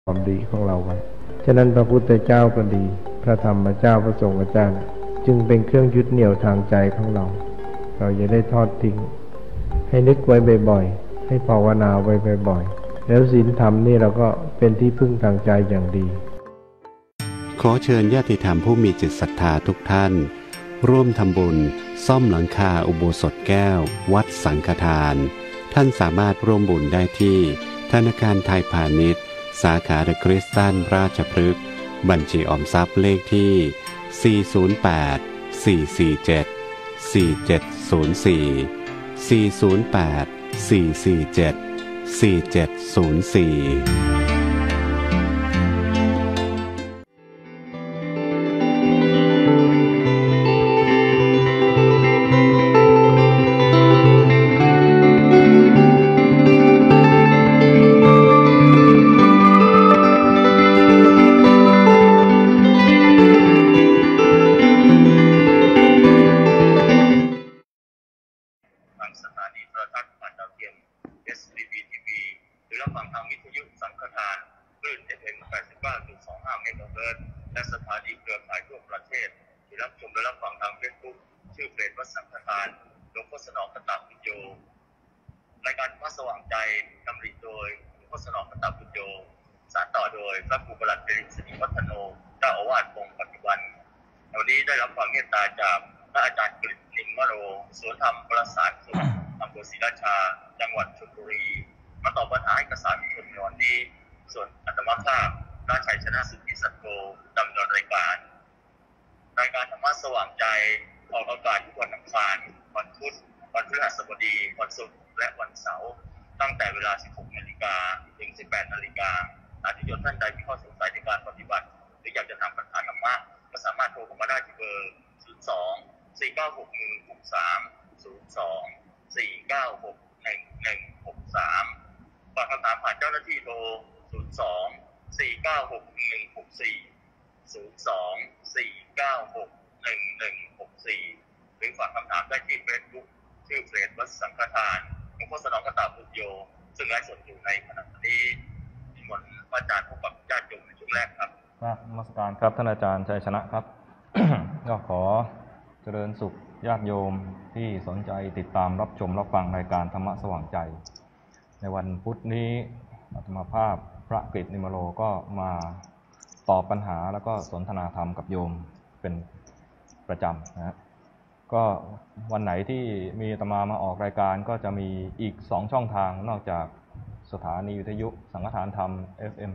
ความดีของเราไว้ฉะนั้นพระพุทธเจ้าก็ดีพระธรรมเจ้าพระสงฆ์เจ้าจึงเป็นเครื่องยึดเหนี่ยวทางใจของเราอย่าได้ทอดทิ้งให้นึกไว้บ่อยๆให้ภาวนาไว้บ่อยๆแล้วศีลธรรมนี่เราก็เป็นที่พึ่งทางใจอย่างดีขอเชิญญาติธรรมผู้มีจิตศรัทธาทุกท่านร่วมทำบุญซ่อมหลังคาอุโบสถแก้ววัดสังฆทานท่านสามารถร่วมบุญได้ที่ธนาคารไทยพาณิชย์สาขาเดอะคริสตัลราชพฤกษ์บัญชีออมทรัพย์เลขที่408-447-4704 408-447-4704หรือฝากคำถามได้ที่ Facebook ชื่อเพจวัดสังฆทานหลวงพ่อสนองกตปุญโญซึ่งไลฟ์สดอยู่ในขณะนี้นิมนต์พระอาจารย์พบกับญาติโยมในช่วงแรกครับนมัสการครับท่านอาจารย์ชัยชนะครับ ก็ขอเจริญสุขญาติโยมที่สนใจติดตามรับชมรับฟังรายการธรรมะสว่างใจในวันพุธนี้อาตมาภาพพระกฤษนิมโลก็มาตอบปัญหาแล้วก็สนทนาธรรมกับโยมเป็นประจำนะก็วันไหนที่มีอาตมาออกรายการก็จะมีอีก2ช่องทางนอกจากสถานีวิทยุสังฆทานธรรม FM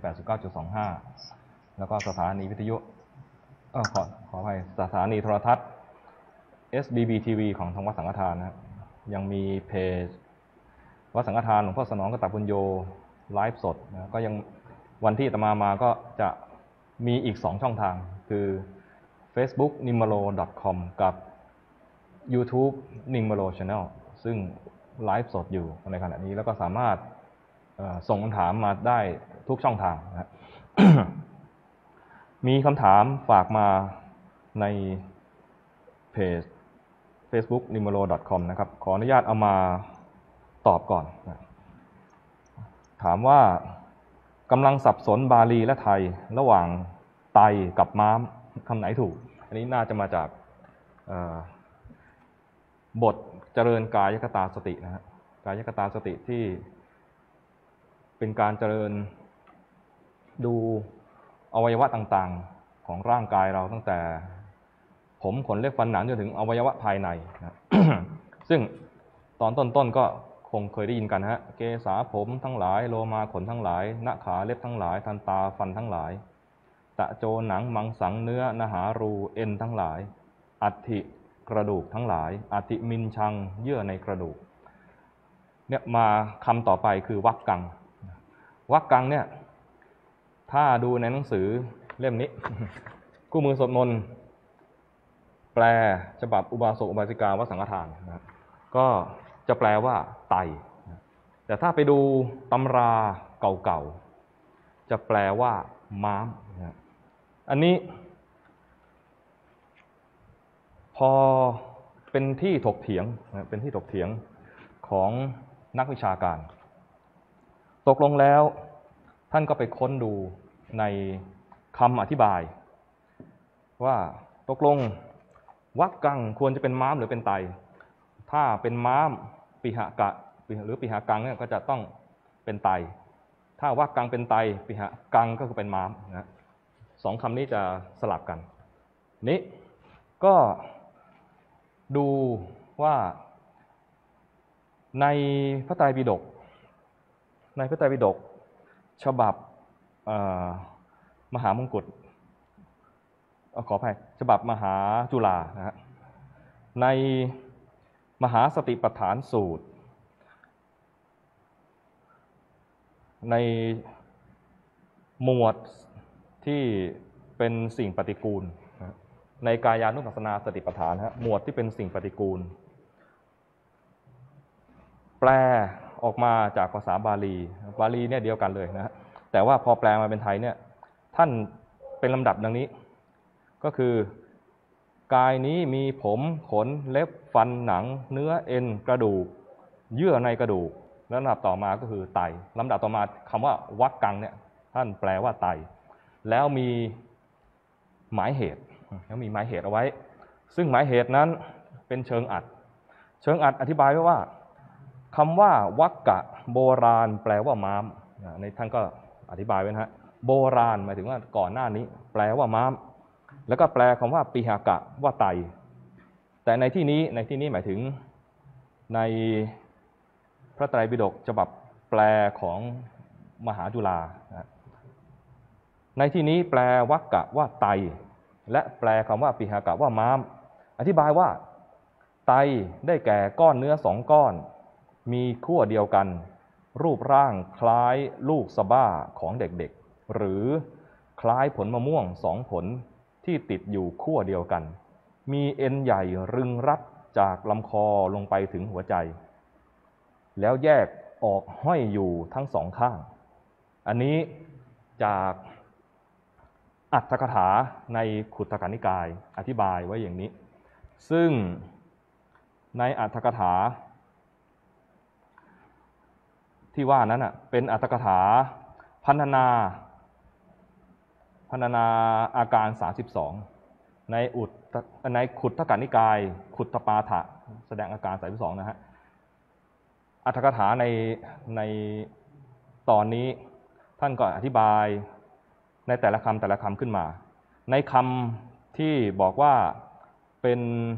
89.25 แล้วก็สถานีวิทยุขออภัยสถานีโทรทัศน์ SBB TV ของทางวัดสังฆทานนะครับยังมีเพจวัดสังฆทานหลวงพ่อสนองกตปุญโญไลฟ์สดนะก็ยังวันที่อาตมาก็จะมีอีก2ช่องทางคือ Facebook nimalo.com กับ YouTube Nimalo Channel ซึ่งไลฟ์สดอยู่ในขณะนี้แล้วก็สามารถส่งคำถามมาได้ทุกช่องทางนะ มีคำถามฝากมาในเพจ Facebook nimalo.com นะครับขออนุญาตเอามาตอบก่อนนะถามว่ากำลังสับสนบาลีและไทยระหว่างไตกับม้ามคำไหนถูกอันนี้น่าจะมาจากบทเจริญกายคตาสตินะฮะกายคตาสติที่เป็นการเจริญดูอวัยวะต่างๆของร่างกายเราตั้งแต่ผมขนเล็บฟันหนังจนถึงอวัยวะภายในนะ ซึ่งตอนต้นๆก็คงเคยได้ยินกันฮะเกศาผมทั้งหลายโลมาขนทั้งหลายหน้าขาเล็บทั้งหลายทันตาฟันทั้งหลายตะโจหนังมังสังเนื้อนหารูเอ็นทั้งหลายอัฐิกระดูกทั้งหลายอัฐิมินชังเยื่อในกระดูกเนี่ยมาคำต่อไปคือวรรคกังวรรคกังเนี่ยถ้าดูในหนังสือเล่มนี้ คู่มือสวดมนต์แปลฉบับอุบาสกอุบาสิกาวัดสังฆทานนะก็จะแปลว่าไตแต่ถ้าไปดูตำราเก่าๆจะแปลว่าม้ามนะอันนี้พอเป็นที่ถกเถียงนะเป็นที่ถกเถียงของนักวิชาการตกลงแล้วท่านก็ไปค้นดูในคำอธิบายว่าตกลงวักกังควรจะเป็นม้ามหรือเป็นไตถ้าเป็นม้ามปิหกะหรือปิหกังเนี่ยก็จะต้องเป็นไตถ้าวักกังเป็นไตปิหกังก็คือเป็นม้ามนะสองคำนี้จะสลับกันนี้ก็ดูว่าในพระไตรปิฎกฉบับมหามงกุฎขออภัยฉบับมหาจุฬานะฮะในมหาสติปัฏฐานสูตรในหมวดที่เป็นสิ่งปฏิกูลในกายานุปัสสนาสติปัฏฐานหมวดที่เป็นสิ่งปฏิกูลแปลออกมาจากภาษาบาลีเนี่ยเดียวกันเลยนะแต่ว่าพอแปลมาเป็นไทยเนี่ยท่านเป็นลำดับดังนี้ก็คือกายนี้มีผมขนเล็บฟันหนังเนื้อเอ็นกระดูกเยื่อในกระดูกแล้วลำดับต่อมาก็คือไตลำดับต่อมาคำว่าวักกังเนี่ยท่านแปลว่าไตแล้วมีหมายเหตุเอาไว้ซึ่งหมายเหตุนั้นเป็นเชิงอัดอธิบายไว้ว่าคำว่าวักกะโบราณแปลว่าม้ามในท่านก็อธิบายไว้นะฮะโบราณหมายถึงว่าก่อนหน้านี้แปลว่าม้ามแล้วก็แปลคำว่าปิหกะว่าไตแต่ในที่นี้หมายถึงในพระไตรปิฎกฉบับแปลของมหาจุฬาในที่นี้แปลวักกะว่าไตและแปลคำว่าปิหกะว่าม้ามอธิบายว่าไตได้แก่ก้อนเนื้อ2ก้อนมีขั้วเดียวกันรูปร่างคล้ายลูกสะบ้าของเด็กๆหรือคล้ายผลมะม่วง2ผลที่ติดอยู่ขั้วเดียวกันมีเอ็นใหญ่รึงรัดจากลำคอลงไปถึงหัวใจแล้วแยกออกห้อยอยู่ทั้งสองข้างอันนี้จากอัตถกถาในขุตตกนิกายอธิบายไว้อย่างนี้ซึ่งในอัตถกถาที่ว่านั้นเป็นอัตถกถาพรรณนาอาการ32ในขุตตกนิกายขุตตปาฐะแสดงอาการ32นะฮะอัตถกถาในตอนนี้ท่านก็อธิบายในแต่ละคำขึ้นมาในคำที่บอกว่าเป็น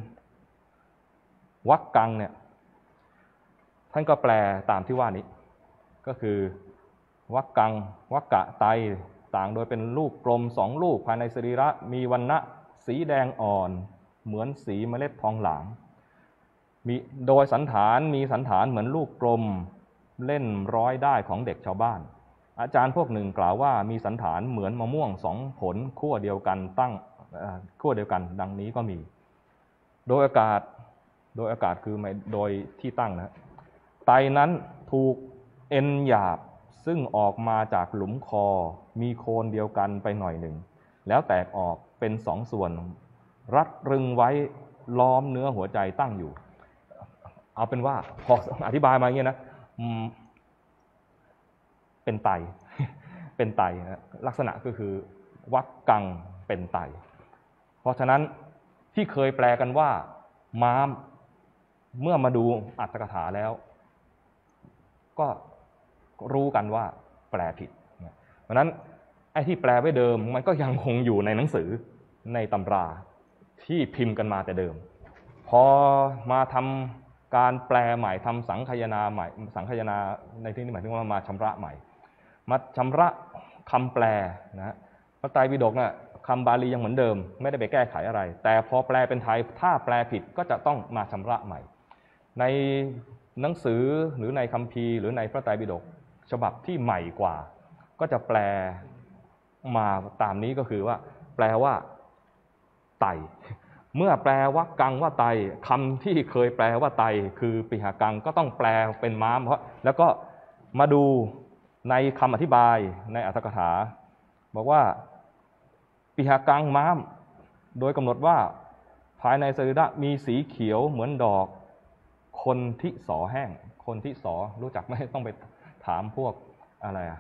วักกังเนี่ยท่านก็แปลตามที่ว่านี้ก็คือวักกังวักกะไตต่างโดยเป็นลูกกลม2ลูกภายในสรีระมีวรรณะสีแดงอ่อนเหมือนสีเมล็ดทองหลางโดยสันฐานมีสันฐานเหมือนลูกกลมเล่นร้อยได้ของเด็กชาวบ้านอาจารย์พวกหนึ่งกล่าวว่ามีสันฐานเหมือนมะม่วง2ผลขั้วเดียวกันดังนี้ก็มีโดยอากาศคือโดยที่ตั้งนะไตนั้นถูกเอ็นหยาบซึ่งออกมาจากหลุมคอมีโคนเดียวกันไปหน่อยหนึ่งแล้วแตกออกเป็น2ส่วนรัดรึงไว้ล้อมเนื้อหัวใจตั้งอยู่เอาเป็นว่าพออธิบายมาอย่างนี้นะเป็นไตนะลักษณะก็คือวักกังเป็นไตเพราะฉะนั้นที่เคยแปลกันว่าม้ามเมื่อมาดูอัตถกถาแล้วก็รู้กันว่าแปลผิดเพราะฉะนั้นไอ้ที่แปลไว้เดิมมันก็ยังคงอยู่ในหนังสือในตำราที่พิมพ์กันมาแต่เดิมพอมาทำการแปลใหม่ทำสังคายนาใหม่สังคายนาในที่นี้หมายถึงว่ามาชำระใหม่มาชำระคำแปลนะพระไตรปิฎกน่ะคำบาลียังเหมือนเดิมไม่ได้ไปแก้ไขอะไรแต่พอแปลเป็นไทยถ้าแปลผิดก็จะต้องมาชำระใหม่ในหนังสือหรือในคัมภีร์หรือในพระไตรปิฎกฉบับที่ใหม่กว่าก็จะแปลมาตามนี้ก็คือว่าแปลว่าไตเมื่อแปลว่ากังว่าไตคำที่เคยแปลว่าไตคือปิหกังก็ต้องแปลเป็นม้ามเพราะแล้วก็มาดูในคำอธิบายในอัตถกถาบอกว่าปิหกังม้ามโดยกำหนดว่าภายในสรีระมีสีเขียวเหมือนดอกคนทิสอแห้งคนทิสอรู้จักไหมต้องไปถามพวกอะไร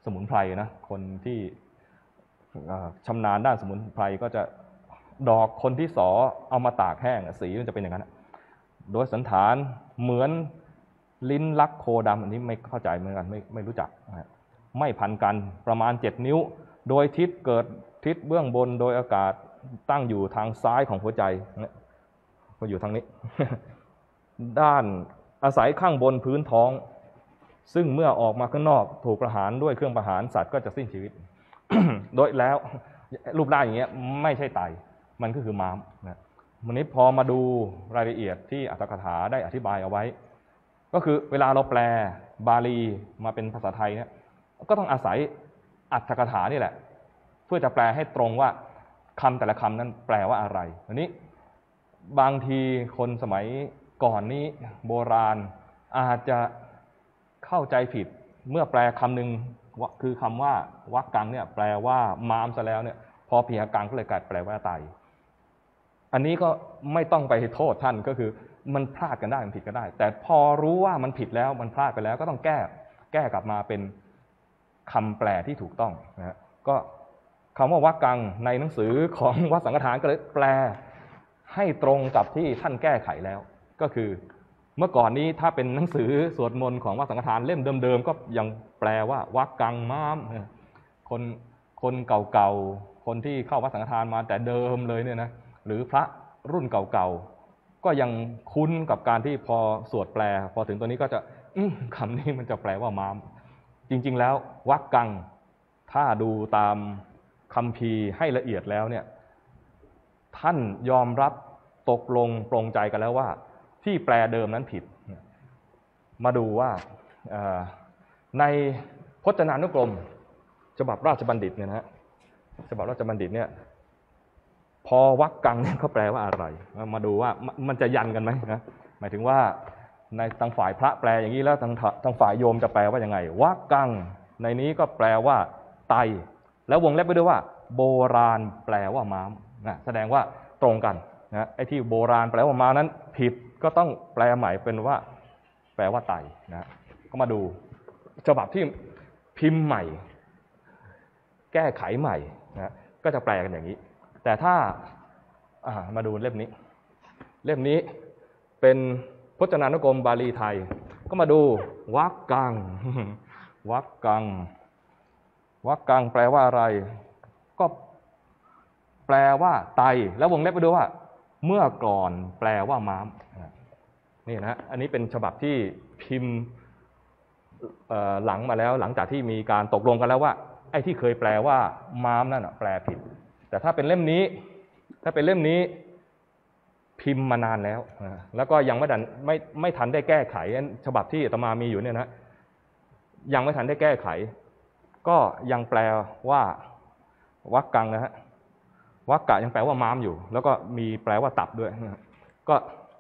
สมุนไพรนะคนที่ชำนาญด้านสมุนไพรก็จะดอกคนที่สอเอามาตากแห้งสีมันจะเป็นอย่างนั้นโดยสันฐานเหมือนลิ้นลักโคดำอันนี้ไม่เข้าใจเหมือนกันไม่รู้จักไม่พันกันประมาณ7 นิ้วโดยทิศเกิดทิศเบื้องบนโดยอากาศตั้งอยู่ทางซ้ายของหัวใจก็อยู่ทางนี้ ด้านอาศัยข้างบนพื้นท้องซึ่งเมื่อออกมาข้างนอกถูกประหารด้วยเครื่องประหารสัตว์ก็จะสิ้นชีวิต โดยแล้วรูปร่างอย่างเงี้ยไม่ใช่ไตมันก็คือม้ามนะวันนี้พอมาดูรายละเอียดที่อัตถกถาได้อธิบายเอาไว้ก็คือเวลาเราแปลบาลีมาเป็นภาษาไทยเนี่ยก็ต้องอาศัยอัตถกถานี่แหละเพื่อจะแปลให้ตรงว่าคำแต่ละคำนั้นแปลว่าอะไรวันนี้บางทีคนสมัยก่อนนี้โบราณอาจจะเข้าใจผิดเมื่อแปลคำหนึ่งคือคำว่าวักกังเนี่ยแปลว่าม้ามซะแล้วเนี่ยพอพิหกังก็เลยกลายแปลว่าไตอันนี้ก็ไม่ต้องไปโทษท่านก็คือมันพลาดกันได้มันผิดกันได้แต่พอรู้ว่ามันผิดแล้วมันพลาดไปแล้วก็ต้องแก้กลับมาเป็นคำแปลที่ถูกต้องนะฮะก็คำว่าวักกังในหนังสือของวัดสังฆทานก็เลยแปลให้ตรงกับที่ท่านแก้ไขแล้วก็คือเมื่อก่อนนี้ถ้าเป็นหนังสือสวดมนต์ของวัดสังฆทานเล่มเดิมๆก็ยังแปลว่าวักกังม้ามคนเก่าๆคนที่เข้าวัดสังฆทานมาแต่เดิมเลยเนี่ยนะหรือพระรุ่นเก่าๆก็ยังคุ้นกับการที่พอสวดแปลพอถึงตัวนี้ก็จะคำนี้มันจะแปลว่าม้ามจริงๆแล้ววักกังถ้าดูตามคัมภีร์ให้ละเอียดแล้วเนี่ยท่านยอมรับตกลงปรงใจกันแล้วว่าที่แปลเดิมนั้นผิดมาดูว่าในพจนานุกรมฉบับราชบัณฑิตเนี่ยนะฮะฉบับราชบัณฑิตเนี่ยพอวักกังเนี่ยเขาแปลว่าอะไรมาดูว่ามันจะยันกันไหมนะหมายถึงว่าในทางฝ่ายพระแปลอย่างนี้แล้วทางฝ่ายโยมจะแปลว่ายังไงวักกังในนี้ก็แปลว่าไตแล้ววงเล็บไปด้วยว่าโบราณแปลว่าม้ามนะแสดงว่าตรงกันนะไอ้ที่โบราณแปลว่าม้ามนั้นผิดก็ต้องแปลใหม่เป็นว่าแปลว่าไตนะก็มาดูฉบับที่พิมพ์ใหม่แก้ไขใหม่นะก็จะแปลกันอย่างนี้แต่ถ้ามาดูเล่มนี้เป็นพจนานุกรมบาลีไทยก็มาดูวักกังวักกังแปลว่าอะไรก็แปลว่าไตแล้ววงเล็บไปดูว่าเมื่อก่อนแปลว่าม้ามนี่นะอันนี้เป็นฉบับที่พิมพ์หลังมาแล้วหลังจากที่มีการตกลงกันแล้วว่าไอ้ที่เคยแปลว่าม้ามนั่นแปลผิดแต่ถ้าเป็นเล่มนี้พิมพ์มานานแล้วก็ยังไม่ทันได้แก้ไขฉบับที่อาตมามีอยู่เนี่ยนะยังไม่ทันได้แก้ไขก็ยังแปลว่าวักกังนะฮะวักกะยังแปลว่าม้ามอยู่แล้วก็มีแปลว่าตับด้วยก็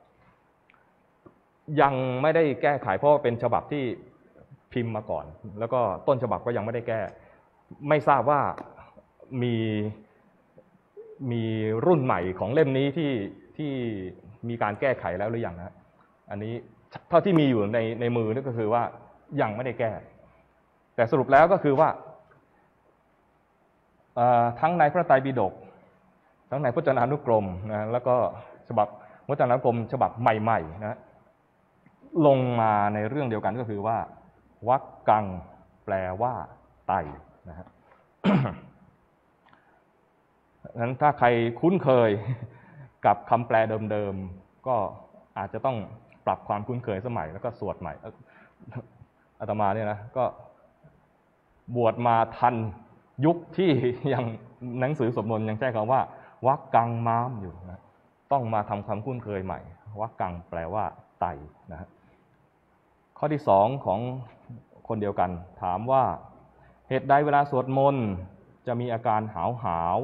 ยังไม่ได้แก้ไขเพราะว่าเป็นฉบับที่พิมพ์มาก่อนแล้วก็ต้นฉบับก็ยังไม่ได้แก้ไม่ทราบว่ามีรุ่นใหม่ของเล่มนี้ที่มีการแก้ไขแล้วหรือยังนะอันนี้เท่าที่มีอยู่ในมือนี่ก็คือว่ายังไม่ได้แก้แต่สรุปแล้วก็คือว่าทั้งในพระไตรปิฎกทั้งในพจนานุกรมนะแล้วก็ฉบับพจนานุกรมฉบับใหม่ๆนะลงมาในเรื่องเดียวกันก็คือว่าวักกังแปลว่าไตนะฮะ นั้นถ้าใครคุ้นเคยกับคำแปลเดิมๆก็อาจจะต้องปรับความคุ้นเคยสมัยแล้วก็สวดใหม่อาตมาเนี่ยนะก็บวชมาทันยุคที่ยังหนังสือสวดมนต์ยังใช้คำว่าวักกังม้ามอยู่นะต้องมาทำความคุ้นเคยใหม่วักกังแปลว่าไตนะฮะข้อที่2ของคนเดียวกันถามว่าเหตุใดเวลาสวดมนต์จะมีอาการหาว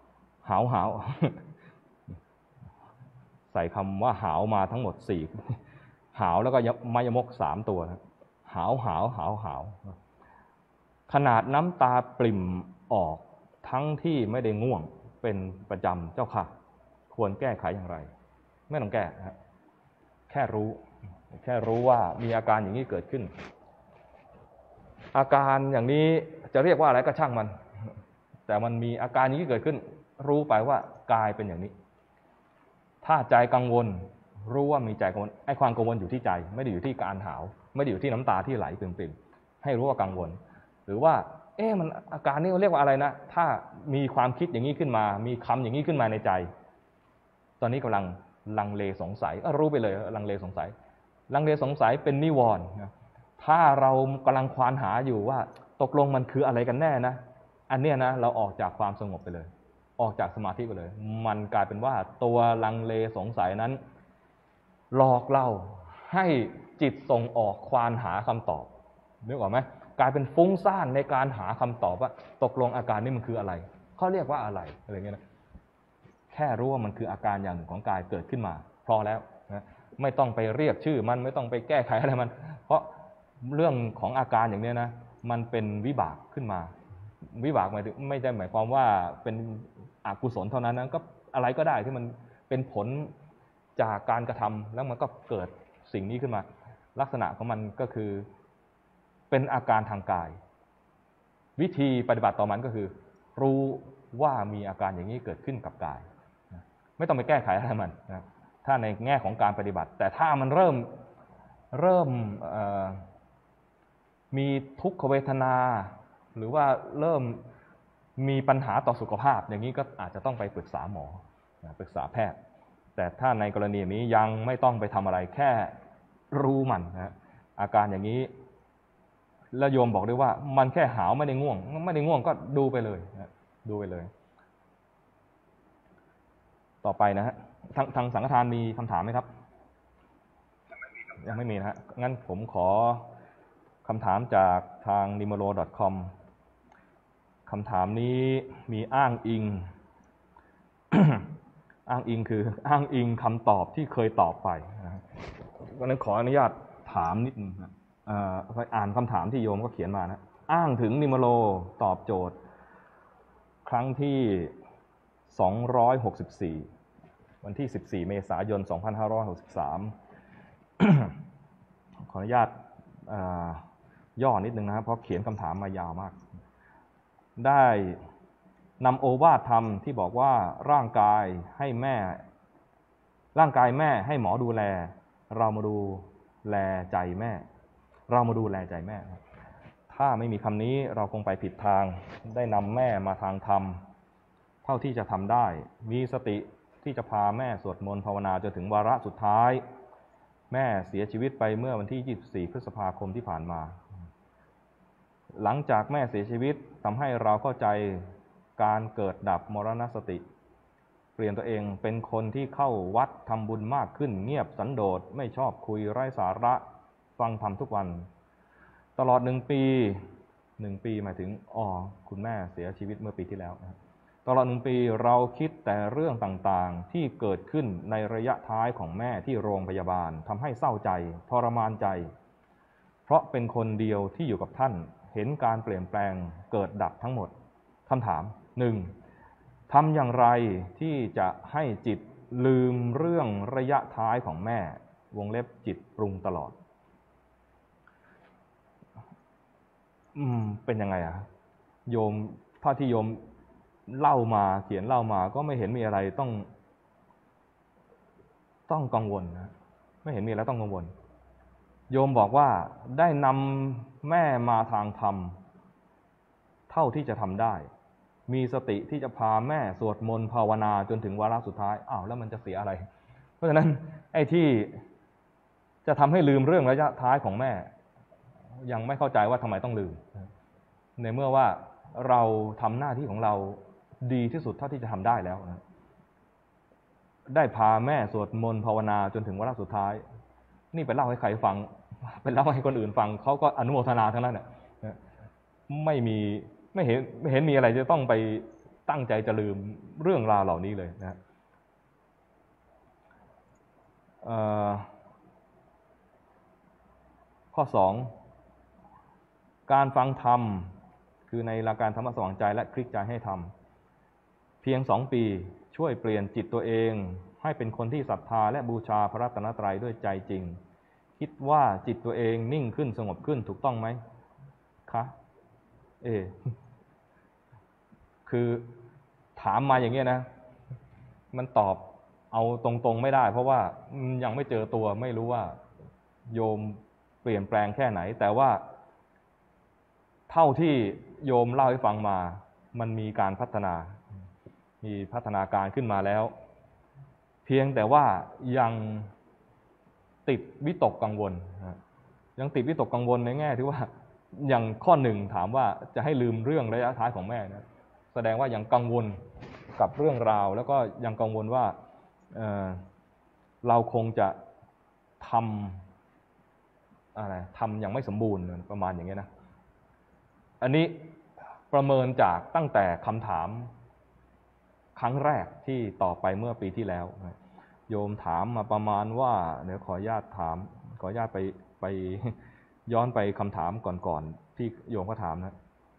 ใส่คำว่าหาวมาทั้งหมด4หาวแล้วก็มายมก3ตัวนะหาวขนาดน้ำตาปริ่มออกทั้งที่ไม่ได้ง่วงเป็นประจำเจ้าค่ะควรแก้ไขอย่างไรไม่ต้องแก้นะแค่รู้ว่ามีอาการอย่างนี้เกิดขึ้นอาการอย่างนี้จะเรียกว่าอะไรก็ช่างมันแต่มันมีอาการอย่างนี้เกิดขึ้นรู้ไปว่ากายเป็นอย่างนี้ถ้าใจกังวลรู้ว่ามีใจกังวลไอ้ความกังวลอยู่ที่ใจไม่ได้อยู่ที่การหาวไม่ได้อยู่ที่น้ำตาที่ไหลปริ่มๆให้รู้ว่ากังวลหรือว่ามันอาการนี้เรียกว่าอะไรนะถ้ามีความคิดอย่างนี้ขึ้นมามีคำอย่างนี้ขึ้นมาในใจตอนนี้กำลังลังเลสงสัยรู้ไปเลยลังเลสงสัยเป็นนิวรณ์ถ้าเรากำลังควานหาอยู่ว่าตกลงมันคืออะไรกันแน่นะอันเนี้ยนะเราออกจากความสงบไปเลยออกจากสมาธิไปเลยมันกลายเป็นว่าตัวลังเลสงสัยนั้นหลอกเราให้จิตส่งออกควานหาคำตอบนึกออกไหมกลายเป็นฟุ้งซ่านในการหาคำตอบว่าตกลงอาการนี้มันคืออะไรเขาเรียกว่าอะไรอะไรเงี้ยนะแค่รู้ว่ามันคืออาการอย่างหนึ่งของกายเกิดขึ้นมาพอแล้วนะไม่ต้องไปเรียกชื่อมันไม่ต้องไปแก้ไขอะไรมันเพราะเรื่องของอาการอย่างนี้นะมันเป็นวิบากขึ้นมาวิบากหมายถึงไม่ได้หมายความว่าเป็นอกุศลเท่านั้นนะก็อะไรก็ได้ที่มันเป็นผลจากการกระทำแล้วมันก็เกิดสิ่งนี้ขึ้นมาลักษณะของมันก็คือเป็นอาการทางกายวิธีปฏิบัติต่อมันก็คือรู้ว่ามีอาการอย่างนี้เกิดขึ้นกับกายไม่ต้องไปแก้ไขอะไรมันนะถ้าในแง่ของการปฏิบัติแต่ถ้ามันเริ่มมีทุกขเวทนาหรือว่าเริ่มมีปัญหาต่อสุขภาพอย่างนี้ก็อาจจะต้องไปปรึกษาหมอปรึกษาแพทย์แต่ถ้าในกรณีนี้ยังไม่ต้องไปทำอะไรแค่รู้มันนะอาการอย่างนี้แล้วโยมบอกด้วยว่ามันแค่หาวไม่ได้ง่วงก็ดูไปเลยนะดูไปเลยต่อไปนะฮะทางสังฆทานมีคำถามไหมครับยังไม่มีนะฮะงั้นผมขอคำถามจากทาง nimolo.com คำถามนี้มีอ้างอิง อ้างอิงคืออ้างอิงคำตอบที่เคยตอบไปนะวันนั้นขออนุญาตถามนิดนึงนะอ่านคำถามที่โยมก็เขียนมานะอ้างถึงนิโมโลตอบโจทย์ครั้งที่264วันที่14เมษายน2563ขออนุญาตย่อนิดนึงนะครับเพราะเขียนคำถามมายาวมากได้นำโอวาทธรรมที่บอกว่าร่างกายแม่ให้หมอดูแลเรามาดูแลใจแม่ถ้าไม่มีคำนี้เราคงไปผิดทางได้นำแม่มาทางธรรมเท่าที่จะทำได้มีสติที่จะพาแม่สวดมนต์ภาวนาจนถึงวาระสุดท้ายแม่เสียชีวิตไปเมื่อวันที่24พฤษภาคมที่ผ่านมาหลังจากแม่เสียชีวิตทำให้เราเข้าใจการเกิดดับมรณสติเปลี่ยนตัวเองเป็นคนที่เข้าวัดทำบุญมากขึ้นเงียบสันโดษไม่ชอบคุยไร้สาระฟังธรรมทุกวันตลอด1 ปีหมายถึงคุณแม่เสียชีวิตเมื่อปีที่แล้วนะตลอด1 ปีเราคิดแต่เรื่องต่างๆที่เกิดขึ้นในระยะท้ายของแม่ที่โรงพยาบาลทำให้เศร้าใจทรมานใจเพราะเป็นคนเดียวที่อยู่กับท่านเห็นการเปลี่ยนแปลงเกิดดับทั้งหมดคำถาม 1. ทำอย่างไรที่จะให้จิตลืมเรื่องระยะท้ายของแม่วงเล็บจิตปรุงตลอดเป็นยังไงอะโยมเท่าที่โยมเล่ามาเขียนเล่ามาก็ไม่เห็นมีอะไรต้องกังวลนะไม่เห็นมีอะไรต้องกังวลโยมบอกว่าได้นำแม่มาทางธรรมเท่าที่จะทำได้มีสติที่จะพาแม่สวดมนต์ภาวนาจนถึงวาระสุดท้ายแล้วมันจะเสียอะไรเพราะฉะนั้นไอ้ที่จะทำให้ลืมเรื่องระยะท้ายของแม่ยังไม่เข้าใจว่าทำไมต้องลืมในเมื่อว่าเราทำหน้าที่ของเราดีที่สุดเท่าที่จะทำได้แล้วนะได้พาแม่สวดมนต์ภาวนาจนถึงวาระสุดท้ายนี่ไปเล่าให้ใครฟังไปเล่าให้คนอื่นฟังเขาก็อนุโมทนาทั้งนั้นนะไม่เห็นมีอะไรจะต้องไปตั้งใจจะลืมเรื่องราวเหล่านี้เลยนะข้อ 2การฟังธรรมคือในหลักการธรรมะสว่างใจและคลิกใจให้ธรรมเพียง2 ปีช่วยเปลี่ยนจิตตัวเองให้เป็นคนที่ศรัทธาและบูชาพระรัตนตรัยด้วยใจจริงคิดว่าจิตตัวเองนิ่งขึ้นสงบขึ้นถูกต้องไหมคะคือถามมาอย่างเงี้ยนะมันตอบเอาตรงๆไม่ได้เพราะว่ายังไม่เจอตัวไม่รู้ว่าโยมเปลี่ยนแปลงแค่ไหนแต่ว่าเท่าที่โยมเล่าให้ฟังมามันมีการพัฒนามีพัฒนาการขึ้นมาแล้วเพียงแต่ว่ายังติดวิตกกังวลยังติดวิตกกังวลในแง่ที่ว่าอย่างข้อหนึ่งถามว่าจะให้ลืมเรื่องระยะท้ายของแม่นะแสดงว่ายังกังวลกับเรื่องราวแล้วก็ยังกังวลว่าเราคงจะทำอย่างไม่สมบูรณ์ประมาณอย่างเงี้ยนะอันนี้ประเมินจากตั้งแต่คำถามครั้งแรกที่ตอบไปเมื่อปีที่แล้วโยมถามมาประมาณว่าเดี๋ยวขออนุญาตไปย้อนไปคำถามก่อนๆที่โยมก็ถามนะ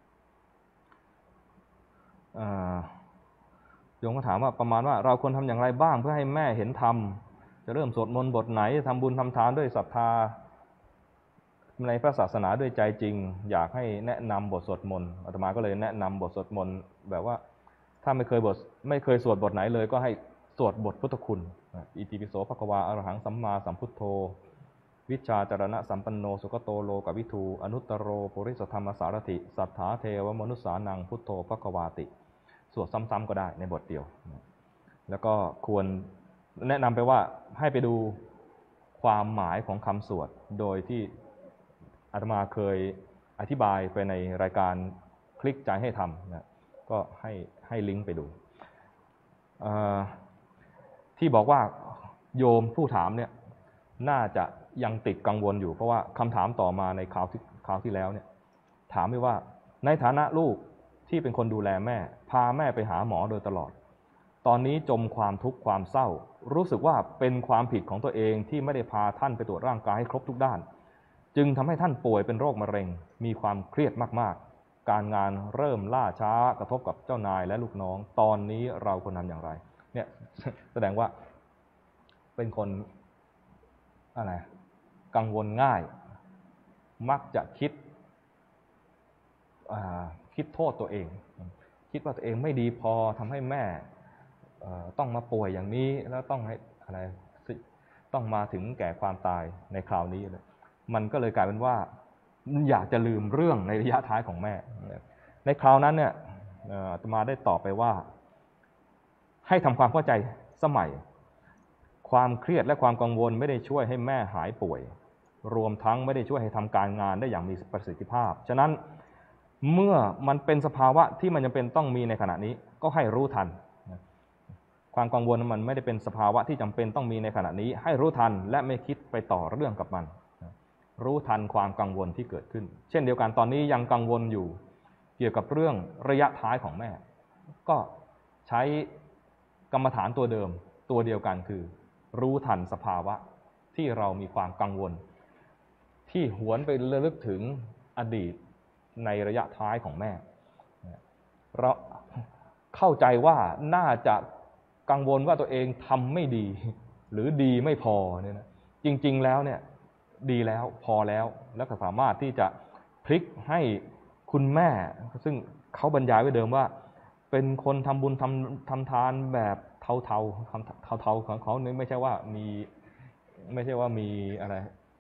โยมก็ถามว่าประมาณว่าเราควรทำอย่างไรบ้างเพื่อให้แม่เห็นธรรมจะเริ่มสวดมนต์บทไหนทำบุญทำทานด้วยศรัทธาในพระศาสนาด้วยใจจริงอยากให้แนะนำบทสวดมนต์อาตมาก็เลยแนะนำบทสวดมนต์แบบว่าถ้าไม่เคยสวดบทไหนเลยก็ให้สวดบทพุทธคุณอิติปิโสภควาอรหังสัมมาสัมพุทโธวิชชาจรณะสัมปันโนสุขโตโลกวิทูอนุตตโรปุริสธรรมสารถิสัทธาเทวมนุสสานังพุทโธภควาติสวดซ้ำๆก็ได้ในบทเดียวแล้วก็ควรแนะนำไปว่าให้ไปดูความหมายของคำสวดโดยที่อาตมาเคยอธิบายไปในรายการคลิกใจให้ทำนะก็ให้ลิงก์ไปดูที่บอกว่าโยมผู้ถามเนี่ยน่าจะยังติดกังวลอยู่เพราะว่าคำถามต่อมาในคราวที่แล้วเนี่ยถามว่าในฐานะลูกที่เป็นคนดูแลแม่พาแม่ไปหาหมอโดยตลอดตอนนี้จมความทุกข์ความเศร้ารู้สึกว่าเป็นความผิดของตัวเองที่ไม่ได้พาท่านไปตรวจร่างกายให้ครบทุกด้านจึงทำให้ท่านป่วยเป็นโรคมะเร็งมีความเครียดมากๆการงานเริ่มล่าช้ากระทบกับเจ้านายและลูกน้องตอนนี้เราควรทำอย่างไรเนี่ยแสดงว่าเป็นคนกังวลง่ายมักจะคิดโทษตัวเองคิดว่าตัวเองไม่ดีพอทำให้แม่ต้องมาป่วยอย่างนี้แล้วต้องให้ต้องมาถึงแก่ความตายในคราวนี้เลยมันก็เลยกลายเป็นว่าอยากจะลืมเรื่องในระยะท้ายของแม่ในคราวนั้นเนี่ยอาตมาได้ตอบไปว่าให้ทำความเข้าใจสมัยความเครียดและความกังวลไม่ได้ช่วยให้แม่หายป่วยรวมทั้งไม่ได้ช่วยให้ทำการงานได้อย่างมีประสิทธิภาพฉะนั้นเมื่อมันเป็นสภาวะที่มันจำเป็นต้องมีในขณะนี้ก็ให้รู้ทันความกังวลมันไม่ได้เป็นสภาวะที่จำเป็นต้องมีในขณะนี้ให้รู้ทันและไม่คิดไปต่อเรื่องกับมันรู้ทันความกังวลที่เกิดขึ้นเช่นเดียวกันตอนนี้ยังกังวลอยู่เกี่ยวกับเรื่องระยะท้ายของแม่ก็ใช้กรรมฐานตัวเดิมตัวเดียวกันคือรู้ทันสภาวะที่เรามีความกังวลที่หวนไประลึกถึงอดีตในระยะท้ายของแม่เราเข้าใจว่าน่าจะกังวลว่าตัวเองทำไม่ดีหรือดีไม่พอเนี่ยนะจริงๆแล้วเนี่ยดีแล้วพอแล้วแล้วก็สามารถที่จะพลิกให้คุณแม่ซึ่งเขาบรรยายไว้เดิมว่าเป็นคนทำบุญทำทานแบบเทาของเขาเนี่ยไม่ใช่ว่ามีอะไร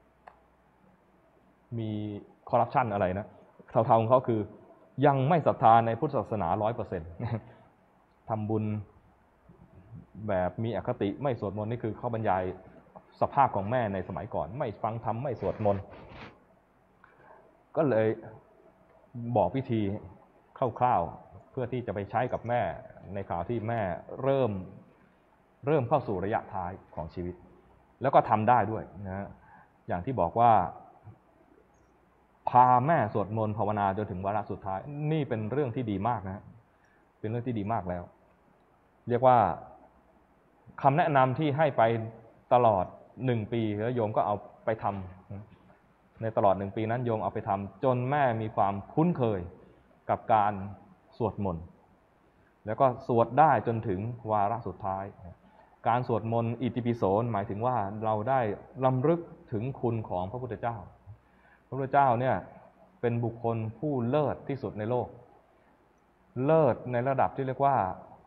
มีคอร์รัปชันอะไรนะเทาของเขาคือยังไม่ศรัทธาในพุทธศาสนา 100% ทำบุญแบบมีอคติไม่สวดมนต์นี่คือเขาบรรยายสภาพของแม่ในสมัยก่อนไม่ฟังธรรมไม่สวดมนต์ก็เลยบอกวิธีคร่าวๆเพื่อที่จะไปใช้กับแม่ในคราวที่แม่เริ่มเข้าสู่ระยะท้ายของชีวิตแล้วก็ทำได้ด้วยนะอย่างที่บอกว่าพาแม่สวดมนต์ภาวนาจนถึงวาระสุดท้ายนี่เป็นเรื่องที่ดีมากนะเป็นเรื่องที่ดีมากแล้วเรียกว่าคำแนะนำที่ให้ไปตลอด1 ปีแล้วโยมก็เอาไปทำในตลอด1 ปีนั้นโยมเอาไปทำจนแม่มีความคุ้นเคยกับการสวดมนต์แล้วก็สวดได้จนถึงวาระสุดท้ายการสวดมนต์อิติปิโสหมายถึงว่าเราได้รำลึกถึงคุณของพระพุทธเจ้าพระพุทธเจ้าเนี่ยเป็นบุคคลผู้เลิศที่สุดในโลกเลิศในระดับที่เรียกว่า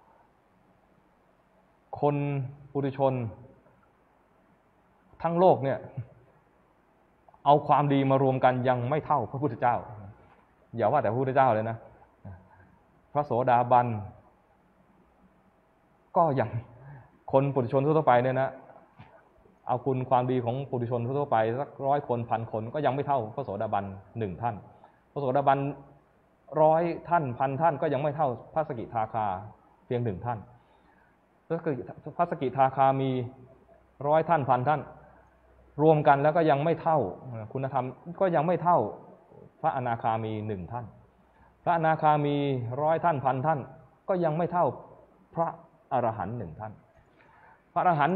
คนปุถุชนทั้งโลกเนี่ยเอาความดีมารวมกันยังไม่เท่าพระพุทธเจ้าอย่าว่าแต่พระพุทธเจ้าเลยนะพระโสดาบันก็อย่างคนปุถุชนทั่วไปเนี่ยนะเอาคุณความดีของปุถุชนทั่วไปสัก100 คน1,000 คนก็ยังไม่เท่าพระโสดาบัน1 ท่านพระโสดาบัน100 ท่าน1,000 ท่านก็ยังไม่เท่าพระสกิทาคาเพียง1 ท่านพระสกิทาคามี100 ท่าน1,000 ท่านรวมกันแล้วก็ยังไม่เท่าคุณธรรมก็ยังไม่เท่าพระอนาคามี1 ท่านพระอนาคามี100 ท่าน1,000 ท่านก็ยังไม่เท่าพระอรหันต์1 ท่านพระอรหันต์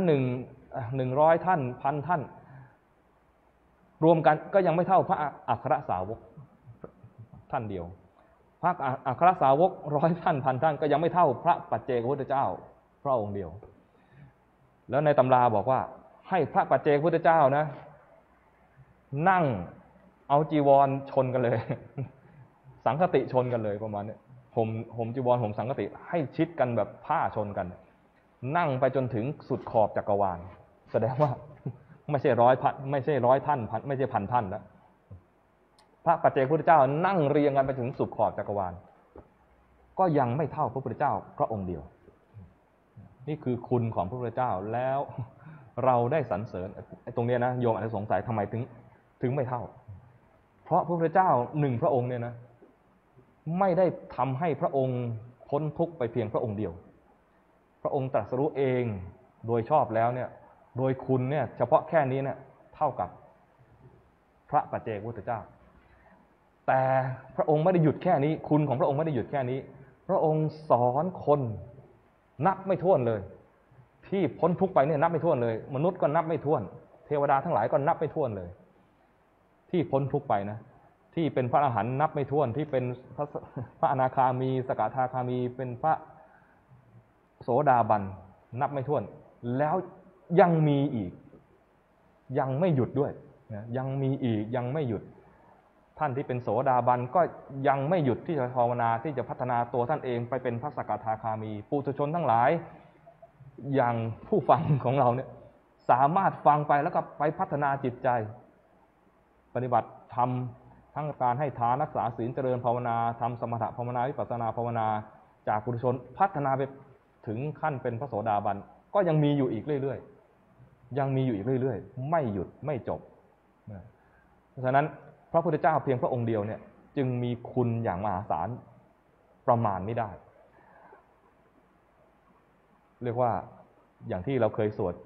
100 ท่าน 1,000 ท่านรวมกันก็ยังไม่เท่าพระอัครสาวกท่านเดียวพระอัครสาวก100 ท่าน 1,000 ท่านก็ยังไม่เท่าพระปัจเจกพุทธเจ้าพระองค์เดียวแล้วในตำราบอกว่าให้พระปัจเจกพุทธเจ้านะนั่งเอาจีวรชนกันเลยสังคติชนกันเลยประมาณนี้ห่มจีวรห่มสังคติให้ชิดกันแบบผ้าชนกันนั่งไปจนถึงสุดขอบจักรวาลแสดงว่าไม่ใช่100 ไม่ใช่100 ท่านไม่ใช่1,000 ท่านแล้วพระปัจเจกพุทธเจ้านั่งเรียงกันไปถึงสุดขอบจักรวาลก็ยังไม่เท่าพระพุทธเจ้าพระองค์เดียวนี่คือคุณของพระพุทธเจ้าแล้วเราได้สรรเสริญตรงนี้นะโยมอาจจะสงสัยทำไมถึงไม่เท่าเพราะพระพุทธเจ้า1 พระองค์เนี่ยนะไม่ได้ทำให้พระองค์พ้นทุกข์ไปเพียงพระองค์เดียวพระองค์ตรัสรู้เองโดยชอบแล้วเนี่ยโดยคุณเนี่ยเฉพาะแค่นี้เนี่ยเท่ากับพระปัจเจกพุทธเจ้าแต่พระองค์ไม่ได้หยุดแค่นี้คุณของพระองค์ไม่ได้หยุดแค่นี้พระองค์สอนคนนับไม่ถ้วนเลยที่พ้นทุกข์ไปเนี่ยนับไม่ถ้วนเลยมนุษย์ก็นับไม่ถ้วนเทวดาทั้งหลายก็นับไม่ถ้วนเลยที่พ้นทุกข์ไปนะที่เป็นพระอรหันต์นับไม่ถ้วนที่เป็นพระอนาคามีสกทาคามีเป็นพระโสดาบันนับไม่ถ้วนแล้วยังมีอีกยังไม่หยุดด้วยนะยังมีอีกยังไม่หยุดท่านที่เป็นโสดาบันก็ยังไม่หยุดที่จะภาวนาที่จะพัฒนาตัวท่านเองไปเป็นพระสกทาคามีปุถุชนทั้งหลายอย่างผู้ฟังของเราเนี่ยสามารถฟังไปแล้วก็ไปพัฒนาจิตใจปฏิบัติธรรมทั้งการให้ทานรักษาศีลเจริญภาวนาทำสมถะภาวนาวิปัสสนาภาวนาจากปุถุชนพัฒนาไปถึงขั้นเป็นพระโสดาบันก็ยังมีอยู่อีกเรื่อยๆยังมีอยู่อีกเรื่อยๆไม่หยุดไม่จบเพราะฉะนั้นพระพุทธเจ้าเพียงพระองค์เดียวเนี่ยจึงมีคุณอย่างมหาศาลประมาณไม่ได้เรียกว่าอย่างที่เราเคยสวด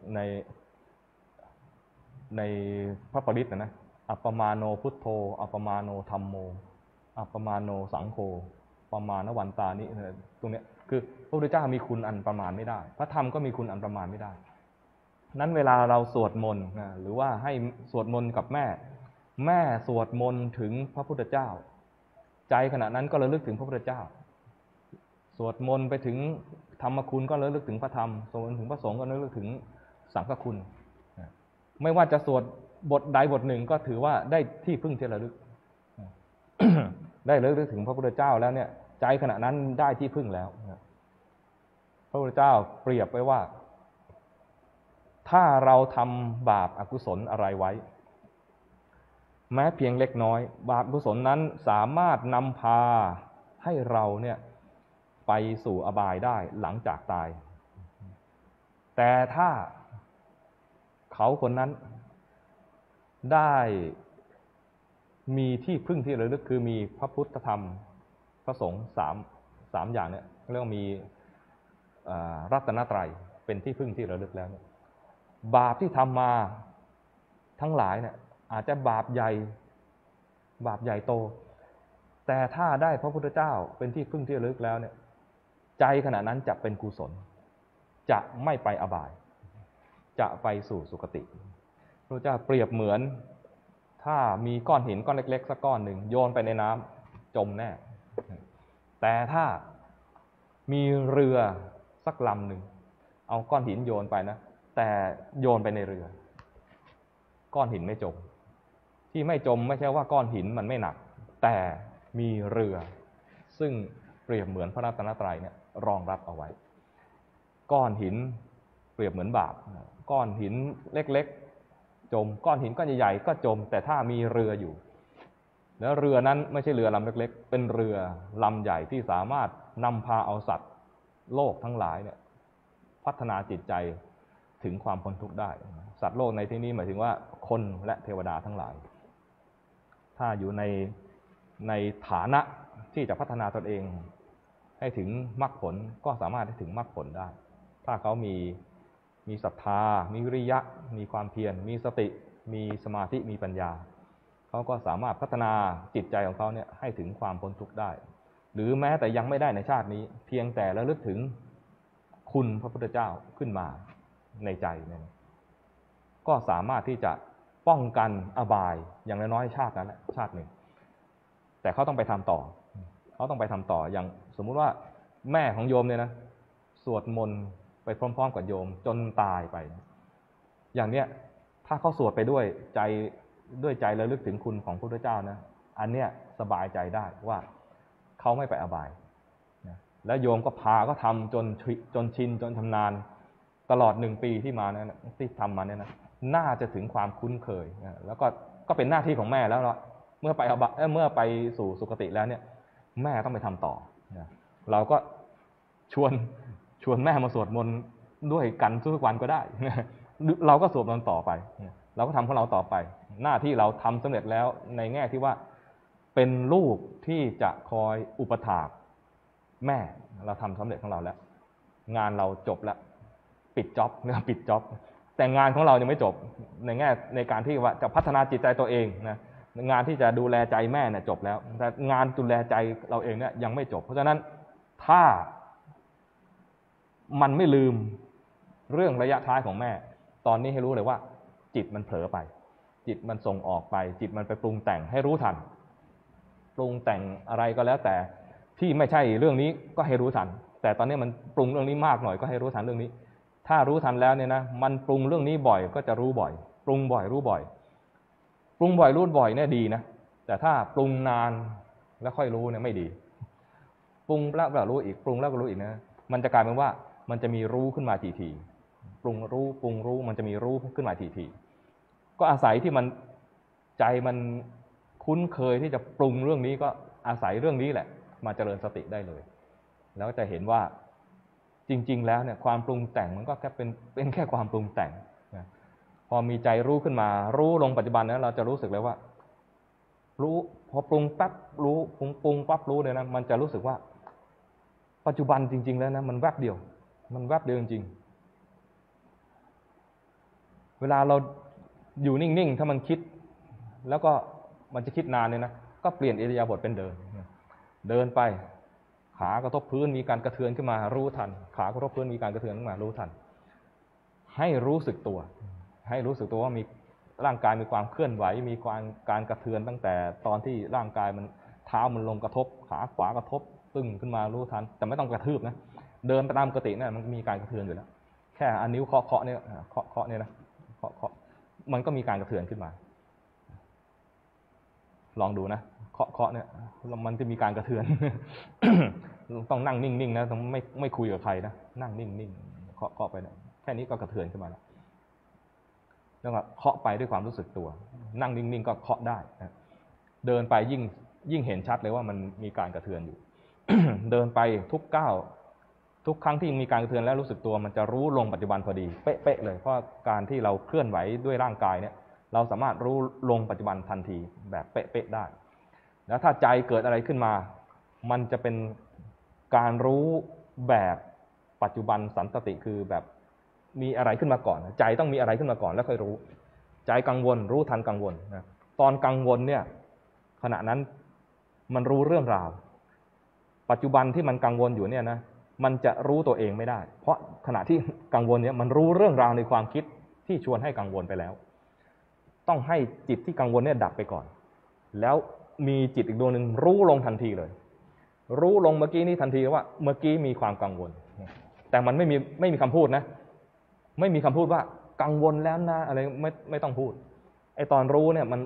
ในพระปริตนะอัปปมาโนพุทโธอัปปมาโนธัมโมอัปปมาโนสังโฆปมาณวันตานี้ตรงเนี้ยคือพระพุทธเจ้ามีคุณอันประมาณไม่ได้พระธรรมก็มีคุณอันประมาณไม่ได้นั้นเวลาเราสวดมนต์หรือว่าให้สวดมนต์กับแม่สวดมนต์ถึงพระพุทธเจ้าใจขณะนั้นก็ระลึกถึงพระพุทธเจ้าสวดมนต์ไปถึงธรรมคุณก็ระลึกถึงพระธรรมสวดถึงพระสงฆ์ก็ระลึกถึงสังฆคุณไม่ว่าจะสวดบทใดบทหนึ่งก็ถือว่าได้ที่พึ่งที่ระลึก ได้ระลึกถึงพระพุทธเจ้าแล้วเนี่ยใจขณะนั้นได้ที่พึ่งแล้วพระพุทธเจ้าเปรียบไว้ว่าถ้าเราทำบาปอกุศลอะไรไว้แม้เพียงเล็กน้อยบาปอกุศลนั้นสามารถนำพาให้เราเนี่ยไปสู่อบายได้หลังจากตายแต่ถ้าเขาคนนั้นได้มีที่พึ่งที่ระลึกคือมีพระพุทธธรรมพระสงฆ์สามอย่างเนี่ยเรียกว่ามีรัตนตรัยเป็นที่พึ่งที่ระลึกแล้วเนี่ยบาปที่ทำมาทั้งหลายเนี่ยอาจจะบาปใหญ่โตแต่ถ้าได้พระพุทธเจ้าเป็นที่พึ่งที่ระลึกแล้วเนี่ยใจขณะนั้นจะเป็นกุศลจะไม่ไปอบายจะไปสู่สุคติพระพุทธเจ้าเปรียบเหมือนถ้ามีก้อนหินก้อนเล็กๆสักก้อนหนึ่งโยนไปในน้ำจมแน่แต่ถ้ามีเรือสักลำหนึ่งเอาก้อนหินโยนไปนะแต่โยนไปในเรือก้อนหินไม่จมที่ไม่จมไม่ใช่ว่าก้อนหินมันไม่หนักแต่มีเรือซึ่งเปรียบเหมือนพระรัตนตรัยเนี่ยรองรับเอาไว้ก้อนหินเปรียบเหมือนบาปก้อนหินเล็กๆจมก้อนหินก้อนใหญ่ๆก็จมแต่ถ้ามีเรืออยู่แล้วเรือนั้นไม่ใช่เรือลำเล็กๆเป็นเรือลำใหญ่ที่สามารถนำพาเอาสัตว์โลกทั้งหลายเนี่ยพัฒนาจิตใจถึงความพ้นทุกข์ได้สัตว์โลกในที่นี้หมายถึงว่าคนและเทวดาทั้งหลายถ้าอยู่ในฐานะที่จะพัฒนาตนเองให้ถึงมรรคผลก็สามารถให้ถึงมรรคผลได้ถ้าเขามีศรัทธามีวิริยะมีความเพียรมีสติมีสมาธิมีปัญญาเขาก็สามารถพัฒนาจิตใจของเขาเนี่ยให้ถึงความพ้นทุกข์ได้หรือแม้แต่ยังไม่ได้ในชาตินี้เพียงแต่ระลึกถึงคุณพระพุทธเจ้าขึ้นมาในใจเนี่ยก็สามารถที่จะป้องกันอบายอย่างน้อยๆชาตินั้นแหละชาติหนึ่งแต่เขาต้องไปทำต่อเขาต้องไปทำต่ออย่างสมมุติว่าแม่ของโยมเนี่ยนะสวดมนต์ไปพร้อมๆกับโยมจนตายไปอย่างเนี้ยถ้าเขาสวดไปด้วยใจระลึกถึงคุณของพระพุทธเจ้านะอันเนี้ยสบายใจได้ว่าเขาไม่ไปอบายแล้วโยมก็พาเขาทำจนชินจนชำนาญตลอด1 ปีที่มานะที่ทำมาเนี่ยนะน่าจะถึงความคุ้นเคยแล้วก็เป็นหน้าที่ของแม่แล้วเมื่อไปสู่สุคติแล้วเนี่ยแม่ต้องไปทำต่อเราก็ชวนแม่มาสวดมนต์ด้วยกันทุกวันก็ได้เราก็สวดมนต์ต่อไปเราก็ทำของเราต่อไปหน้าที่เราทำสำเร็จแล้วในแง่ที่ว่าเป็นลูกที่จะคอยอุปถากแม่เราทำสำเร็จของเราแล้วงานเราจบแล้วปิดจ็อบแต่งานของเรายังไม่จบในแง่ในการที่ว่าจะพัฒนาจิตใจตัวเองนะงานที่จะดูแลใจแม่เนี่ยจบแล้วแต่งานดูแลใจเราเองเนี่ยยังไม่จบเพราะฉะนั้นถ้ามันไม่ลืมเรื่องระยะท้ายของแม่ตอนนี้ให้รู้เลยว่าจิตมันเผลอไปจิตมันส่งออกไปจิตมันไปปรุงแต่งให้รู้ทันปรุงแต่งอะไรก็แล้วแต่ที่ไม่ใช่เรื่องนี้ก็ให้รู้ทันแต่ตอนนี้มันปรุงเรื่องนี้มากหน่อยก็ให้รู้ทันเรื่องนี้ถ้ารู้ทันแล้วเนี่ยนะมันปรุงเรื่องนี้บ่อยก็จะรู้บ่อยปรุงบ่อยรู้บ่อยปรุงบ่อยรู้บ่อยเนี่ยดีนะแต่ถ้าปรุงนานแล้วค่อยรู้เนี่ยไม่ดีปรุงแล้วก็รู้อีกปรุงแล้วก็รู้อีกนะมันจะกลายเป็นว่ามันจะมีรู้ขึ้นมาทีปรุงรู้มันจะมีรู้ขึ้นมาทีก็อาศัยที่มันใจมันคุ้นเคยที่จะปรุงเรื่องนี้ก็อาศัยเรื่องนี้แหละมาเจริญสติได้เลยแล้วจะเห็นว่าจริงๆแล้วเนี่ยความปรุงแต่งมันก็แค่เป็นแค่ความปรุงแต่งนะพอมีใจรู้ขึ้นมารู้ลงปัจจุบันนั้นเราจะรู้สึกเลยว่ารู้พอปรุงปั๊บรู้ปรุงปั๊บรู้เนี่ยนะมันจะรู้สึกว่าปัจจุบันจริงๆแล้วนะมันแวบเดียวจริงๆเวลาเราอยู่นิ่งๆถ้ามันคิดแล้วก็มันจะคิดนานเนี่ยนะก็เปลี่ยนอิริยาบถเป็นเดินไปขากระทบพื้นมีการกระเทือนขึ้นมารู้ทันขากระทบพื้นมีการกระเทือนขึ้นมารู้ทันให้รู้สึกตัวว่ามีร่างกายมีความเคลื่อนไหวมีการกระเทือนตั้งแต่ตอนที่ร่างกายมันเท้ามันลงกระทบขาขวากระทบตึงขึ้นมารู้ทันแต่ไม่ต้องกระทืบนะเดินไปตามปกติเนี่ยมันมีการกระเทือนอยู่แล้วแค่อันนิ้วเคาะเนี่ยเคาะเนี่ยนะเคาะมันก็มีการกระเทือนขึ้นมาลองดูนะเคาะเนี่ยมันจะมีการกระเทือน ต้องนั่งนิ่งๆนะต้องไม่คุยกับใครนะนั่งนิ่งๆเคาะไปนะแค่นี้ก็กระเทือนขึ้นมาแล้วแล้วก็เคาะไปด้วยความรู้สึกตัวนั่งนิ่งๆก็เคาะได้นะเดินไปยิ่งเห็นชัดเลยว่ามันมีการกระเทือนอยู่ เดินไปทุกก้าวทุกครั้งที่มีการกระเทือนแล้วรู้สึกตัวมันจะรู้ลงปัจจุบันพอดีเป๊ะๆเลยเพราะการที่เราเคลื่อนไหวด้วยร่างกายเนี่ยเราสามารถรู้ลงปัจจุบันทันทีแบบเป๊ะๆได้แล้วถ้าใจเกิดอะไรขึ้นมามันจะเป็นการรู้แบบปัจจุบันสันตติคือแบบมีอะไรขึ้นมาก่อนใจต้องมีอะไรขึ้นมาก่อนแล้วค่อยรู้ใจกังวลรู้ทันกังวลนะตอนกังวลเนี่ยขณะนั้นมันรู้เรื่องราวปัจจุบันที่มันกังวลอยู่เนี่ยนะมันจะรู้ตัวเองไม่ได้เพราะขณะที่กังวลเนี่ยมันรู้เรื่องราวในความคิดที่ชวนให้กังวลไปแล้วต้องให้จิตที่กังวลเนี่ยดับไปก่อนแล้วมีจิตอีกดวงหนึ่งรู้ลงทันทีเลยรู้ลงเมื่อกี้นี้ทันทีว่าเมื่อกี้มีความกังวลแต่มันไม่มีคำพูดนะไม่มีคำพูดว่ากังวลแล้วนะอะไรไม่ต้องพูดไอ้ตอนรู้เนี่ยมันแ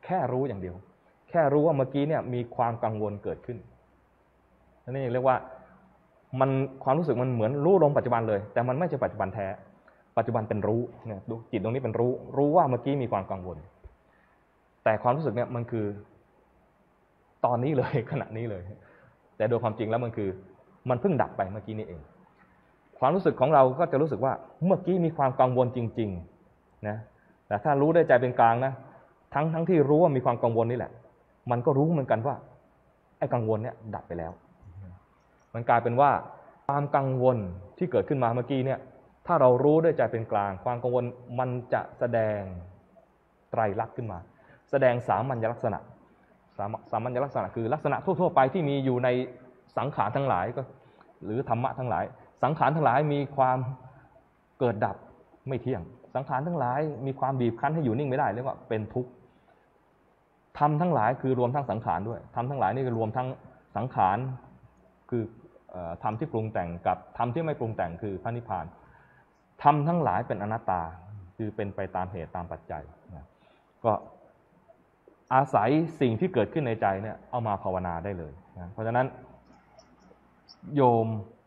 ค่รู้อย่างเดียวแค่รู้ว่าเมื่อกี้เนี่ยมีความกังวลเกิดขึ้นนี่เรียกว่ามันความรู้สึกมันเหมือนรู้ลงปัจจุบันเลยแต่มันไม่ใช่ปัจจุบันแท้ปัจจุบันเป็นรู้เนี่ยจิตตรงนี้เป็นรู้ว่าเมื่อกี้มีความกังวลแต่ความรู้สึกเนี่ยมันคือตอนนี้เลยขณะนี้เลยแต่โดยความจริงแล้วมันคือมันเพิ่งดับไปเมื่อกี้นี้เองความรู้สึกของเราก็จะรู้สึกว่าเมื่อกี้มีความกังวลจริงๆนะแต่ถ้ารู้ได้ใจเป็นกลางนะทั้งที่รู้ว่ามีความกังวลนี่แหละมันก็รู้เหมือนกันว่าไอ้กังวลเนี่ยดับไปแล้วมันกลายเป็นว่าความกังวลที่เกิดขึ้นมาเมื่อกี้เนี่ยถ้าเรารู้ด้วยใจเป็นกลางความกังวลมันจะแสดงไตรลักษณ์ขึ้นมาแสดงสามัญลักษณะสามัญลักษณะคือลักษณะทั่วๆไปที่มีอยู่ในสังขารทั้งหลายก็หรือธรรมะทั้งหลายสังขารทั้งหลายมีความเกิดดับไม่เที่ยงสังขารทั้งหลายมีความบีบคั้นให้อยู่นิ่งไม่ได้เรียกว่าเป็นทุกข์ธรรมทั้งหลายคือรวมทั้งสังขารด้วยธรรมทั้งหลายนี่ก็รวมทั้งสังขารคือธรรมที่ปรุงแต่งกับธรรมที่ไม่ปรุงแต่งคือพระนิพพานธรรมทั้งหลายเป็นอนัตตาคือเป็นไปตามเหตุตามปัจจัยก็อาศัยสิ่งที่เกิดขึ้นในใจเนี่ยเอามาภาวนาได้เลยนะเพราะฉะนั้นโยม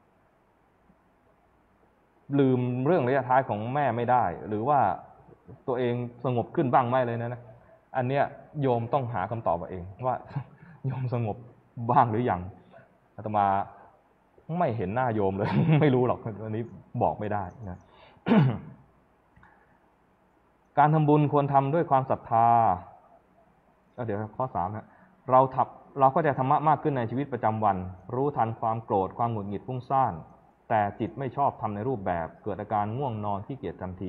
ลืมเรื่องระยะท้ายของแม่ไม่ได้หรือว่าตัวเองสงบขึ้นบ้างไหมเลยนะอันเนี้ยโยมต้องหาคำตอบเองว่าโยมสงบบ้างหรือยังอาตมาไม่เห็นหน้าโยมเลย ไม่รู้หรอกอันนี้บอกไม่ได้นะ การทำบุญควรทำด้วยความศรัทธาเดี๋ยวข้อ3นะเราก็จะธรรมะมากขึ้นในชีวิตประจำวันรู้ทันความโกรธความหงุดหงิดฟุ้งซ่านแต่จิตไม่ชอบทำในรูปแบบเกิดอาการง่วงนอนขี้เกียจทันที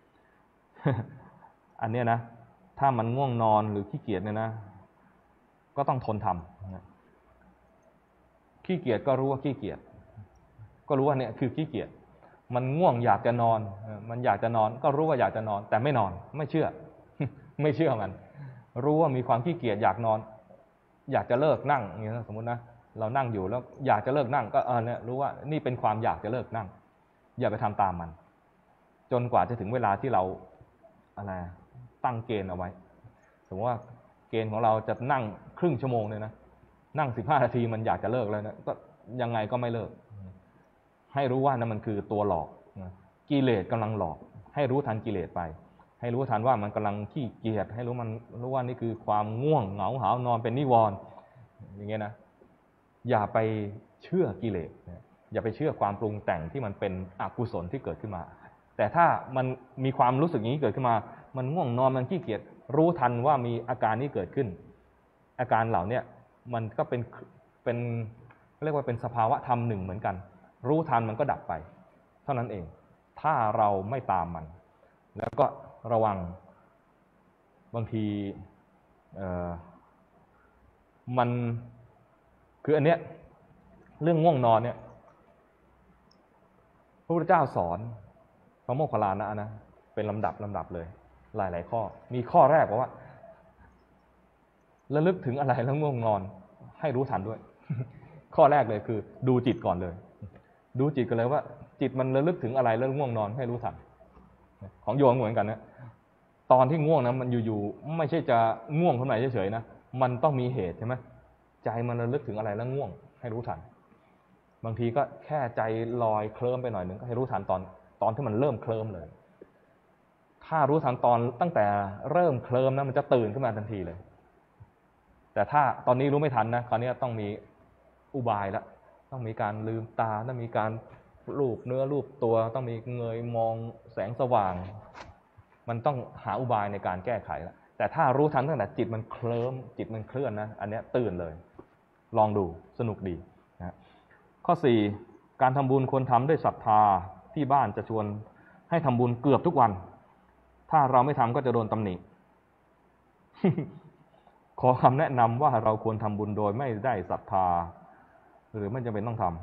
อันเนี้ยนะถ้ามันง่วงนอนหรือขี้เกียจเนี่ยนะก็ต้องทนทำขี้เกียจก็รู้ว่าขี้เกียจก็รู้ว่าเนี่ยคือขี้เกียจมันง่วงอยากจะนอนมันอยากจะนอนก็รู้ว่าอยากจะนอนแต่ไม่นอนไม่เชื่อ ไม่เชื่อมันรู้ว่ามีความขี้เกียจอยากนอนอยากจะเลิกนั่งอย่างนี้สมมตินะเรานั่งอยู่แล้วอยากจะเลิกนั่งก็เนี่ยรู้ว่านี่เป็นความอยากจะเลิกนั่งอย่าไปทำตามมันจนกว่าจะถึงเวลาที่เราอะไรตั้งเกณฑ์เอาไว้สมมติว่าเกณฑ์ของเราจะนั่งครึ่งชั่วโมงเลยนะนั่ง15 นาทีมันอยากจะเลิกแล้วนะก็ยังไงก็ไม่เลิกให้รู้ว่านั่นมันคือตัวหลอกกิเลสกำลังหลอกให้รู้ทันกิเลสไปให้รู้ทันว่ามันกำลังขี้เกียจให้รู้ว่านี่คือความง่วงเหงาหาวนอนเป็นนิวรณ์อย่างเงี้ยนะอย่าไปเชื่อกิเลสอย่าไปเชื่อความปรุงแต่งที่มันเป็นอกุศลที่เกิดขึ้นมาแต่ถ้ามันมีความรู้สึกอย่างนี้เกิดขึ้นมามันง่วงนอนมันขี้เกียจรู้ทันว่ามีอาการนี้เกิดขึ้นอาการเหล่านี้มันก็เป็นเรียกว่าเป็นสภาวะธรรมหนึ่งเหมือนกันรู้ทันมันก็ดับไปเท่านั้นเองถ้าเราไม่ตามมันแล้วก็ระวังบางทีมันคืออันเนี้ยเรื่องง่วงนอนเนี่ยพระพุทธเจ้าสอนพระโมคคัลลานะเป็นลำดับเลยหลายๆข้อมีข้อแรกบอกว่าระลึกถึงอะไรแล้วง่วงนอนให้รู้ทันด้วย ข้อแรกเลยคือดูจิตก่อนเลยดูจิตกันเลยว่าจิตมันระลึกถึงอะไรแล้วง่วงนอนให้รู้ทันของโยมเหมือนกันนะตอนที่ง่วงนะมันอยู่ๆไม่ใช่จะง่วงขึ้นมาเฉยๆนะมันต้องมีเหตุใช่ไหมใจมันระลึกถึงอะไรแล้วง่วงให้รู้ทันบางทีก็แค่ใจลอยเคลิ้มไปหน่อยนึงก็ให้รู้ทันตอนที่มันเริ่มเคลิ้มเลยถ้ารู้ทันตอนตั้งแต่เริ่มเคลิ้มนะมันจะตื่นขึ้นมาทันทีเลยแต่ถ้าตอนนี้รู้ไม่ทันนะคราวนี้ต้องมีอุบายแล้วต้องมีการลืมตาต้องมีการลูบเนื้อลูบตัวต้องมีเงยมองแสงสว่างมันต้องหาอุบายในการแก้ไขแล้วแต่ถ้ารู้ทันตั้งแต่จิตมันเคลิ้มจิตมันเคลื่อนนะอันนี้ตื่นเลยลองดูสนุกดีนะข้อ4การทำบุญควรทำด้วยศรัทธาที่บ้านจะชวนให้ทำบุญเกือบทุกวันถ้าเราไม่ทำก็จะโดนตำหนิ ขอคำแนะนำว่าเราควรทำบุญโดยไม่ได้ศรัทธาหรือไม่จำเป็นต้องทำ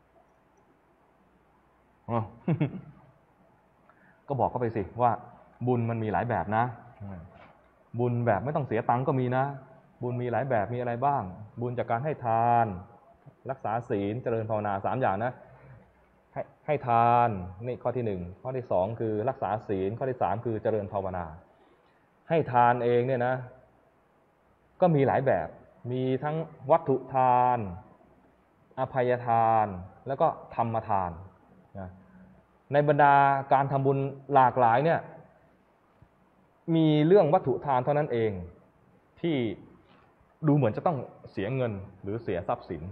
ก็บอกเขาไปสิว่าบุญมันมีหลายแบบนะบุญแบบไม่ต้องเสียตังค์ก็มีนะบุญมีหลายแบบมีอะไรบ้างบุญจากการให้ทานรักษาศีลเจริญภาวนา3อย่างนะให้ทานนี่ข้อที่1ข้อที่2คือรักษาศีลข้อที่3คือเจริญภาวนาให้ทานเองเนี่ยนะก็มีหลายแบบมีทั้งวัตถุทานอภัยทานแล้วก็ธรรมทานนะในบรรดาการทำบุญหลากหลายเนี่ยมีเรื่องวัตถุทานเท่านั้นเองที่ดูเหมือนจะต้องเสียเงินหรือเสียทรัพย์สิน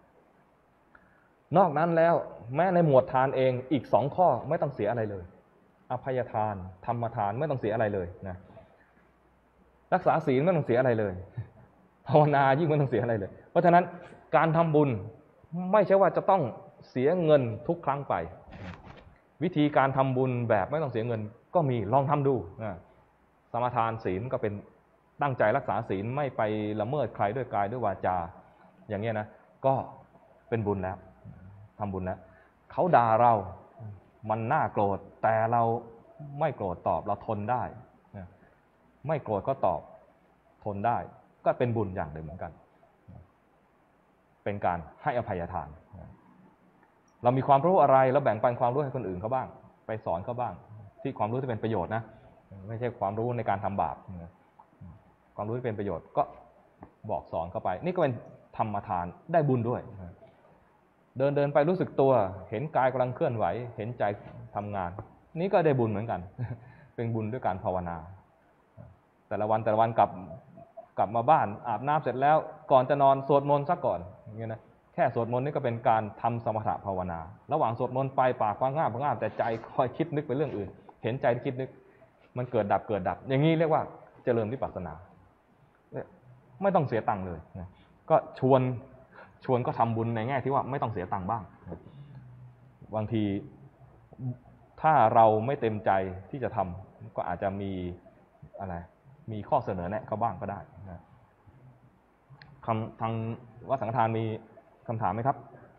นอกนั้นแล้วแม้ในหมวดทานเองอีก2ข้อไม่ต้องเสียอะไรเลยอภัยทานธรรมทานไม่ต้องเสียอะไรเลยนะรักษาศีลไม่ต้องเสียอะไรเลยภาวนายิ่งไม่ต้องเสียอะไรเลยเพราะฉะนั้นการทำบุญไม่ใช่ว่าจะต้องเสียเงินทุกครั้งไปวิธีการทำบุญแบบไม่ต้องเสียเงินก็มีลองทำดูนะสมาทานศีลก็เป็นตั้งใจรักษาศีลไม่ไปละเมิดใครด้วยกายด้วยวาจาอย่างเงี้ยนะก็เป็นบุญแล้วทำบุญแล้วเขาด่าเรามันน่าโกรธแต่เราไม่โกรธตอบเราทนได้ไม่โกรธก็ตอบทนได้ก็เป็นบุญอย่างหนึ่งเหมือนกันเป็นการให้อภัยทานเรามีความรู้อะไรแล้วแบ่งปันความรู้ให้คนอื่นเขาบ้างไปสอนเขาบ้างที่ความรู้ที่เป็นประโยชน์นะไม่ใช่ความรู้ในการทำบาปความรู้ที่เป็นประโยชน์ก็บอกสอนเข้าไปนี่ก็เป็นธรรมทานได้บุญด้วยเดินไปรู้สึกตัวเห็นกายกำลังเคลื่อนไหวเห็นใจทำงานนี่ก็ได้บุญเหมือนกันเป็นบุญด้วยการภาวนาแต่ละวันกลับมาบ้านอาบน้ำเสร็จแล้วก่อนจะนอนสวดมนต์ซะก่อนอย่างเงี้ยนะแค่สวดมนต์นี่ก็เป็นการทำสมถะภาวนาระหว่างสวดมนต์ไปปากว่างง่ามแต่ใจคอยคิดนึกไปเรื่องอื่นเห็นใจที่คิดนึกมันเกิดดับอย่างนี้เรียกว่าเจริญวิปัสสนาไม่ต้องเสียตังค์เลยนะก็ชวนก็ทำบุญในแง่ที่ว่าไม่ต้องเสียตังค์บ้างบางทีถ้าเราไม่เต็มใจที่จะทำก็อาจจะมีข้อเสนอแนะเขาบ้างก็ได้นะทางวัดสังฆทานมีคำถามไหมครับ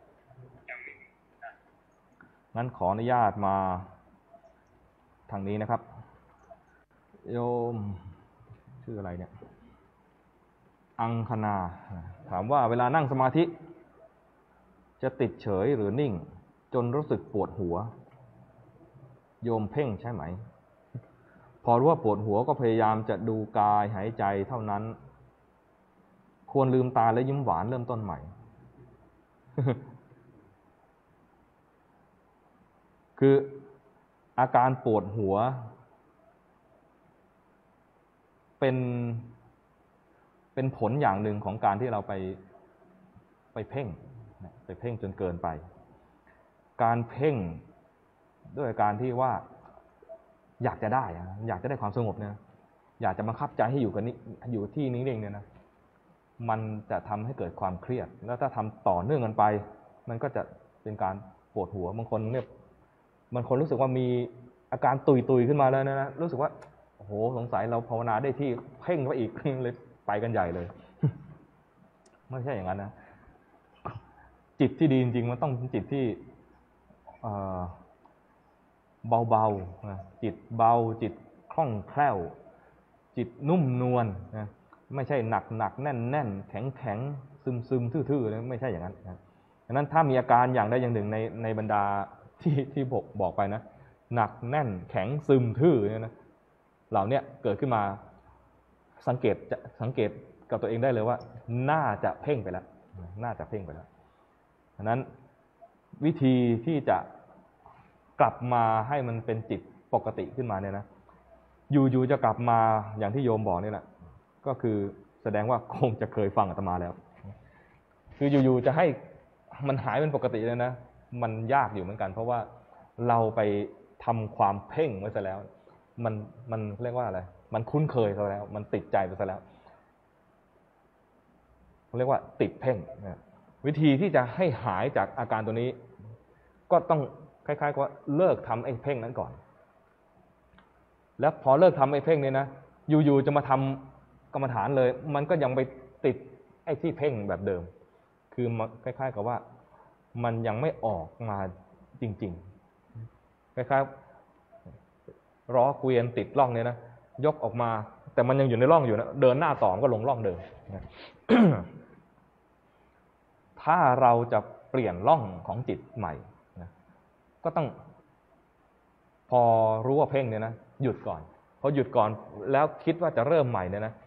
งั้นขออนุญาตมาทางนี้นะครับโยมชื่ออะไรเนี่ยอังคณาถามว่าเวลานั่งสมาธิจะติดเฉยหรือนิ่งจนรู้สึกปวดหัวโยมเพ่งใช่ไหมพอรู้ว่าปวดหัวก็พยายามจะดูกายหายใจเท่านั้นควรลืมตาและยิ้มหวานเริ่มต้นใหม่ คืออาการปวดหัวเป็นผลอย่างหนึ่งของการที่เราไปเพ่งจนเกินไปการเพ่งด้วยการที่ว่าอยากจะได้ความสงบเนี่ยอยากจะบังคับใจให้อยู่ที่นิ่งๆเนี่ยนะมันจะทำให้เกิดความเครียดแล้วถ้าทำต่อเนื่องกันไปมันก็จะเป็นการปวดหัวบางคนรู้สึกว่ามีอาการตุยขึ้นมาแล้วนะรู้สึกว่าโอ้โหสงสัยเราภาวนาได้ที่เพ่งไปอีกเลยไปกันใหญ่เลย ไม่ใช่อย่างนั้นนะจิตที่ดีจริงๆมันต้องเป็นจิตที่เบาๆจิตเบาจิตคล่องแคล่วจิตนุ่มนวลนะไม่ใช่หนักแน่นแข็งซึมทื่อๆนะไม่ใช่อย่างนั้นนะดังนั้นถ้ามีอาการอย่างใดอย่างหนึ่งในบรรดาที่บอกไปนะหนักแน่นแข็งซึมทื่อเนี่ยนะเหล่านี้เกิดขึ้นมาสังเกตกับตัวเองได้เลยว่าน่าจะเพ่งไปแล้วดังนั้นวิธีที่จะกลับมาให้มันเป็นจิตปกติขึ้นมาเนี่ยนะอยู่จะกลับมาอย่างที่โยมบอกนี่แหละก็คือแสดงว่าคงจะเคยฟังอาตมาแล้วคืออยู่จะให้มันหายเป็นปกติเลยนะมันยากอยู่เหมือนกันเพราะว่าเราไปทำความเพ่งไว้ซะแล้วมันเรียกว่าอะไรมันคุ้นเคยซะแล้วมันติดใจไปซะแล้วเรียกว่าติดเพ่งนะวิธีที่จะให้หายจากอาการตัวนี้ก็ต้องคล้ายๆกับว่าเลิกทำไอ้เพ่งนั้นก่อนแล้วพอเลิกทำไอ้เพ่งเนี่ยนะอยู่จะมาทำกรรมฐานเลยมันก็ยังไปติดไอ้ที่เพ่งแบบเดิมคือคล้ายๆกับว่ามันยังไม่ออกมาจริงๆคล้ายๆล้อเกวียนติดร่องเนี่ยนะยกออกมาแต่มันยังอยู่ในร่องอยู่นะเดินหน้าต่อก็ลงร่องเดิม ถ้าเราจะเปลี่ยนร่องของจิตใหม่นะก็ต้องพอรู้ว่าเพ่งเนี่ยนะหยุดก่อนพอหยุดก่อนแล้วคิดว่าจะเริ่มใหม่เนี่ยนะ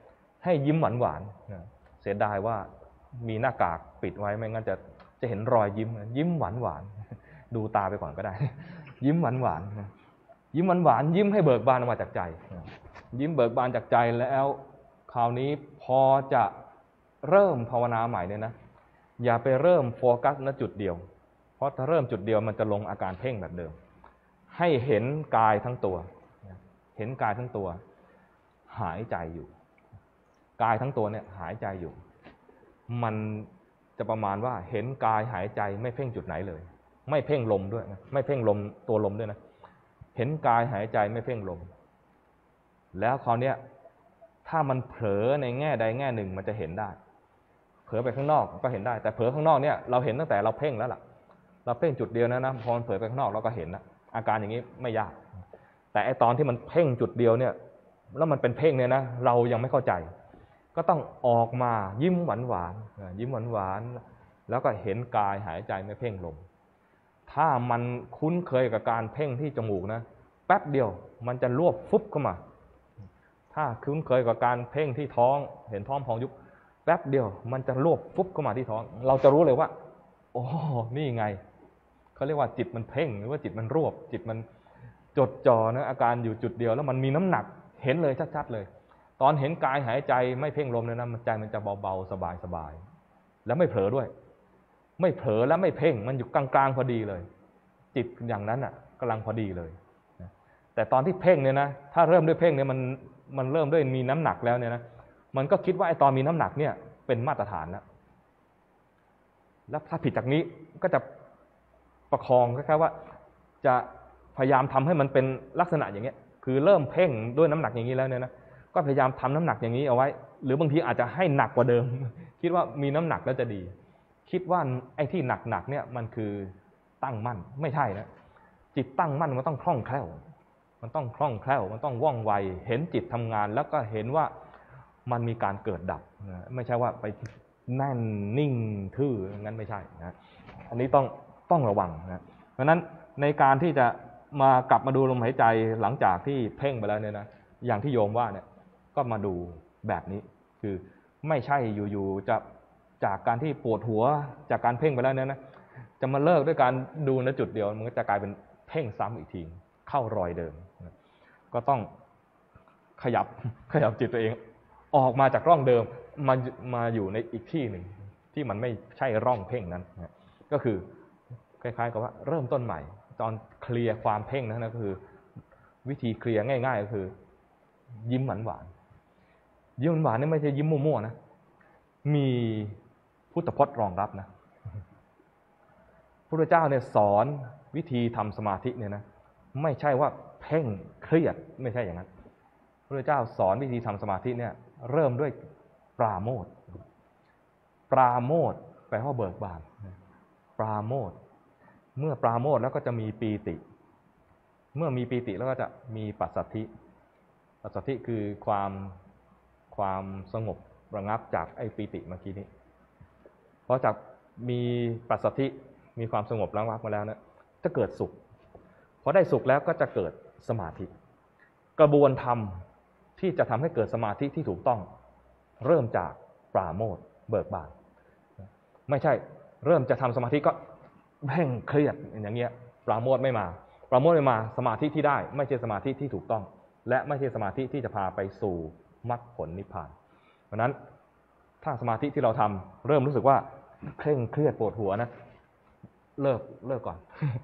ให้ยิ้มหวานๆเสียดายว่ามีหน้ากากปิดไว้ไม่งั้นจะเห็นรอยยิ้มหวานๆดูตาไปก่อนก็ได้ยิ้มหวานๆยิ้มหวานๆยิ้มให้เบิกบานออกมาจากใจยิ้มเบิกบานจากใจแล้วคราวนี้พอจะเริ่มภาวนาใหม่เนี่ยนะอย่าไปเริ่มโฟกัสณจุดเดียวเพราะถ้าเริ่มจุดเดียวมันจะลงอาการเพ่งแบบเดิมให้เห็นกายทั้งตัวเห็นกายทั้งตัวหายใจอยู่กายทั้งตัวเนี่ยหายใจอยู่มันจะประมาณว่าเห็นกายหายใจไม่เพ่งจุดไหนเลยไม่เพ่งลมด้วยนะไม่เพ่งลมตัวลมด้วยนะเห็นกายหายใจไม่เพ่งลมแล้วคราวนี้ถ้ามันเผลอในแง่ใดแง่หนึ่งมันจะเห็นได้เผลอไปข้างนอกก็เห็นได้แต่เผลอข้างนอกเนี่ยเราเห็นตั้งแต่เราเพ่งแล้วล่ะเราเพ่งจุดเดียวนะพอมันเผลอไปข้างนอกเราก็เห็นนะอาการอย่างนี้ไม่ยากแต่ไอตอนที่มันเพ่งจุดเดียวเนี่ยแล้วมันเป็นเพ่งเนี่ยนะเรายังไม่เข้าใจก็ต้องออกมายิ้มหวานยิ้มหวานแล้วก็เห็นกายหายใจไม่เพ่งลมถ้ามันคุ้นเคยกับการเพ่งที่จมูกนะแป๊บเดียวมันจะรวบฟุบเข้ามาถ้าคุ้นเคยกับการเพ่งที่ท้องเห็นท้องพองยุบแป๊บเดียวมันจะรวบฟุบเข้ามาที่ท้องเราจะรู้เลยว่าโอ้นี่ไงเขาเรียกว่าจิตมันเพ่งหรือว่าจิตมันรวบจิตมันจดจ่อนะอาการอยู่จุดเดียวแล้วมันมีน้ำหนักเห็นเลยชัดๆเลยตอนเห็นกายหายใจไม่เพ่งลมเนี่ยนะใจมันจะเบาๆสบายๆแล้วไม่เผลอด้วยไม่เผลอและไม่เพ่งมันอยู่กลางๆพอดีเลยจิตอย่างนั้นอ่ะกำลังพอดีเลยแต่ตอนที่เพ่งเนี่ยนะถ้าเริ่มด้วยเพ่งเนี่ยมันเริ่มด้วยมีน้ำหนักแล้วเนี่ยนะมันก็คิดว่าไอ้ตอนมีน้ำหนักเนี่ยเป็นมาตรฐานแล้วถ้าผิดจากนี้ก็จะประคองคล้ายๆว่าจะพยายามทำให้มันเป็นลักษณะอย่างเงี้ยคือเริ่มเพ่งด้วยน้ำหนักอย่างนี้แล้วเนี่ยนะก็พยายามทำน้ำหนักอย่างนี้เอาไว้หรือบางทีอาจจะให้หนักกว่าเดิมคิดว่ามีน้ำหนักแล้วจะดีคิดว่าไอ้ที่หนักเนี่ยมันคือตั้งมั่นไม่ใช่นะจิตตั้งมั่นมันต้องคล่องแคล่วมันต้องคล่องแคล่วมันต้องว่องไวเห็นจิตทำงานแล้วก็เห็นว่ามันมีการเกิดดับไม่ใช่ว่าไปแน่นนิ่งทื่องั้นไม่ใช่นะอันนี้ต้องระวังนะเพราะนั้นในการที่จะมากลับมาดูลมหายใจหลังจากที่เพ่งไปแล้วเนี่ยนะอย่างที่โยมว่าเนี่ยก็มาดูแบบนี้คือไม่ใช่อยู่ๆจะจากการที่ปวดหัวจากการเพ่งไปแล้วเนี่ยนะจะมาเลิกด้วยการดูณจุดเดียวมันก็จะกลายเป็นเพ่งซ้ำอีกทีเข้ารอยเดิมก็ต้องขยับจิตตัวเองออกมาจากร่องเดิมมาอยู่ในอีกที่หนึ่งที่มันไม่ใช่ร่องเพ่งนั้นก็คือคล้ายๆกับว่าเริ่มต้นใหม่ตอนเคลียร์ความเพ่งนั้นก็คือวิธีเคลียร์ง่ายๆก็คือยิ้มหวานยิ้มหวานนี่ไม่ใช่ยิ้มมั่วๆนะมีพุทธพจน์รองรับนะพระพุทธเจ้าเนี่ยสอนวิธีทำสมาธิเนี่ยนะไม่ใช่ว่าเพ่งเครียดไม่ใช่อย่างนั้นพระพุทธเจ้าสอนวิธีทำสมาธิเนี่ยเริ่มด้วยปราโมทย์แปลว่าเบิกบานปราโมทย์เมื่อปราโมทย์แล้วก็จะมีปีติเมื่อมีปีติแล้วก็จะมีปัสสัทธิคือความสงบระงับจากไอ้ปีติเมื่อกี้นี้เพราะจากมีปัสสัทธิมีความสงบระงับมาแล้วนะจะเกิดสุขพอได้สุขแล้วก็จะเกิดสมาธิกระบวนธรรมที่จะทำให้เกิดสมาธิที่ถูกต้องเริ่มจากปราโมทย์เบิกบานไม่ใช่เริ่มจะทำสมาธิก็เพ่งเครียดอย่างเงี้ยปราโมทย์ไม่มาสมาธิที่ได้ไม่ใช่สมาธิที่ถูกต้องและไม่ใช่สมาธิที่จะพาไปสู่มรรคผลนิพพานเพราะนั้นถ้าสมาธิที่เราทำเริ่มรู้สึกว่าเคร่งเครียดปวดหัวนะเลิกก่อน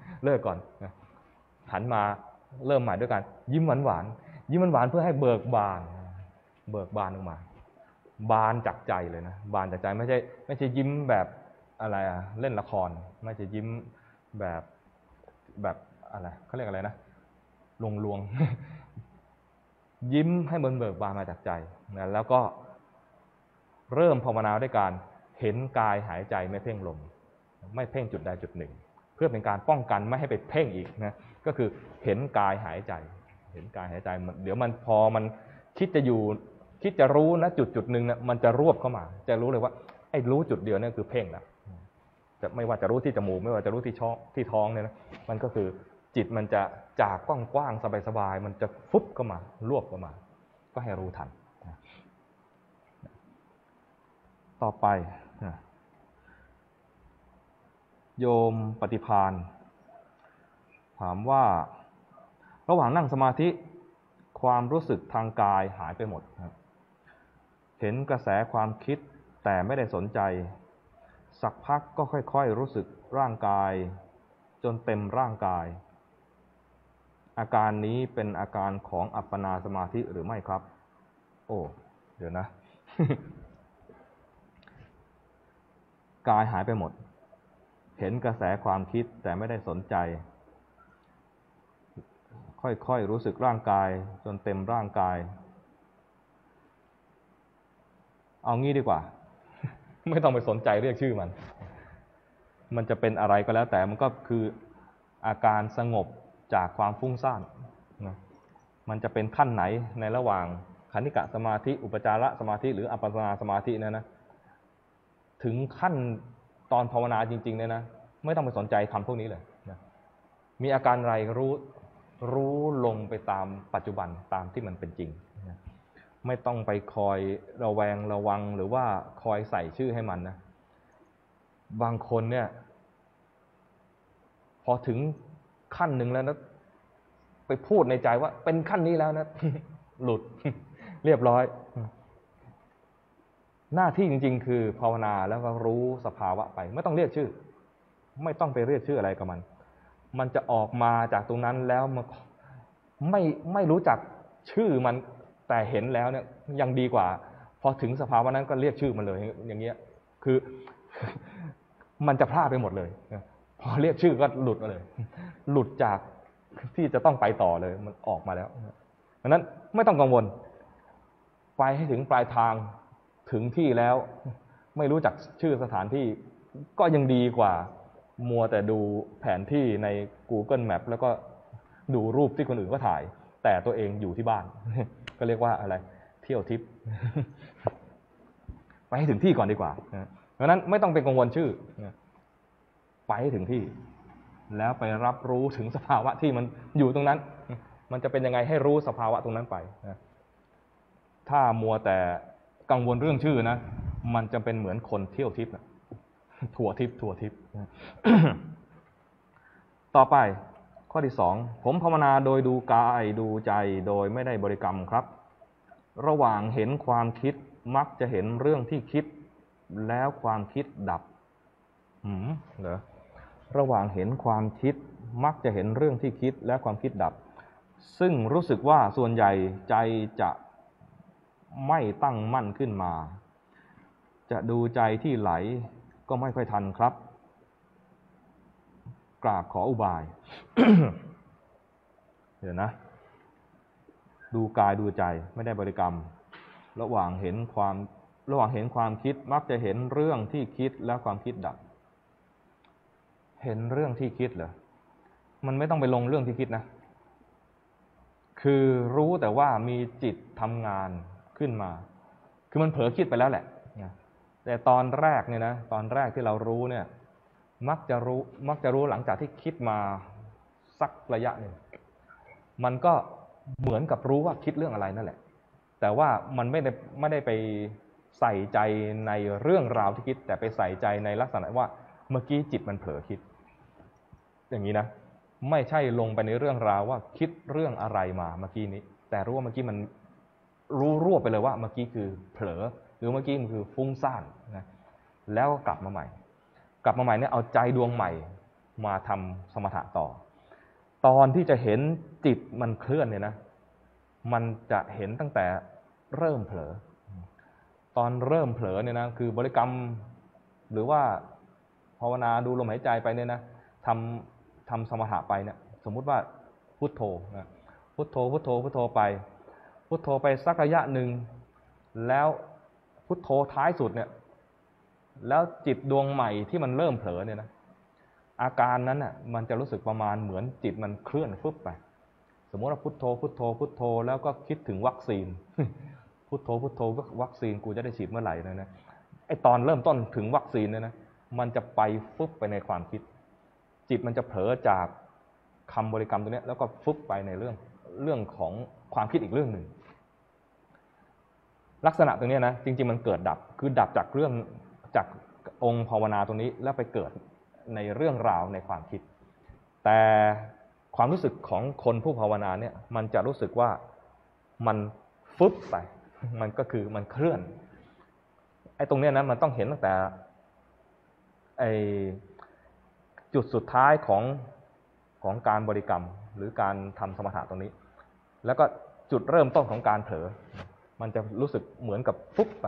หันมาเริ่มใหม่ด้วยกันยิ้มหวานเพื่อให้เบิกบานออกมาบานจากใจเลยนะบานจากใจไม่ใช่ยิ้มแบบอะไรเล่นละครไม่ใช่ยิ้มแบบอะไรเขาเรียกอะไรนะลวงยิ้มให้เบิกบานมาจากใจนะแล้วก็เริ่มภาวนาด้วยการเห็นกายหายใจไม่เพ่งลมไม่เพ่งจุดใดจุดหนึ่งเพื่อเป็นการป้องกันไม่ให้ไปเพ่งอีกนะก็คือเห็นกายหายใจเดี๋ยวมันพอมันคิดจะรู้นะจุดหนึ่งนะมันจะรวบเข้ามาจะรู้เลยว่าไอ้รู้จุดเดียวนี่คือเพ่งแล้วจะไม่ว่าจะรู้ที่จมูกไม่ว่าจะรู้ที่ท้องเนี่ยนะมันก็คือจิตมันจะจากกว้างๆสบายๆมันจะฟุบเข้ามารวบเข้ามาก็ให้รู้ทันต่อไปโยมปฏิภาณถามว่าระหว่างนั่งสมาธิความรู้สึกทางกายหายไปหมดเห็นกระแสความคิดแต่ไม่ได้สนใจสักพักก็ค่อยๆรู้สึกร่างกายจนเต็มร่างกายอาการนี้เป็นอาการของอัปปนาสมาธิหรือไม่ครับโอ้เดี๋ยวนะ กายหายไปหมดเห็นกระแสความคิดแต่ไม่ได้สนใจค่อยๆรู้สึกร่างกายจนเต็มร่างกายเอางี้ดีกว่า ไม่ต้องไปสนใจเรียกชื่อมันจะเป็นอะไรก็แล้วแต่มันก็คืออาการสงบจากความฟุ้งซ่านนะมันจะเป็นขั้นไหนในระหว่างขันธิกะสมาธิอุปจารสมาธิหรืออัปปนาสมาธินะถึงขั้นตอนภาวนาจริงๆเนี่ยนะไม่ต้องไปสนใจคำพวกนี้เลยนะมีอาการอะไรรู้ลงไปตามปัจจุบันตามที่มันเป็นจริงนะไม่ต้องไปคอยระแวงระวังหรือว่าคอยใส่ชื่อให้มันนะบางคนเนี่ยพอถึงขั้นหนึ่งแล้วนะไปพูดในใจว่าเป็นขั้นนี้แล้วนะ หลุด เรียบร้อยหน้าที่จริงๆคือภาวนาแล้วก็รู้สภาวะไปไม่ต้องเรียกชื่อไม่ต้องไปเรียกชื่ออะไรกับมันจะออกมาจากตรงนั้นแล้วมันไม่รู้จักชื่อมันแต่เห็นแล้วเนี่ยยังดีกว่าพอถึงสภาวะนั้นก็เรียกชื่อมันเลยอย่างเงี้ยคือ มันจะพลาดไปหมดเลยพอเรียกชื่อก็หลุดมาเลยหลุดจากที่จะต้องไปต่อเลยมันออกมาแล้วเพราะนั้นไม่ต้องกังวลไปให้ถึงปลายทางถึงที่แล้วไม่รู้จักชื่อสถานที่ก็ยังดีกว่ามัวแต่ดูแผนที่ใน Google Map แล้วก็ดูรูปที่คนอื่นก็ถ่ายแต่ตัวเองอยู่ที่บ้าน ก็เรียกว่าอะไรเที่ยวทิพย์ ไปให้ถึงที่ก่อนดีกว่าเพราะนั้นไม่ต้องเป็นกังวลชื่อไปให้ถึงที่แล้วไปรับรู้ถึงสภาวะที่มันอยู่ตรงนั้นมันจะเป็นยังไงให้รู้สภาวะตรงนั้นไปถ้ามัวแต่กังวลเรื่องชื่อนะมันจะเป็นเหมือนคนเที่ยวทิพย์ทัวร์ทิพย์ต่อไปข้อที่2ผมภาวนาโดยดูกายดูใจโดยไม่ได้บริกรรมครับระหว่างเห็นความคิดมักจะเห็นเรื่องที่คิดแล้วความคิดดับเหรอระหว่างเห็นความคิดมักจะเห็นเรื่องที่คิดและความคิดดับซึ่งรู้สึกว่าส่วนใหญ่ใจจะไม่ตั้งมั่นขึ้นมาจะดูใจที่ไหลก็ไม่ค่อยทันครับกราบขออุบาย เดี๋ยวนะดูกายดูใจไม่ได้บริกรรมระหว่างเห็นความคิดมักจะเห็นเรื่องที่คิดและความคิดดับเห็นเรื่องที่คิดเหรอมันไม่ต้องไปลงเรื่องที่คิดนะคือรู้แต่ว่ามีจิตทำงานขึ้นมาคือมันเผลอคิดไปแล้วแหละแต่ตอนแรกเนี่ยนะตอนแรกที่เรารู้เนี่ยมักจะรู้หลังจากที่คิดมาสักระยะหนึ่งมันก็เหมือนกับรู้ว่าคิดเรื่องอะไรนั่นแหละแต่ว่ามันไม่ได้ไปใส่ใจในเรื่องราวที่คิดแต่ไปใส่ใจในลักษณะว่าเมื่อกี้จิตมันเผลอคิดอย่างนี้นะไม่ใช่ลงไปในเรื่องราวว่าคิดเรื่องอะไรมาเมื่อกี้นี้แต่รู้ว่าเมื่อกี้มันรู้รวบไปเลยว่าเมื่อกี้คือเผลอหรือเมื่อกี้มันคือฟุ้งซ่านนะแล้วกลับมาใหม่เนี่ยเอาใจดวงใหม่มาทำสมถะต่อตอนที่จะเห็นจิตมันเคลื่อนเนี่ยนะมันจะเห็นตั้งแต่เริ่มเผลอตอนเริ่มเผลอเนี่ยนะคือบริกรรมหรือว่าภาวนาดูลมหายใจไปเนี่ยนะทำสมถะไปเนี่ยสมมุติว่าพุทโธนะพุทโธไปสักระยะหนึ่งแล้วพุทโธท้ายสุดเนี่ยแล้วจิตดวงใหม่ที่มันเริ่มเผลอเนี่ยนะอาการนั้นน่ะมันจะรู้สึกประมาณเหมือนจิตมันเคลื่อนฟึบไปสมมติว่าพุทโธแล้วก็คิดถึงวัคซีน พุทโธวัคซีนกูจะได้ฉีดเมื่อไหร่นะไอตอนเริ่มต้นถึงวัคซีนเนี่ยนะมันจะไปฟึบไปในความคิดจิตมันจะเผลอจากคำบริกรรมตัวนี้แล้วก็ฟึบไปในเรื่องของความคิดอีกเรื่องหนึ่งลักษณะตรงนี้นะจริงๆมันเกิดดับคือดับจากเรื่องจากองค์ภาวนาตรงนี้แล้วไปเกิดในเรื่องราวในความคิดแต่ความรู้สึกของคนผู้ภาวนาเนี่ยมันจะรู้สึกว่ามันฟึบไปมันก็คือมันเคลื่อนไอ้ตรงเนี้ยนะมันต้องเห็นตั้งแต่ไอ้จุดสุดท้ายของการบริกรรมหรือการทำสมถะตรงนี้แล้วก็จุดเริ่มต้นของการเผลอมันจะรู้สึกเหมือนกับฟุบไป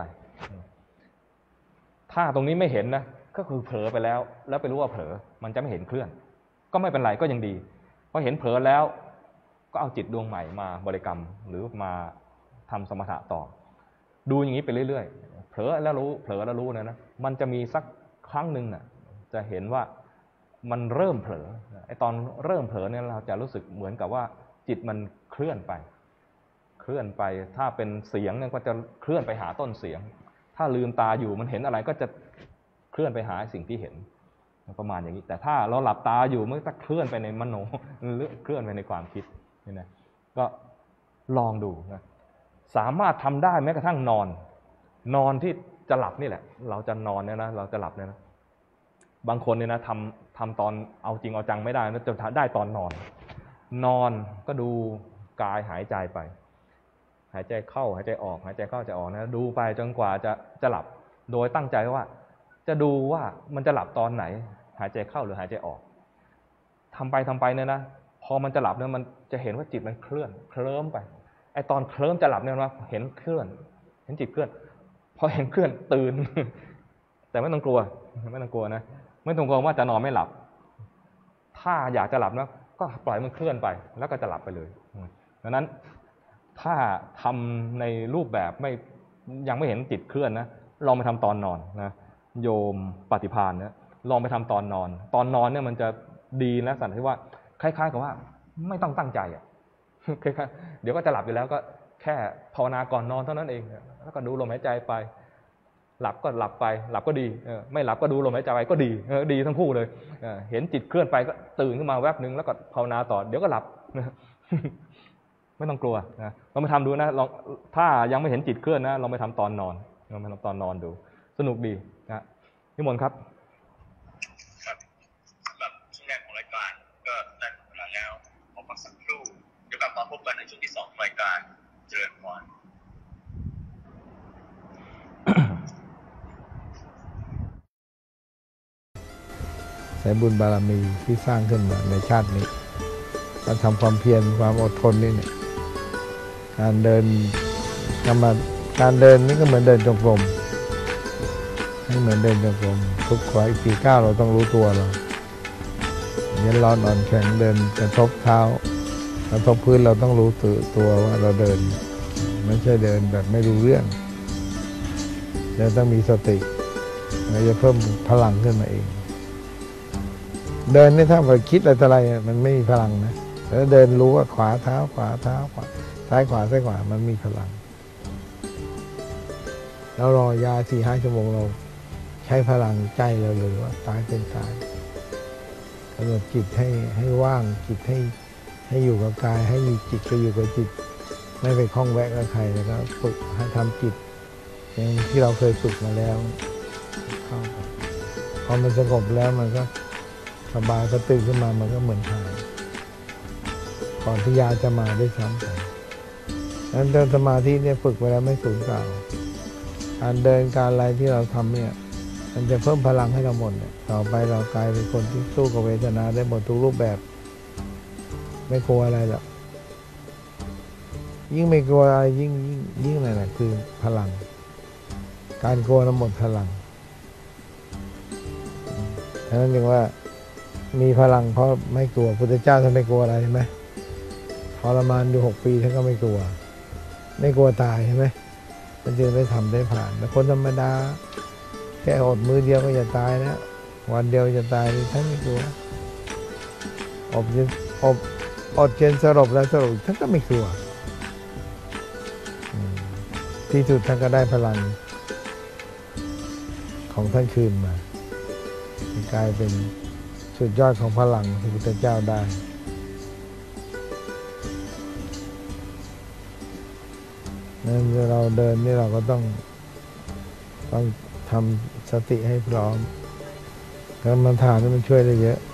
ถ้าตรงนี้ไม่เห็นนะก็คือเผลอไปแล้วไปรู้ว่าเผลอมันจะไม่เห็นเคลื่อนก็ไม่เป็นไรก็ยังดีพอเห็นเผลอแล้วก็เอาจิตดวงใหม่มาบริกรรมหรือมาทำสมถะต่อดูอย่างนี้ไปเรื่อยๆเผลอแล้วรู้เผลอแล้วรู้นะมันจะมีสักครั้งหนึ่งน่ะจะเห็นว่ามันเริ่มเผลอไอ้ตอนเริ่มเผลอเนี่ยเราจะรู้สึกเหมือนกับว่าจิตมันเคลื่อนไปถ้าเป็นเสียงเนี่ยก็จะเคลื่อนไปหาต้นเสียงถ้าลืมตาอยู่มันเห็นอะไรก็จะเคลื่อนไปหาสิ่งที่เห็นประมาณอย่างนี้แต่ถ้าเราหลับตาอยู่มันจะเคลื่อนไปในมโนหรือเคลื่อนไปในความคิดนี่นะก็ลองดูนะสามารถทำได้แม้กระทั่งนอนที่จะหลับนี่แหละเราจะนอนเนี่ยนะเราจะหลับเนี่ยนะบางคนเนี่ยนะทำตอนเอาจริงเอาจังไม่ได้นะจะได้ตอนนอนก็ดูกายหายใจไปหายใจเข้าหายใจออกหายใจเข้าหายใจออกนะดูไปจนกว่าจะหลับโดยตั้งใจว่าจะดูว่ามันจะหลับตอนไหนหายใจเข้าหรือหายใจออกทำไปเนี่ยนะพอมันจะหลับเนี่ยมันจะเห็นว่าจิตมันเคลิ้มไปไอตอนเคลิ้มจะหลับเนี่ยนะเห็นเคลื่อนเห็นจิตเคลื่อนพอเห็นเคลื่อนตื่น แต่ไม่ต้องกลัวนะไม่ต้องกลัวว่าจะนอนไม่หลับถ้าอยากจะหลับนะก็ปล่อยมันเคลื่อนไปแล้วก็จะหลับไปเลยดังนั้นถ้าทำในรูปแบบยังไม่เห็นจิตเคลื่อนนะลองไปทำตอนนอนนะโยมปฏิภาณนะลองไปทำตอนนอนเนี่ยมันจะดีนะสันที่ว่าคล้ายๆกับว่าไม่ต้องตั้งใจอ่ะคล้ายๆเดี๋ยวก็จะหลับอยู่แล้วก็แค่ภาวนาก่อนนอนเท่านั้นเองแล้วก็ดูลมหายใจไปหลับก็หลับไปหลับก็ดีไม่หลับก็ดูลมหายใจไปก็ดีดีทั้งคู่เลยเห็นจิตเคลื่อนไปก็ตื่นขึ้นมาแวบนึงแล้วก็ภาวนาต่อเดี๋ยวก็หลับไม่ต้องกลัวนะลองไปทำดูนะลองถ้ายังไม่เห็นจิตเคลื่อนนะลองไปทำตอนนอนลองไปทำตอนนอนดูสนุกดีนะนิมนต์ครับครับสำหรับช่วงแรกของรายการก็ได้หมดเวลาแล้วขอพักสักครู่เดี๋ยวกลับมาพบกันในช่วงที่2ของรายการเจริญพรใช้บุญบารมีที่สร้างขึ้นมาในชาตินี้การทำความเพียรความอดทนนี่เนี่ยการเดินนี่ก็เหมือนเดินจงกรมให้เหมือนเดินจงกรมทุกขวาอีกกี่ก้าวเราต้องรู้ตัวเราเย็นร้อนอ่อนแข็งเดินกระทบเท้ากระทบพื้นเราต้องรู้ตัวว่าเราเดินไม่ใช่เดินแบบไม่รู้เรื่องเราต้องมีสติเราจะเพิ่มพลังขึ้นมาเองเดินนี่ถ้าไปคิดอะไรมันไม่มีพลังนะแต่เดินรู้ว่าขวาเท้าซ้ายขวามันมีพลังแล้วรอยา 4-5 ชั่วโมงเราใช้พลังใจเราเลยว่าตายเป็นตายกำหนดจิตให้ว่างจิตให้อยู่กับกายให้มีจิตก็อยู่กับจิตไม่ไปคล้องแวะกับใครแล้วก็ฝึกให้ทำจิตอย่างที่เราเคยฝึกมาแล้วเข้าพอมันสงบแล้วมันก็สบายก็ตื่นขึ้นมามันก็เหมือนหายก่อนที่ยาจะมาได้ซ้ำไปนั้นเดินสมาธิเนี่ยฝึกไว้แล้วไม่สูญเปล่าการเดินการอะไรที่เราทำเนี่ยมันจะเพิ่มพลังให้เราหมดเนี่ยต่อไปเรากลายเป็นคนที่สู้กับเวทนาได้หมดทุกรูปแบบไม่กลัวอะไรหรอกยิ่งไม่กลัวอะไรยิ่งอะไรนะคือพลังการกลัวเราหมดพลังฉะนั้นเรียกว่ามีพลังเพราะไม่กลัวพุทธเจ้าท่านไม่กลัวอะไรใช่ไหมทรมานอยู่6 ปีท่านก็ไม่กลัวตายใช่ไหมท่านจึงได้ทำได้ผ่านแต่คนธรรมดาแค่อดมื้อเดียวก็จะตายแล้ววันเดียวจะตายท่านไม่กลัวอดจนสลบแล้วสลบท่านก็ไม่กลัวที่สุดท่านก็ได้พลังของท่านคืนมากลายเป็นสุดยอดของพลังที่พระพุทธเจ้าได้นั้นเราเดินนี่เราก็ต้องทำสติให้พร้อมกรรมฐานมันช่วยได้เยอะ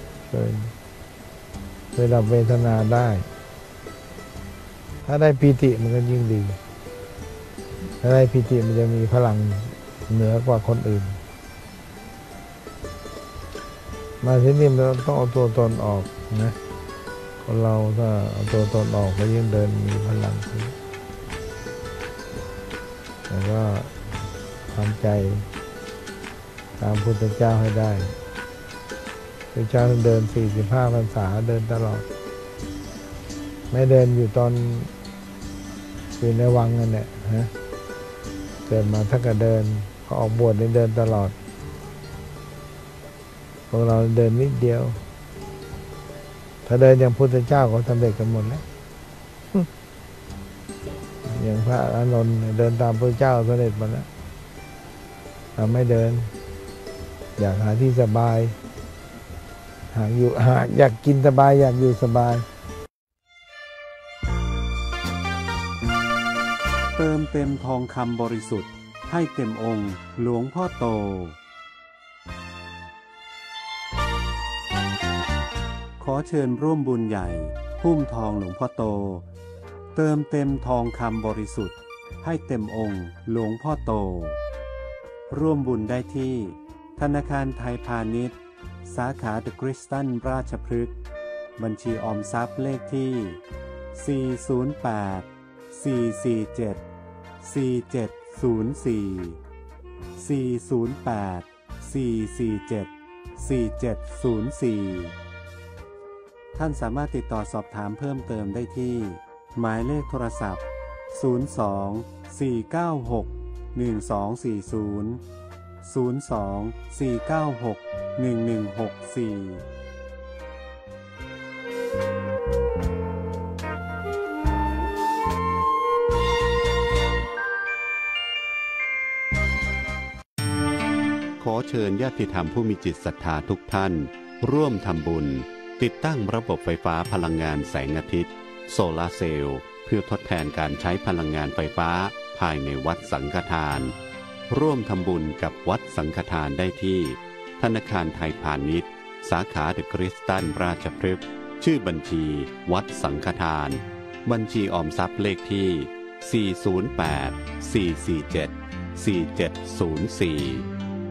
ช่วยดับเวทนาได้ถ้าได้ปีติมันก็ยิ่งดีถ้าได้ปีติมันจะมีพลังเหนือกว่าคนอื่นมาที่นี่เราต้องเอาตัวตนออกนะคนเราถ้าเอาตัวตนออกก็ยิ่งเดินมีพลังขึ้นแล้วก็ทำใจตามพุทธเจ้าให้ได้พระเจ้าเดิน45 พรรษาเดินตลอดไม่เดินอยู่ตอนอยู่ในวังนั่นแหละฮะเกิดมาถ้าก็เดินพอออกบวชได้เดินตลอดพวกเราเดินนิดเดียวถ้าเดินอย่างพุทธเจ้าก็สำเร็จกันหมดแล้วอย่างพระอานนท์เดินตามพระเจ้าสำเร็จหมดแล้วเราไม่เดินอยากหาที่สบายอยากกินสบายอยากอยู่สบายเติมเต็มทองคำบริสุทธิ์ให้เต็มองค์หลวงพ่อโตขอเชิญร่วมบุญใหญ่หุ้มทองหลวงพ่อโตเติมเต็มทองคำบริสุทธิ์ให้เต็มองค์หลวงพ่อโตร่วมบุญได้ที่ธนาคารไทยพาณิชย์สาขาเดอะคริสตันราชพฤกษ์บัญชีออมทรัพย์เลขที่408-447-4704 ท่านสามารถติดต่อสอบถามเพิ่มเติมได้ที่หมายเลขโทรศัพท์02-496-1240 02-496-1164ขอเชิญญาติธรรมผู้มีจิตศรัทธาทุกท่านร่วมทำบุญติดตั้งระบบไฟฟ้าพลังงานแสงอาทิตย์โซลาร์เซลล์เพื่อทดแทนการใช้พลังงานไฟฟ้าภายในวัดสังฆทานร่วมทำบุญกับวัดสังฆทานได้ที่ธนาคารไทยพาณิชย์สาขาเดอะคริสตันราชพฤกษ์ชื่อบัญชีวัดสังฆทานบัญชีออมทรัพย์เลขที่408-447-4704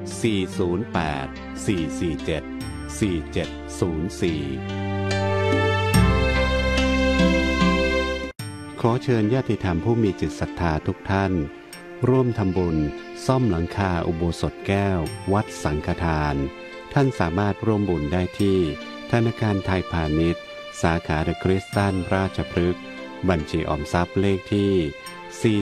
408-447-4704 ขอเชิญญาติธรรมผู้มีจิตศรัทธาทุกท่านร่วมทำบุญซ่อมหลังคาอุโบสถแก้ววัดสังฆทานท่านสามารถร่วมบุญได้ที่ธนาคารไทยพาณิชย์สาขาเดอะคริสตันราชพฤกษ์บัญชีออมทรัพย์เลขที่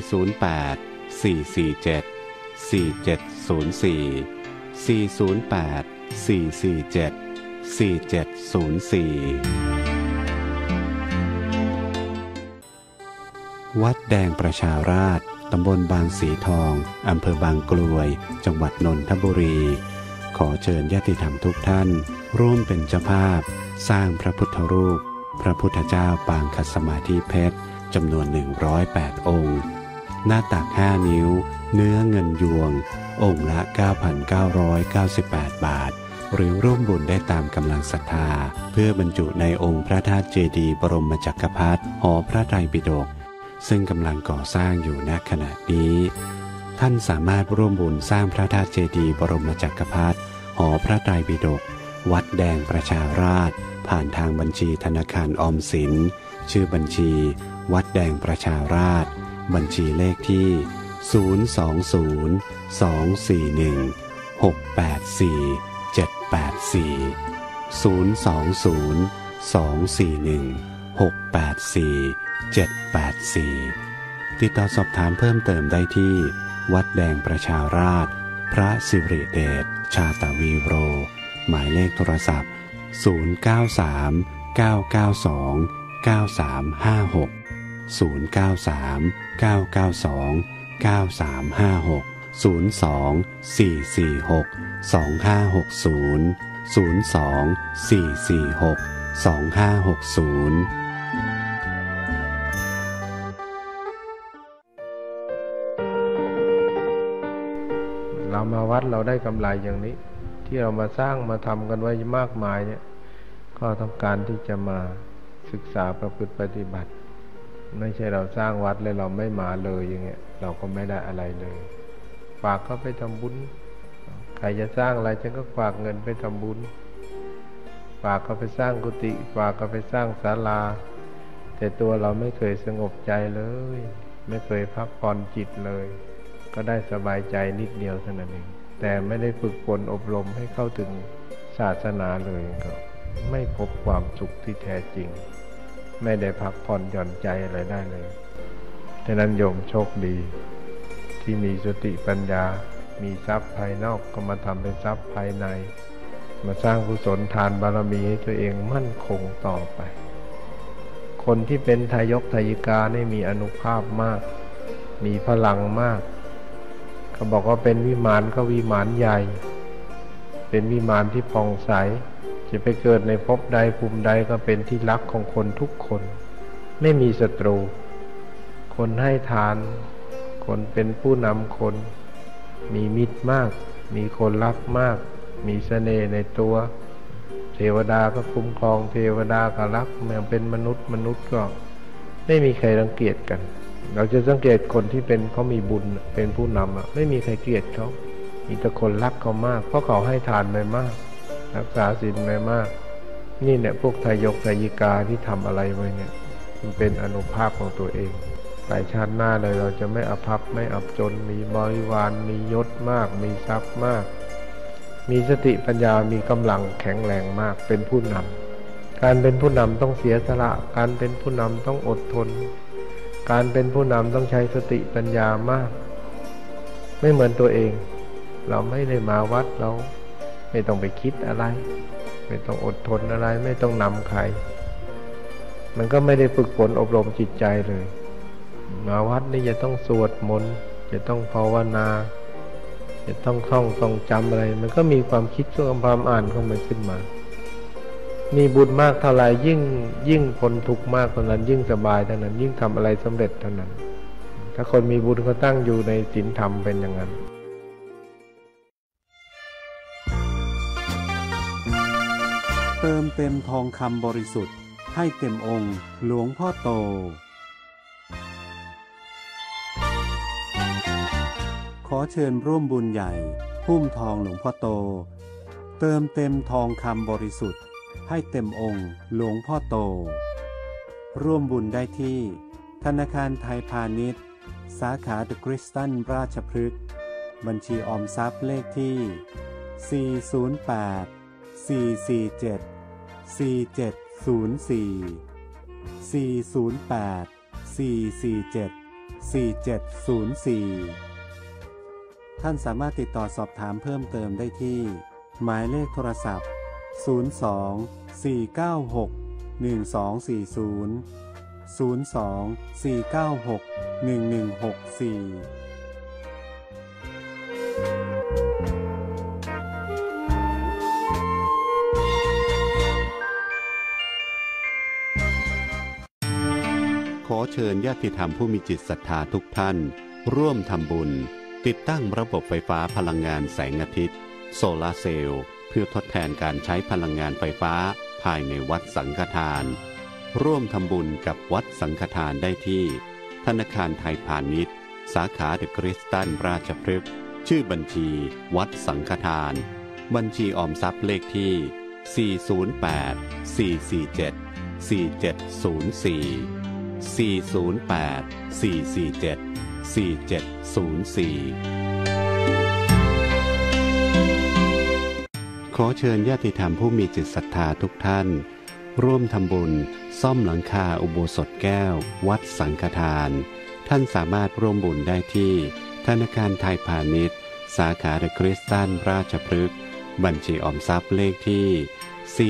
408-447-4704 วัดแดงประชาราษฎร์ตำบลบางสีทองอำเภอบางกลวยจังหวัดนนทบุรีขอเชิญญาติธรรมทุกท่านร่วมเป็นเจ้าภาพสร้างพระพุทธรูปพระพุทธเจ้าปางคัสมาธิเพชรจำนวน108 องค์หน้าตัก5 นิ้วเนื้อเงินยวงองค์ละ 9,998 บาทหรือร่วมบุญได้ตามกำลังศรัทธาเพื่อบรรจุในองค์พระธาตุเจดีย์บรมจักรพรรดิหอพระไตรปิฎกซึ่งกำลังก่อสร้างอยู่ณขณะนี้ท่านสามารถร่วมบุญสร้างพระธาตุเจดีย์บรมจักรพรรดิหอพระไตรปิฎกวัดแดงประชาราษฎร์ผ่านทางบัญชีธนาคารออมสินชื่อบัญชีวัดแดงประชาราษฎร์บัญชีเลขที่020-241-684-784 ติดต่อสอบถามเพิ่มเติมได้ที่วัดแดงประชาราษฎร์พระสิริเดชชาตวีโรหมายเลขโทรศัพท์093-992-9356 02446-2560 มาวัดเราได้กำไรอย่างนี้ที่เรามาสร้างมาทำกันไว้มากมายเนี่ยก็ต้องการที่จะมาศึกษาประพฤติปฏิบัติไม่ใช่เราสร้างวัดแล้วเราไม่มาเลยอย่างเงี้ยเราก็ไม่ได้อะไรเลยฝากเขาไปทำบุญใครจะสร้างอะไรฉันก็ฝากเงินไปทำบุญฝากเขาไปสร้างกุฏิฝากเขาไปสร้างศาลาแต่ตัวเราไม่เคยสงบใจเลยไม่เคยพักผ่อนจิตเลยก็ได้สบายใจนิดเดียวเท่านั้นเองแต่ไม่ได้ฝึกฝนอบรมให้เข้าถึงศาสนาเลยก็ไม่พบความสุขที่แท้จริงไม่ได้พักผ่อนหย่อนใจอะไรได้เลยฉะนั้นโยมโชคดีที่มีสติปัญญามีทรัพย์ภายนอกก็มาทำเป็นทรัพย์ภายในมาสร้างกุศลทานบารมีให้ตัวเองมั่นคงต่อไปคนที่เป็นทายกทายิกาเนี่ยมีอานุภาพมากมีพลังมากเขาบอกว่าเป็นวิมานก็วิมานใหญ่เป็นวิมานที่ผ่องใสจะไปเกิดในภพใดภูมิใดก็เป็นที่รักของคนทุกคนไม่มีศัตรูคนให้ทานคนเป็นผู้นำคนมีมิตรมากมีคนรักมากมีเสน่ห์ในตัวเทวดาก็คุ้มครองเทวดาก็รักแม้เป็นมนุษย์ก็ไม่มีใครรังเกียจกันเราจะสังเกตคนที่เป็นเขามีบุญเป็นผู้นำไม่มีใครเกลียดเขามีแต่คนรักเขามากเพราะเขาให้ทานไปมากรักษาศีลไปมากนี่เนี่ยพวกทายกทายิกาที่ทำอะไรไว้เนี่ยมันเป็นอานุภาพของตัวเองไปชาติหน้าเลยเราจะไม่อภัพไม่อับจนมีบริวารมียศมากมีทรัพย์มากมีสติปัญญามีกำลังแข็งแรงมากเป็นผู้นำการเป็นผู้นำต้องเสียสละการเป็นผู้นำต้องอดทนการเป็นผู้นำต้องใช้สติปัญญามากไม่เหมือนตัวเองเราไม่ได้มาวัดเราไม่ต้องไปคิดอะไรไม่ต้องอดทนอะไรไม่ต้องนำใครมันก็ไม่ได้ฝึกฝนอบรมจิตใจเลยมาวัดนี่จะต้องสวดมนต์จะต้องภาวนาจะต้องท่องต้องจำอะไรมันก็มีความคิดความอ่านเข้ามาขึ้นมามีบุญมากเท่าไรยิ่งพ้นทุกข์มากเท่านั้นยิ่งสบายเท่านั้นยิ่งทำอะไรสำเร็จเท่านั้นถ้าคนมีบุญเขาตั้งอยู่ในศีลธรรมเป็นอย่างนั้นเติมเต็มทองคำบริสุทธิ์ให้เต็มองค์หลวงพ่อโตขอเชิญร่วมบุญใหญ่หุ้มทองหลวงพ่อโตเติมเต็มทองคำบริสุทธิ์ให้เต็มองค์หลวงพ่อโตร่วมบุญได้ที่ธนาคารไทยพาณิชย์สาขาเดอะคริสตันราชพฤกษ์บัญชีออมทรัพย์เลขที่408 447 4704 408 447 4704ท่านสามารถติดต่อสอบถามเพิ่มเติมได้ที่หมายเลขโทรศัพท์02 496 1240 02 496 1164ขอเชิญญาติธรรมผู้มีจิตศรัทธาทุกท่านร่วมทำบุญติดตั้งระบบไฟฟ้าพลังงานแสงอาทิตย์โซลาร์เซลล์เพื่อทดแทนการใช้พลังงานไฟฟ้าภายในวัดสังฆทานร่วมทำบุญกับวัดสังฆทานได้ที่ธนาคารไทยพาณิชย์สาขาเดอะคริสตันราชพฤกษ์ชื่อบัญชีวัดสังฆทานบัญชีออมทรัพย์เลขที่ขอเชิญญาติธรรมผู้มีจิตศรัทธาทุกท่านร่วมทำบุญซ่อมหลังคาอุโบสถแก้ววัดสังฆทานท่านสามารถร่วมบุญได้ที่ธนาคารไทยพาณิชย์สาขาเดอะคริสตันราชพฤกษ์บัญชีออมทรัพย์เลขที่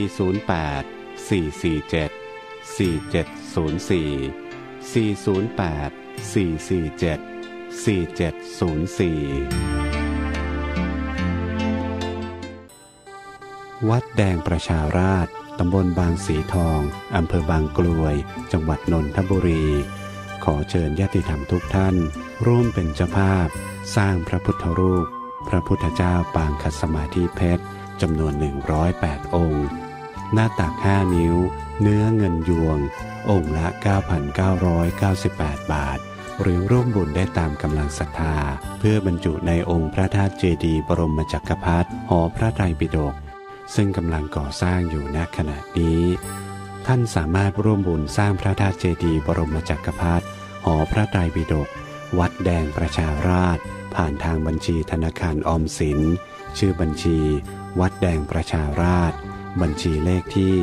408-447-4704 วัดแดงประชาราษฎร์ตำบลบางสีทองอำเภอบางกลวยจังหวัดนนทบุรีขอเชิญญาติธรรมทุกท่านร่วมเป็นเจ้าภาพสร้างพระพุทธรูปพระพุทธเจ้าปางคัสมาธิเพชรจำนวน108องค์หน้าตัก5นิ้วเนื้อเงินยวงองค์ละ 9,998 บาทหรือร่วมบุญได้ตามกำลังศรัทธาเพื่อบรรจุในองค์พระธาตุเจดีย์บรมจักรพรรดิหอพระไตรปิฎกซึ่งกำลังก่อสร้างอยู่ณขณะนี้ท่านสามารถร่วมบุญสร้างพระธาตุเจดีย์บรมจักรพรรดิหอพระไตรปิฎกวัดแดงประชาราษฎร์ผ่านทางบัญชีธนาคารออมสินชื่อบัญชีวัดแดงประชาราษฎร์บัญชีเลขที่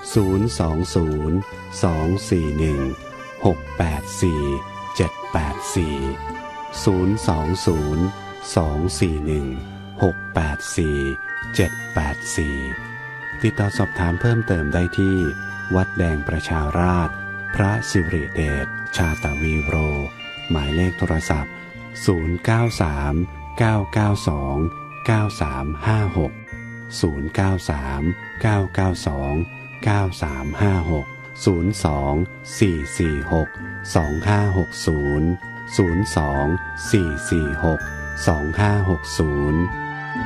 020-241-684-784 ติดต่อสอบถามเพิ่มเติมได้ที่วัดแดงประชาราษฎร์พระสิริเดชชาตวีโรหมายเลขโทรศัพท์093-992-9356 093-992-9350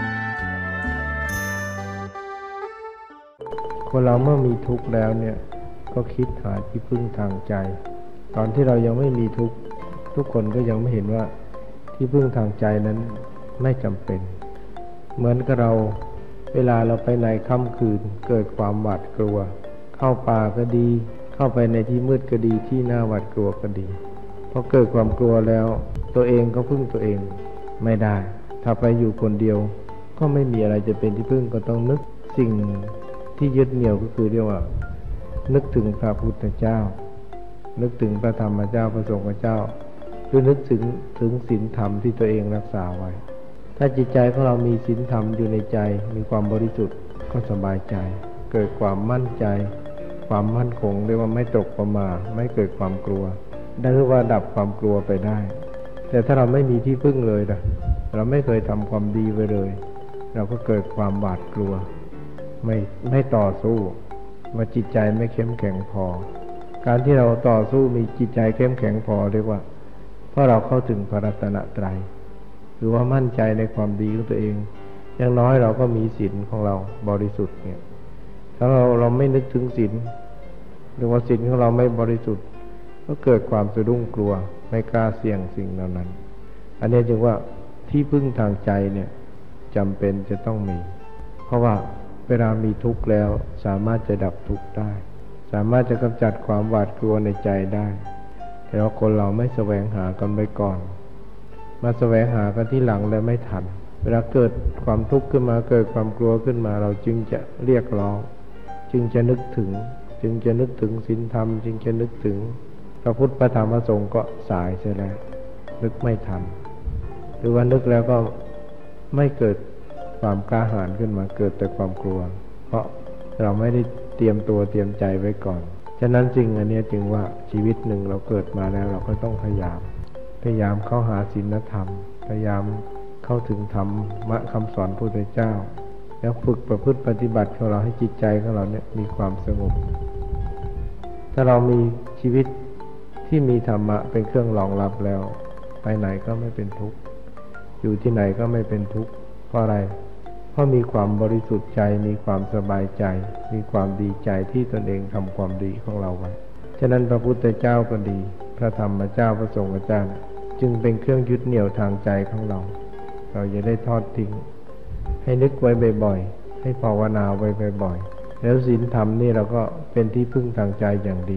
คนเราเมื่อมีทุกข์แล้วเนี่ยก็คิดหาที่พึ่งทางใจตอนที่เรายังไม่มีทุกข์ทุกคนก็ยังไม่เห็นว่าที่พึ่งทางใจนั้นไม่จำเป็นเหมือนกับเราเวลาเราไปในค่ำคืนเกิดความหวาดกลัวเข้าป่าก็ดีเข้าไปในที่มืดก็ดีที่น่าหวาดกลัวก็ดีพอเกิดความกลัวแล้วตัวเองก็พึ่งตัวเองไม่ได้ถ้าไปอยู่คนเดียวก็ไม่มีอะไรจะเป็นที่พึ่งก็ต้องนึกสิ่งที่ยึดเหนี่ยวก็คือเรียกว่านึกถึงพระพุทธเจ้านึกถึงพระธรรมเจ้าพระสงฆ์เจ้าคือนึกถึงศีลธรรมที่ตัวเองรักษาไว้ถ้าจิตใจของเรามีศีลธรรมอยู่ในใจมีความบริสุทธิ์ก็สบายใจเกิดความมั่นใจความมั่นคงเรียกว่าไม่ตกประมาทไม่เกิดความกลัวได้เรียกว่าดับความกลัวไปได้แต่ถ้าเราไม่มีที่พึ่งเลยนะเราไม่เคยทำความดีไว้เลยเราก็เกิดความหวาดกลัวไม่ต่อสู้ว่าจิตใจไม่เข้มแข็งพอการที่เราต่อสู้มีจิตใจเข้มแข็งพอเรียกว่าเพราะเราเข้าถึงพระรัตนตรัยหรือว่ามั่นใจในความดีของตัวเองอย่างน้อยเราก็มีศีลของเราบริสุทธิ์เนี่ยถ้าเราไม่นึกถึงศีลหรือว่าศีลของเราไม่บริสุทธิ์ก็เกิดความสะดุ้งกลัวไม่กล้าเสี่ยงสิ่งเหล่านั้นอันนี้จึงว่าที่พึ่งทางใจเนี่ยจำเป็นจะต้องมีเพราะว่าเวลามีทุกข์แล้วสามารถจะดับทุกข์ได้สามารถจะกำจัดความหวาดกลัวในใจได้แต่ว่าคนเราไม่แสวงหากันไปก่อนมาแสวงหากันที่หลังแล้วไม่ทันเวลาเกิดความทุกข์ขึ้นมาเกิดความกลัวขึ้นมาเราจึงจะเรียกร้องจึงจะนึกถึงศีลธรรมจึงจะนึกถึงพระพุทธพระธรรมพระสงฆ์ก็สายเสียแล้วนึกไม่ทันหรือว่านึกแล้วก็ไม่เกิดความกล้าหาญขึ้นมาเกิดแต่ความกลัวเพราะเราไม่ได้เตรียมตัวเตรียมใจไว้ก่อนฉะนั้นจริงอันนี้จึงว่าชีวิตหนึ่งเราเกิดมาแล้วเราก็ต้องพยายามเข้าหาศีลธรรมพยายามเข้าถึงธรรมะคำสอนพระพุทธเจ้าแล้วฝึกประพฤติปฏิบัติของเราให้จิตใจของเราเนี่ยมีความสงบถ้าเรามีชีวิตที่มีธรรมะเป็นเครื่องรองรับแล้วไปไหนก็ไม่เป็นทุกข์อยู่ที่ไหนก็ไม่เป็นทุกข์เพราะอะไรเพราะมีความบริสุทธิ์ใจมีความสบายใจมีความดีใจที่ตนเองทำความดีของเราไว้ฉะนั้นพระพุทธเจ้าก็ดีพระธรรมเจ้าพระสงฆ์เจ้าจึงเป็นเครื่องยึดเหนี่ยวทางใจของเราอย่าได้ทอดทิ้งให้นึกไว้บ่อยๆให้ภาวนาไว้บ่อยๆแล้วศีลธรรมนี่เราก็เป็นที่พึ่งทางใจอย่างดี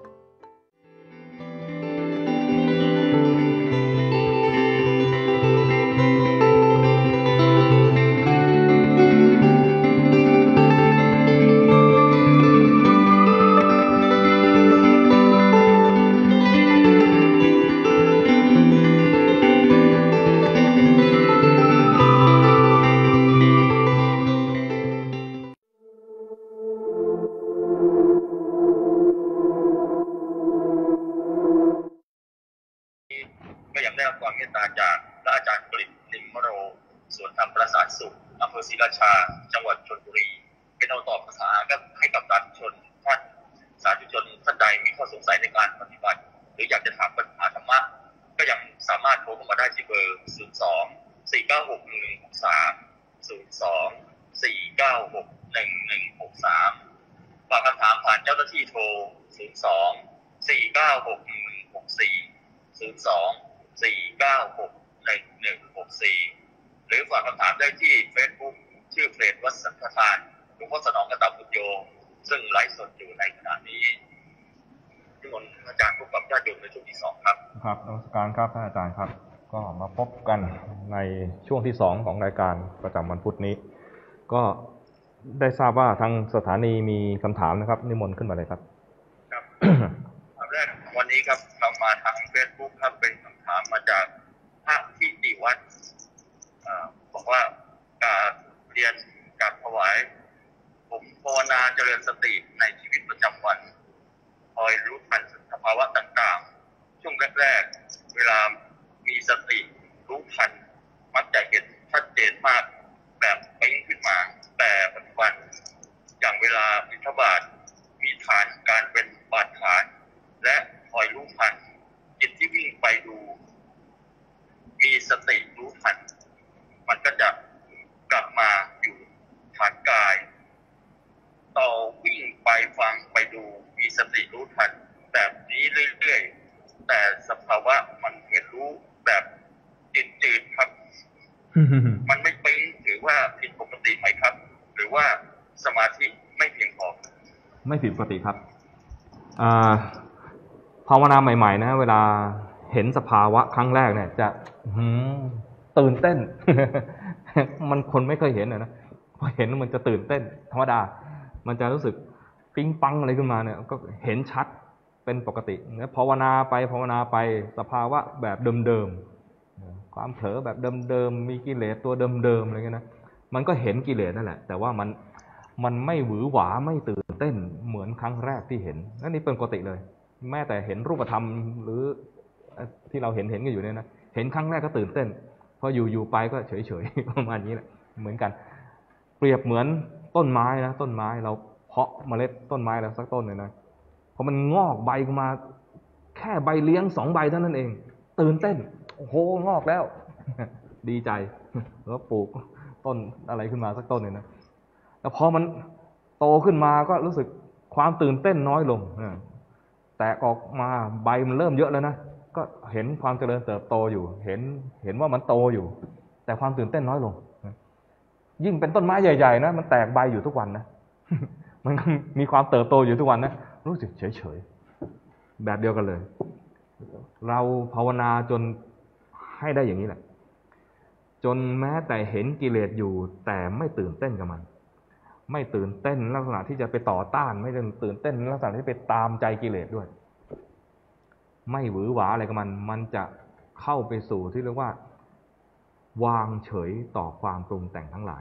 ศรีราชาจังหวัดชลบุรีเป็นเอาตอบภาษาก็ให้กับสาธุชนท่านสาธุชนท่านใดมีข้อสงสัยในการปฏิบัติหรืออยากจะถามปัญหาธรรมะก็ยังสามารถโทรเข้ามาได้ที่เบอร์ 02-4961-6444 ฝากคำถามผ่านเจ้าหน้าที่โทร หรือฝากคำถามได้ที่ Facebook ชื่อเพจวัดสังฆทานหลวงพ่อสนองกตปุญโญซึ่งไลฟ์สดอยู่ในขณะนี้ที่มนต์อาจารย์พบกับญาติโยมในช่วงที่2ครับครับนมัสการครับท่านอาจารย์ครับก็มาพบกันในช่วงที่2ของรายการประจำวันพุธนี้ก็ได้ทราบว่าทางสถานีมีคำถามนะครับนิมนต์ขึ้นมาเลยครับครับ คำแรกวันนี้ครับเรามาทาง Facebook ครับเป็นคำถามมาจากพระทิติวัฒน์บอกว่าการเรียนกับถวายผมภาวนาเจริญสติในชีวิตประจำวันคอยรู้ทันสภาวะต่างๆช่วงแรกๆเวลามีสติรู้ทันมักจะเห็นชัดเจนมากแบบปิ๊งขึ้นมาแต่ปัจจุบันอย่างเวลาบิณฑบาตมีฐานการเป็นบาดฐานและคอยรู้ทันจิตที่วิ่งไปดูมีสติรู้ทันมันก็จะกลับมาอยู่ฐานกายต่อวิ่งไปฟังไปดูมีสติรู้ทันแบบนี้เรื่อยๆแต่สภาวะมันเห็นรู้แบบจืดๆครับ มันไม่ปิ๊งถือว่าผิดปกติไหมครับหรือว่าสมาธิไม่เพียงพอไม่ผิดปกติครับภาวนาใหม่ๆนะเวลาเห็นสภาวะครั้งแรกเนี่ยจะตื่นเต้น มันคนไม่เคยเห็นนะพอเห็นมันจะตื่นเต้นธรรมดามันจะรู้สึกปิ๊งปังอะไรขึ้นมาเนี่ยก็เห็นชัดเป็นปกติแล้วภาวนาไปสภาวะแบบเดิมๆความเผลอแบบเดิมๆมีกิเลสตัวเดิมๆอะไรเงี้ยนะมันก็เห็นกิเลสนั่นแหละแต่ว่ามันไม่หวือหวาไม่ตื่นเต้นเหมือนครั้งแรกที่เห็นนั่นนี่เป็นปกติเลยแม้แต่เห็นรูปธรรมหรือที่เราเห็นกันอยู่เนี่ยนะเห็นครั้งแรกก็ตื่นเต้นพออยู่ไปก็เฉยๆประมาณนี้แหละเหมือนกันเปรียบเหมือนต้นไม้นะต้นไม้เราเพาะเมล็ดต้นไม้แล้วสักต้นเลยนะพอมันงอกใบขึ้นมาแค่ใบเลี้ยง2ใบเท่านั้นเองตื่นเต้นโอ้โหงอกแล้ว ดีใจแล้วปลูกต้นอะไรขึ้นมาสักต้นเลยนะแล้วพอมันโตขึ้นมาก็รู้สึกความตื่นเต้นน้อยลงแตกออกมาใบมันเริ่มเยอะแล้วนะก็เห็นความเจริญเติบโตอยู่เห็นว่ามันโตอยู่แต่ความตื่นเต้นน้อยลงยิ่งเป็นต้นไม้ใหญ่ๆนะมันแตกใบอยู่ทุกวันนะ มันมีความเติบโตอยู่ทุกวันนะรู้สึกเฉยๆแบบเดียวกันเลยเราภาวนาจนให้ได้อย่างนี้แหละจนแม้แต่เห็นกิเลสอยู่แต่ไม่ตื่นเต้นกับมันไม่ตื่นเต้นลักษณะที่จะไปต่อต้านไม่ตื่นเต้นลักษณะที่ไปตามใจกิเลสด้วยไม่หวือหวาอะไรกับมันจะเข้าไปสู่ที่เรียกว่าวางเฉยต่อความปรุงแต่งทั้งหลาย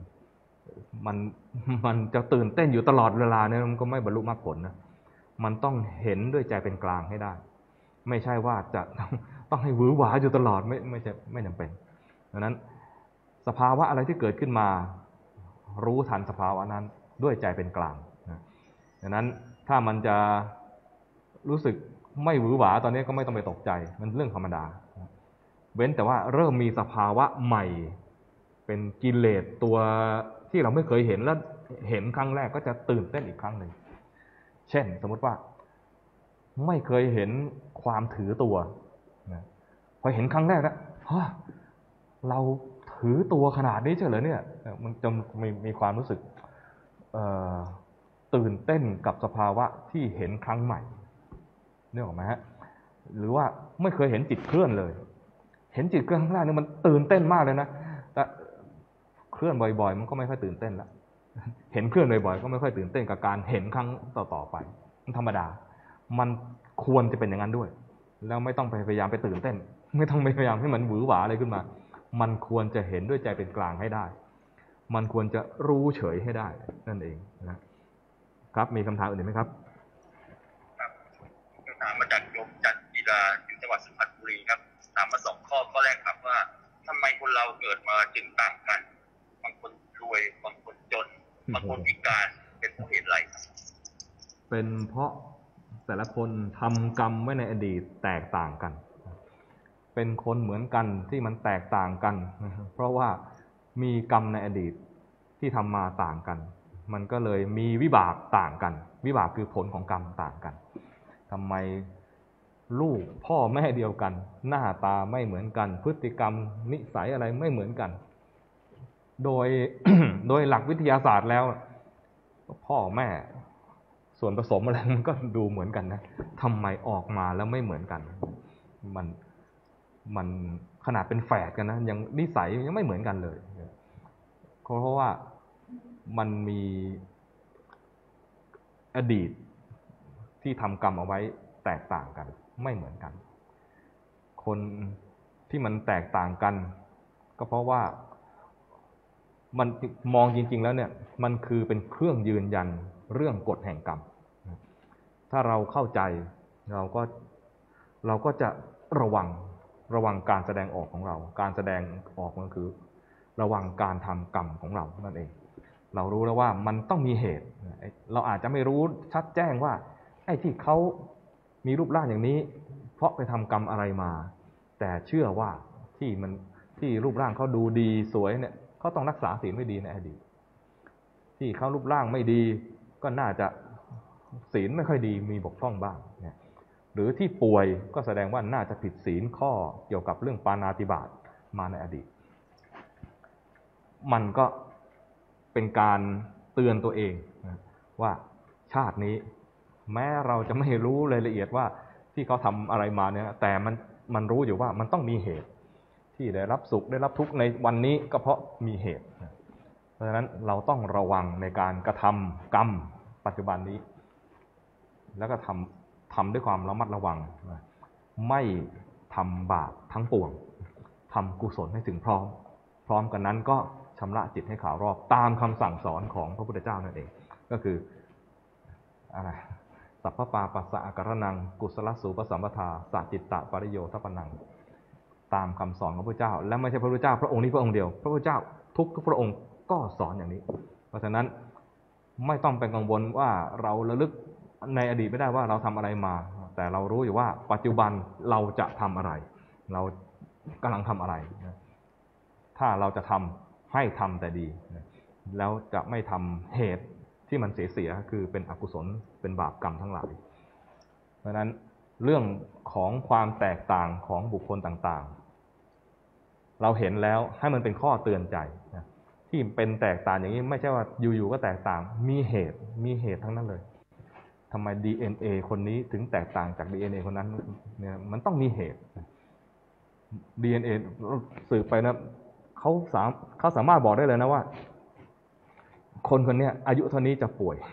มันจะตื่นเต้นอยู่ตลอดเวลาเนี่ยมันก็ไม่บรรลุมรรคผลนะมันต้องเห็นด้วยใจเป็นกลางให้ได้ไม่ใช่ว่าจะต้องให้หวือหวาอยู่ตลอดไม่จำเป็นดังนั้นสภาวะอะไรที่เกิดขึ้นมารู้ทันสภาวะนั้นด้วยใจเป็นกลางดังนั้นถ้ามันจะรู้สึกไม่หวือหวาตอนนี้ก็ไม่ต้องไปตกใจมันเรื่องธรรมดาเว้นแต่ว่าเริ่มมีสภาวะใหม่เป็นกิเลสตัวที่เราไม่เคยเห็นแล้วเห็นครั้งแรกก็จะตื่นเต้นอีกครั้งหนึ่งเช่นสมมติว่าไม่เคยเห็นความถือตัวพอเห็นครั้งแรกแล้วเราถือตัวขนาดนี้เฉยเลยเนี่ยมันจะมีความรู้สึกตื่นเต้นกับสภาวะที่เห็นครั้งใหม่นึกออกไหมฮะหรือว่าไม่เคยเห็นจิตเคลื่อนเลยเห็นจิตเคลื่อนครั้งแรกนี่มันตื่นเต้นมากเลยนะแต่เคลื่อนบ่อยๆมันก็ไม่ค่อยตื่นเต้นละเห็นเคลื่อนบ่อยๆก็ไม่ค่อยตื่นเต้นกับการเห็นครั้งต่อไปมันธรรมดามันควรจะเป็นอย่างนั้นด้วยแล้วไม่ต้องพยายามไปตื่นเต้นไม่ต้องพยายามให้มันหวือหวาอะไรขึ้นมามันควรจะเห็นด้วยใจเป็นกลางให้ได้มันควรจะรู้เฉยให้ได้นั่นเองนะครับมีคำถามอื่นไหมครับคำถามมาจากโยมจันทร์กีฬาอยู่จังหวัดสุพรรณบุรีครับถามมา2 ข้อแรกครับว่าทำไมคนเราเกิดมาจึงต่างกันบางคนรวยบางคนจนบางคนพิการเป็นเพราะเหตุอะไรเป็นเพราะแต่ละคนทำกรรมไว้ในอดีตแตกต่างกันเป็นคนเหมือนกันที่มันแตกต่างกันเพราะว่ามีกรรมในอดีตที่ทำมาต่างกันมันก็เลยมีวิบากต่างกันวิบากคือผลของกรรมต่างกันทำไมลูกพ่อแม่เดียวกันหน้าตาไม่เหมือนกันพฤติกรรมนิสัยอะไรไม่เหมือนกันโดย โดยหลักวิทยาศาสตร์แล้วพ่อแม่ส่วนผสมอะไรมันก็ดูเหมือนกันนะทำไมออกมาแล้วไม่เหมือนกันมันขนาดเป็นแฝดกันนะยังนิสัยยังไม่เหมือนกันเลยเพราะว่ามันมีอดีตที่ทำกรรมเอาไว้แตกต่างกันไม่เหมือนกันคนที่มันแตกต่างกันก็เพราะว่ามันมองจริงๆแล้วเนี่ยมันคือเป็นเครื่องยืนยันเรื่องกฎแห่งกรรมถ้าเราเข้าใจเราก็จะระวังการแสดงออกของเราการแสดงออกมันคือระวังการทำกรรมของเรานั่นเองเรารู้แล้วว่ามันต้องมีเหตุเราอาจจะไม่รู้ชัดแจ้งว่าไอ้ที่เขามีรูปร่างอย่างนี้เพราะไปทำกรรมอะไรมาแต่เชื่อว่าที่รูปร่างเขาดูดีสวยเนี่ยเขาต้องรักษาศีลไม่ดีในอดีตที่เขารูปร่างไม่ดีก็น่าจะศีลไม่ค่อยดีมีบกพร่องบ้างเนี่ยหรือที่ป่วยก็แสดงว่าน่าจะผิดศีลข้อเกี่ยวกับเรื่องปาณาติบาตมาในอดีตมันก็เป็นการเตือนตัวเองว่าชาตินี้แม้เราจะไม่รู้รายละเอียดว่าที่เขาทำอะไรมาเนี่ยแต่มันรู้อยู่ว่ามันต้องมีเหตุที่ได้รับสุขได้รับทุกข์ในวันนี้ก็เพราะมีเหตุเพราะฉะนั้นเราต้องระวังในการกระทำกรรมปัจจุบันนี้แล้วก็ทำด้วยความระมัดระวังไม่ทำบาปทั้งปวงทำกุศลให้ถึงพร้อมกันนั้นก็ชำระจิตให้ขาวรอบตามคำสั่งสอนของพระพุทธเจ้านั่นเองก็คืออะไรสัพพปาปัสสะอาการนังกุศลสูปสัมปทาสัจจิตตปริโยทัปปนังตามคำสอนของพระพุทธเจ้าและไม่ใช่พระพุทธเจ้าพระองค์นี้พระองค์เดียวพระพุทธเจ้าทุกพระองค์ก็สอนอย่างนี้เพราะฉะนั้นไม่ต้องเป็นกังวลว่าเราระลึกในอดีตไม่ได้ว่าเราทำอะไรมาแต่เรารู้อยู่ว่าปัจจุบันเราจะทำอะไรเรากำลังทำอะไรถ้าเราจะทำให้ทำแต่ดีแล้วจะไม่ทำเหตุที่มันเสียคือเป็นอกุศลเป็นบาปกรรมทั้งหลายเพราะฉะนั้นเรื่องของความแตกต่างของบุคคลต่างๆเราเห็นแล้วให้มันเป็นข้อเตือนใจที่เป็นแตกต่างอย่างนี้ไม่ใช่ว่าอยู่ๆก็แตกต่างมีเหตุทั้งนั้นเลยทำไม DNA คนนี้ถึงแตกต่างจาก DNA คนนั้นเนี่ยมันต้องมีเหตุ DNA สืบไปนะเขาสามารถบอกได้เลยนะว่าคนนี้อายุเท่านี้จะป่วย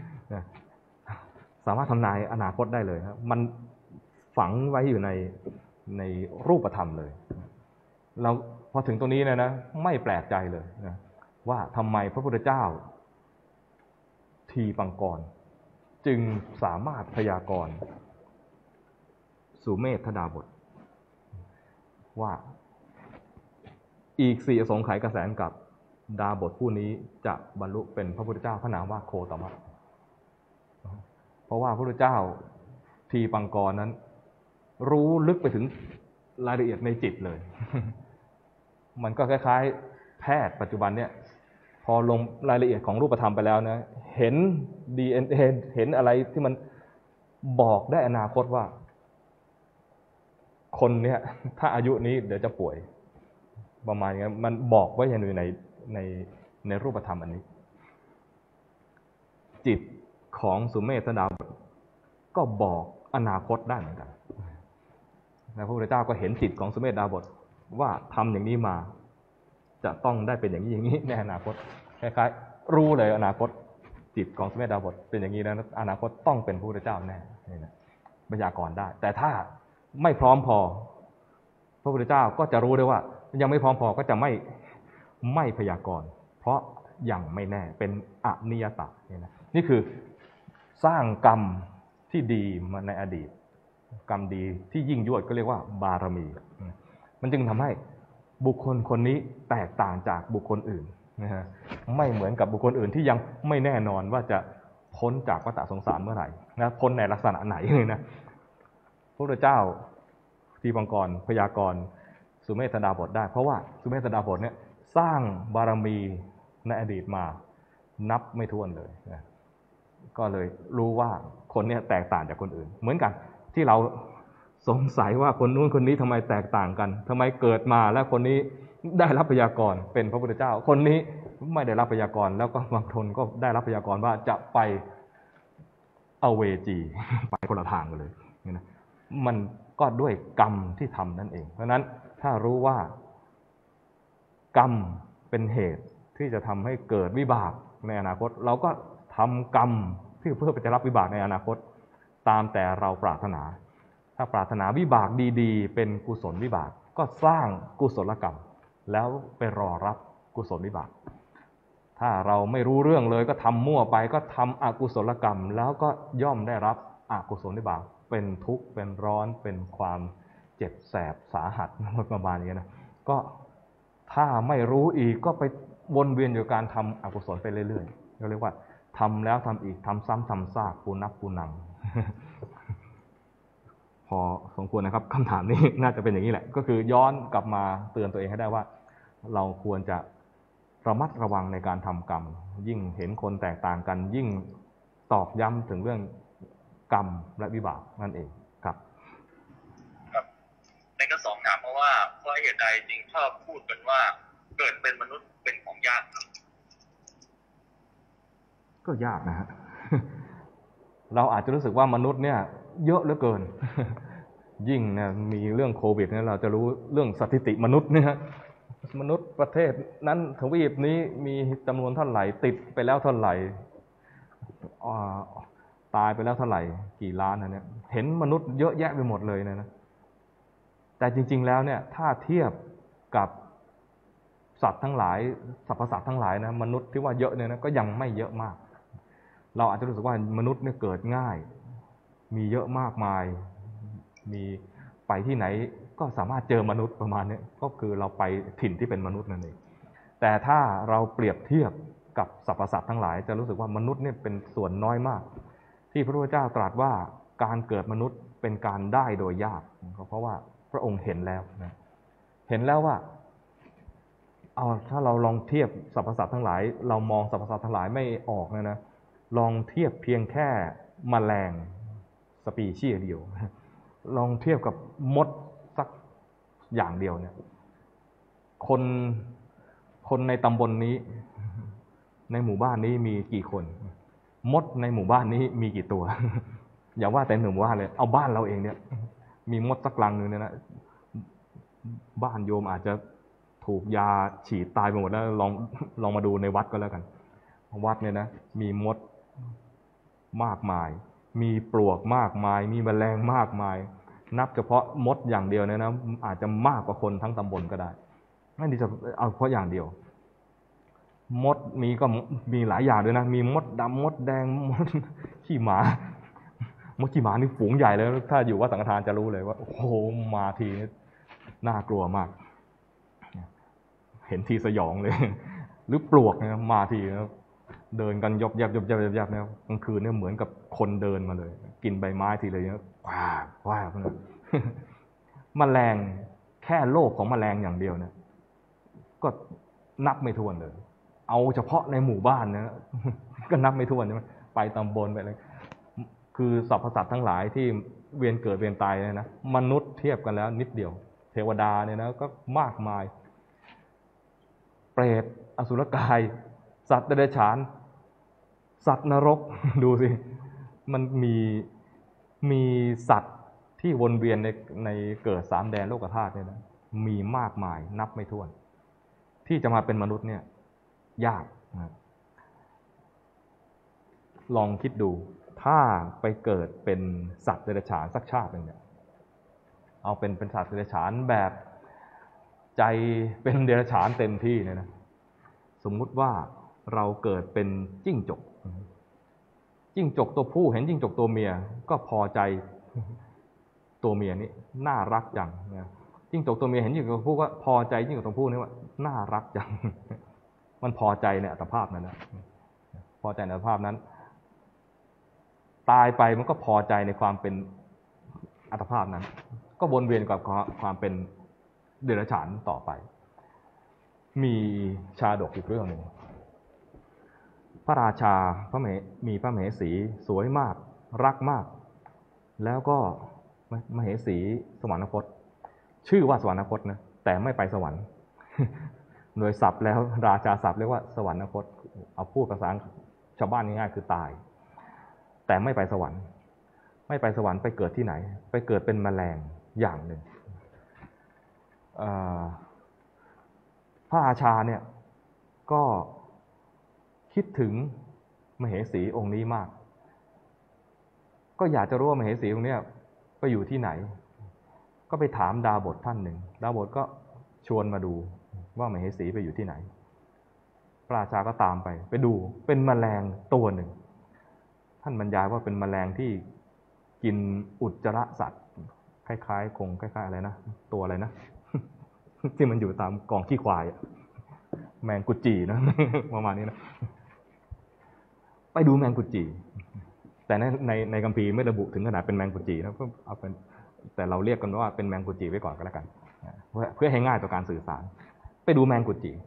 สามารถทำนายอนาคตได้เลยครับมันฝังไว้อยู่ในรูปธรรมเลยเราพอถึงตรงนี้นะไม่แปลกใจเลยนะว่าทำไมพระพุทธเจ้าทีปังกรจึงสามารถพยากรณ์สุเมธดาบทว่าอีก4 อสงไขยกแสนกับดาบทผู้นี้จะบรรลุเป็นพระพุทธเจ้าพระนามว่าโคตมะเพราะว่าพระพุทธเจ้าทีปังกรนั้นรู้ลึกไปถึงรายละเอียดในจิตเลย มันก็คล้ายๆแพทย์ปัจจุบันเนี่ยพอลงรายละเอียดของรูปธรรมไปแล้วนะเห็น DNA เห็นอะไรที่มันบอกได้อนาคตว่าคนเนี่ยถ้าอายุนี้เดี๋ยวจะป่วยประมาณนี้มันบอกไว้อย่างอยู่ในรูปธรรมอันนี้จิตของสุเมธดาบทก็บอกอนาคตได้เหมือนกันพระพุทธเจ้าก็เห็นจิตของสุเมธดาบทว่าทำอย่างนี้มาจะต้องได้เป็นอย่างนี้อย่างนี้ในอนาคตคล้ายๆรู้เลยอนาคตจิตของสุเมธดาบทเป็นอย่างนี้นะอนาคตต้องเป็นพระพุทธเจ้าแน่นี่นะพยากรณ์ได้แต่ถ้าไม่พร้อมพอพระพุทธเจ้าก็จะรู้ได้ว่ายังไม่พร้อมพอก็จะไม่พยากรณ์เพราะยังไม่แน่เป็นอนิยตะนี่คือสร้างกรรมที่ดีมาในอดีตกรรมดีที่ยิ่งยวดก็เรียกว่าบารมีมันจึงทำให้บุคคลคนนี้แตกต่างจากบุคคลอื่นนะฮะไม่เหมือนกับบุคคลอื่นที่ยังไม่แน่นอนว่าจะพ้นจากวัฏสงสารเมื่อไหร่นะพ้นในลักษณะไหนนะพระพุทธเจ้าทีปังกรพยากรณ์สุเมธดาบทได้เพราะว่าสุเมธดาบทเนี่ยสร้างบารมีในอดีตมานับไม่ถ้วนเลยนะก็เลยรู้ว่าคนนี้แตกต่างจากคนอื่นเหมือนกันที่เราสงสัยว่าคนนู้นคนนี้ทำไมแตกต่างกันทำไมเกิดมาแล้วคนนี้ได้รับพยากรณ์เป็นพระพุทธเจ้าคนนี้ไม่ได้รับพยากรณ์แล้วก็บางคนก็ได้รับพยากรณ์ว่าจะไปเอาเวจีไปคนละทางกันเลยนะมันก็ด้วยกรรมที่ทำนั่นเองเพราะฉะนั้นถ้ารู้ว่ากรรมเป็นเหตุที่จะทำให้เกิดวิบากในอนาคตเราก็ทำกรรมที่เพื่อจะรับวิบากในอนาคตตามแต่เราปรารถนาถ้าปรารถนาวิบากดีๆเป็นกุศลวิบากก็สร้างกุศลกรรมแล้วไปรอรับกุศลวิบากถ้าเราไม่รู้เรื่องเลยก็ทำมั่วไปก็ทำอกุศลกรรมแล้วก็ย่อมได้รับอกุศลวิบากเป็นทุกข์เป็นร้อนเป็นความเจ็บแสบสาหัสประมาณนี้นะก็ถ้าไม่รู้อีกก็ไปวนเวียนอยู่การทำอกุศลไปเรื่อยๆเรียกว่าทำแล้วทำอีกทำซ้ำทำซากปูนับปูนัง พอสมควรนะครับคำถามนี้น่าจะเป็นอย่างนี้แหละก็คือย้อนกลับมาเตือนตัวเองให้ได้ว่าเราควรจะระมัดระวังในการทำกรรมยิ่งเห็นคนแตกต่างกันยิ่งตอกย้ำถึงเรื่องกรรมและวิบากนั่นเองครับครับในก็สองถามเพราะว่าเพราะเหตุใดจึงชอบพูดกันว่าเกิดเป็นมนุษย์เป็นของยากครับก็ยากนะฮะ เราอาจจะรู้สึกว่ามนุษย์เนี่ยเยอะเหลือเกิน ยิ่งเนี่ยมีเรื่องโควิดเนี่ยเราจะรู้เรื่องสถิติมนุษย์เนี่ยมนุษย์ประเทศนั้นทวีปนี้มีจำนวนเท่าไหร่ติดไปแล้วเท่าไหร่ตายไปแล้วเท่าไหร่กี่ล้านนะเนี่ยเห็นมนุษย์เยอะแยะไปหมดเลยนะแต่จริงๆแล้วเนี่ยถ้าเทียบกับสัตว์ทั้งหลายสรรพสัตว์ทั้งหลายนะมนุษย์ที่ว่าเยอะเนี่ยนะก็ยังไม่เยอะมากเราอาจจะรู้สึกว่ามนุษย์เนี่ยเกิดง่ายมีเยอะมากมายมีไปที่ไหนก็สามารถเจอมนุษย์ประมาณนี้ก็คือเราไปถิ่นที่เป็นมนุษย์นั่นเองแต่ถ้าเราเปรียบเทียบกับสรรพสัตว์ทั้งหลายจะรู้สึกว่ามนุษย์เนี่ยเป็นส่วนน้อยมากที่พระพุทธเจ้าตรัสว่าการเกิดมนุษย์เป็นการได้โดยยากเพราะว่าพระองค์เห็นแล้วนะเห็นแล้วว่าถ้าเราลองเทียบสรรพสัตว์ทั้งหลายเรามองสรรพสัตว์ทั้งหลายไม่ออกนะลองเทียบเพียงแค่แมลงสปีชีส์เดียวลองเทียบกับมดสักอย่างเดียวเนี่ยคนในตำบลนี้ในหมู่บ้านนี้มีกี่คนมดในหมู่บ้านนี้มีกี่ตัว อย่าว่าแต่หมู่บ้านเลยเอาบ้านเราเองเนี่ยมีมดสักรังนึงเนี่ยนะบ้านโยมอาจจะถูกยาฉีดตายไปหมดแล้วลองมาดูในวัดก็แล้วกันวัดเนี่ยนะมีมดมากมายมีปลวกมากมายมีแมลงมากมายนับเฉพาะมดอย่างเดียวเนี่ยนะอาจจะมากกว่าคนทั้งตำบลก็ได้ไม่ดีจะเอาเฉพาะอย่างเดียวมดมีหลายอย่างด้วยนะมีมดดำมดแดงมดขี้หมามดขี้หมานี่ฝูงใหญ่เลยถ้าอยู่วัดสังฆทานจะรู้เลยว่าโอ้โหมาทีนี่น่ากลัวมากเห็นทีสยองเลยหรือปลวกเนี่ยมาทีนะเดินกันยบยับเนี่ยกลางคืนเนี่ยเหมือนกับคนเดินมาเลยกินใบไม้ทีเลยเนี่ยว้าวแมลงแค่โลกของแมลงอย่างเดียวเนี่ยก็นับไม่ถ้วนเลยเอาเฉพาะในหมู่บ้านเนี่ยก็นับไม่ถ้วนใช่ไหมไปตำบลไปเลยคือสรรพสัตว์ทั้งหลายที่เวียนเกิดเวียนตายเนี่ยนะมนุษย์เทียบกันแล้วนิดเดียวเทวดาเนี่ยนะก็มากมายเปรตอสุรกายสัตว์เดรัจฉานสัตว์นรกดูสิมันมีสัตว์ที่วนเวียนในเกิดสามแดนโลกธาตุเนี่ยนะมีมากมายนับไม่ถ้วนที่จะมาเป็นมนุษย์เนี่ยยากนะลองคิดดูถ้าไปเกิดเป็นสัตว์เดรัจฉานสักชาติหนึ่งเนี่ยเอาเป็นสัตว์เดรัจฉานแบบใจเป็นเดรัจฉานเต็มที่เนี่ยนะสมมุติว่าเราเกิดเป็นจิ้งจกตัวผู้เห็นจิ้งจกตัวเมียก็พอใจตัวเมียนี่น่ารักจังนะจิ้งจกตัวเมียเห็นจิ้งจกตัวผู้ก็พอใจจิ้งจกตัวผู้นี่ว่าน่ารักจังมันพอใจในอัตภาพนั้นนะพอใจในอัตภาพนั้นตายไปมันก็พอใจในความเป็นอัตภาพนั้นก็วนเวียนกับความเป็นเดรัจฉานต่อไปมีชาดกอีกเรื่องหนึ่งพระราชามีพระมเหสีสวยมากรักมากแล้วก็มเหสีสวรรคตชื่อว่าสวรรคตนะแต่ไม่ไปสวรรค์โดยศัพท์แล้วราชาศัพท์เรียกว่าสวรรคตเอาพูดภาษาชาวบ้านง่ายๆคือตายแต่ไม่ไปสวรรค์ไม่ไปสวรรค์ไปเกิดที่ไหนไปเกิดเป็นแมลงอย่างหนึ่งพระราชาเนี่ยก็คิดถึงมเหสีองค์นี้มากก็อยากจะรู้ว่ามเหสีองค์นี้ไปอยู่ที่ไหนก็ไปถามดาบสท่านหนึ่งดาบสก็ชวนมาดูว่ามเหสีไปอยู่ที่ไหนพระราชาก็ตามไปดูเป็นแมลงตัวหนึ่งท่านบรรยายว่าเป็นแมลงที่กินอุจจาระสัตว์คล้ายๆอะไรนะตัวอะไรนะ ที่มันอยู่ตามกองขี้ควายแมงกุดจีนะ ประมาณนี้นะไปดูแมงกุดจีแต่ในคัมภีร์ไม่ระบุถึงขนาดเป็นแมงกุดจีนะก็เอาเป็นแต่เราเรียกกันว่าเป็นแมงกุดจีไว้ก่อนก็แล้วกันเพื่อให้ง่ายต่อการสื่อสารไปดูแมงกุดจี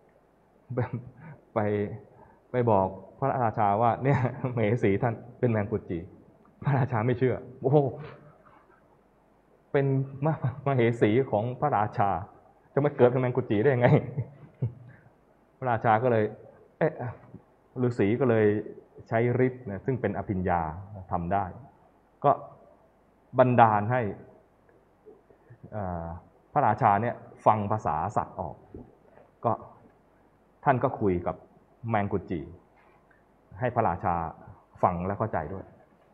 ไปบอกพระราชาว่าเนี่ยมเหสีท่านเป็นแมงกุดจีพระราชาไม่เชื่อโอ้โหเป็นมเหสีของพระราชาจะมาเกิดเป็นแมงกุดจีได้ยังไงพระราชาก็เลยฤาษีก็เลยใช้ฤทธิ์ซึ่งเป็นอภิญญาทำได้ก็บันดาลให้พระราชาเนี่ยฟังภาษาสัตว์ออกก็ท่านก็คุยกับแมงกุดจีให้พระราชาฟังและเข้าใจด้วย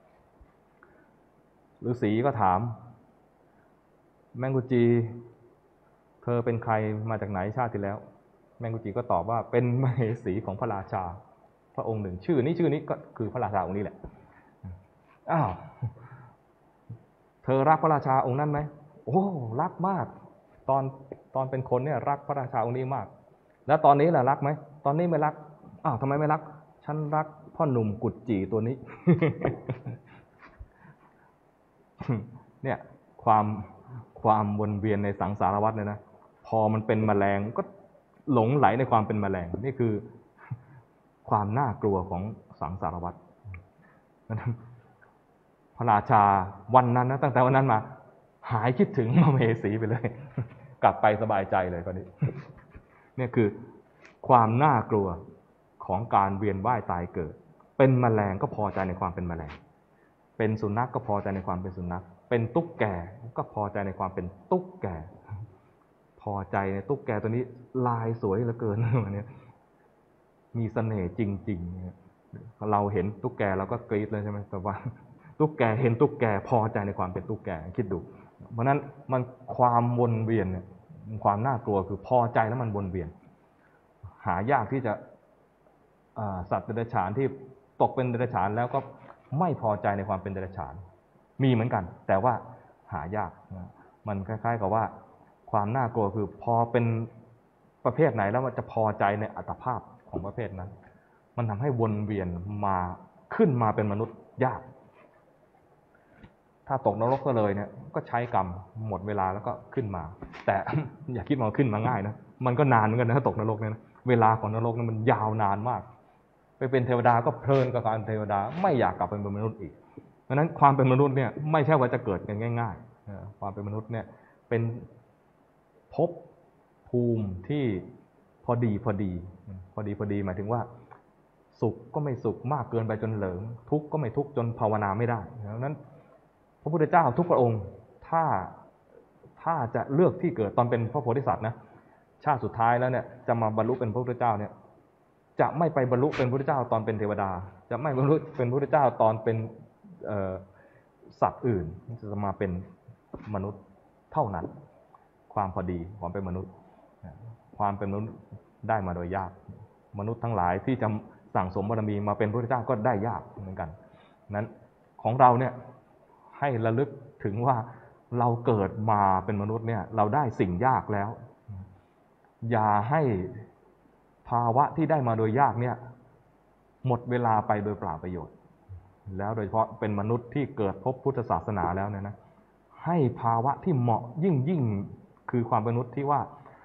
ฤาษีก็ถามแมงกุดจีเธอเป็นใครมาจากไหนชาติที่แล้วแมงกุดจีก็ตอบว่าเป็นมเหสีของพระราชาพระองค์หนึ่งชื่อนี้ก็คือพระราชาองค์นี้แหละอ้าวเธอรักพระราชาองค์นั้นไหมโอ้รักมากตอนเป็นคนเนี่ยรักพระราชาองค์นี้มากแล้วตอนนี้ล่ะรักไหมตอนนี้ไม่รักอ้าวทำไมไม่รักฉันรักพ่อหนุ่มกุดจีตัวนี้ เนี่ยความวนเวียนในสังสารวัฏเนี่ยนะพอมันเป็นแมลงก็หลงไหลในความเป็นแมลงนี่คือความน่ากลัวของสังสารวัฏพระราชาวันนั้นนะตั้งแต่วันนั้นมาหายคิดถึงมเหสีไปเลยกลับไปสบายใจเลยก็นี้เนี่ยคือความน่ากลัวของการเวียนว่ายตายเกิดเป็นแมลงก็พอใจในความเป็นแมลงเป็นสุนัขก็พอใจในความเป็นสุนัขเป็นตุ๊กแกก็พอใจในความเป็นตุ๊กแกพอใจในตุ๊กแกตัวนี้ลายสวยเหลือเกินวันนี้มีเสน่ห์จริงๆเราเห็นตุ๊กแกเราก็กรี๊ดเลยใช่ไหมแต่ว่าตุ๊กแกเห็นตุ๊กแกพอใจในความเป็นตุ๊กแกคิดดูเพราะนั้นมันความวนเวียนเนี่ยความน่ากลัวคือพอใจแล้วมันวนเวียนหายากที่จะสัตว์เดรัจฉานที่ตกเป็นเดรัจฉานแล้วก็ไม่พอใจในความเป็นเดรัจฉานมีเหมือนกันแต่ว่าหายากมันคล้ายๆกับว่าความน่ากลัวคือพอเป็นประเภทไหนแล้วมันจะพอใจในอัตภาพของประเภทนั้นมันทำให้วนเวียนมาขึ้นมาเป็นมนุษย์ยากถ้าตกนรกก็เลยเนี่ยก็ใช้กรรมหมดเวลาแล้วก็ขึ้นมาแต่ อย่าคิดว่าขึ้นมาง่ายนะมันก็นานเหมือนกันนะถ้าตกนรกเนี่ยนะเวลาของนรกนั้นมันยาวนานมากไปเป็นเทวดาก็เพลินกับการเทวดาไม่อยากกลับเป็นมนุษย์อีกเพราะฉะนั้นความเป็นมนุษย์เนี่ยไม่ใช่ว่าจะเกิดกันง่ายๆความเป็นมนุษย์เนี่ยเป็นภพภูมิที่พอดีหมายถึงว่าสุขก็ไม่สุขมากเกินไปจนเหลิงทุกข์ก็ไม่ทุกข์จนภาวนาไม่ได้ดังนั้นพระพุทธเจ้าทุกพระองค์ถ้าจะเลือกที่เกิดตอนเป็นพระโพธิสัตว์นะชาติสุดท้ายแล้วเนี่ยจะมาบรรลุเป็นพระพุทธเจ้าเนี่ยจะไม่ไปบรรลุเป็นพระพุทธเจ้าตอนเป็นเทวดาจะไม่บรรลุเป็นพระพุทธเจ้าตอนเป็นสัตว์อื่นจะมาเป็นมนุษย์เท่านั้นความพอดีความเป็นมนุษย์ความเป็นมนุษย์ได้มาโดยยากมนุษย์ทั้งหลายที่จะสั่งสมบารมีมาเป็นพระพุทธเจ้าก็ได้ยากเหมือนกันนั้นของเราเนี่ยให้ระลึกถึงว่าเราเกิดมาเป็นมนุษย์เนี่ยเราได้สิ่งยากแล้วอย่าให้ภาวะที่ได้มาโดยยากเนี่ยหมดเวลาไปโดยเปล่าประโยชน์แล้วโดยเฉพาะเป็นมนุษย์ที่เกิดพบพุทธศาสนาแล้วเนี่ยนะให้ภาวะที่เหมาะยิ่งคือความเป็นมนุษย์ที่ว่า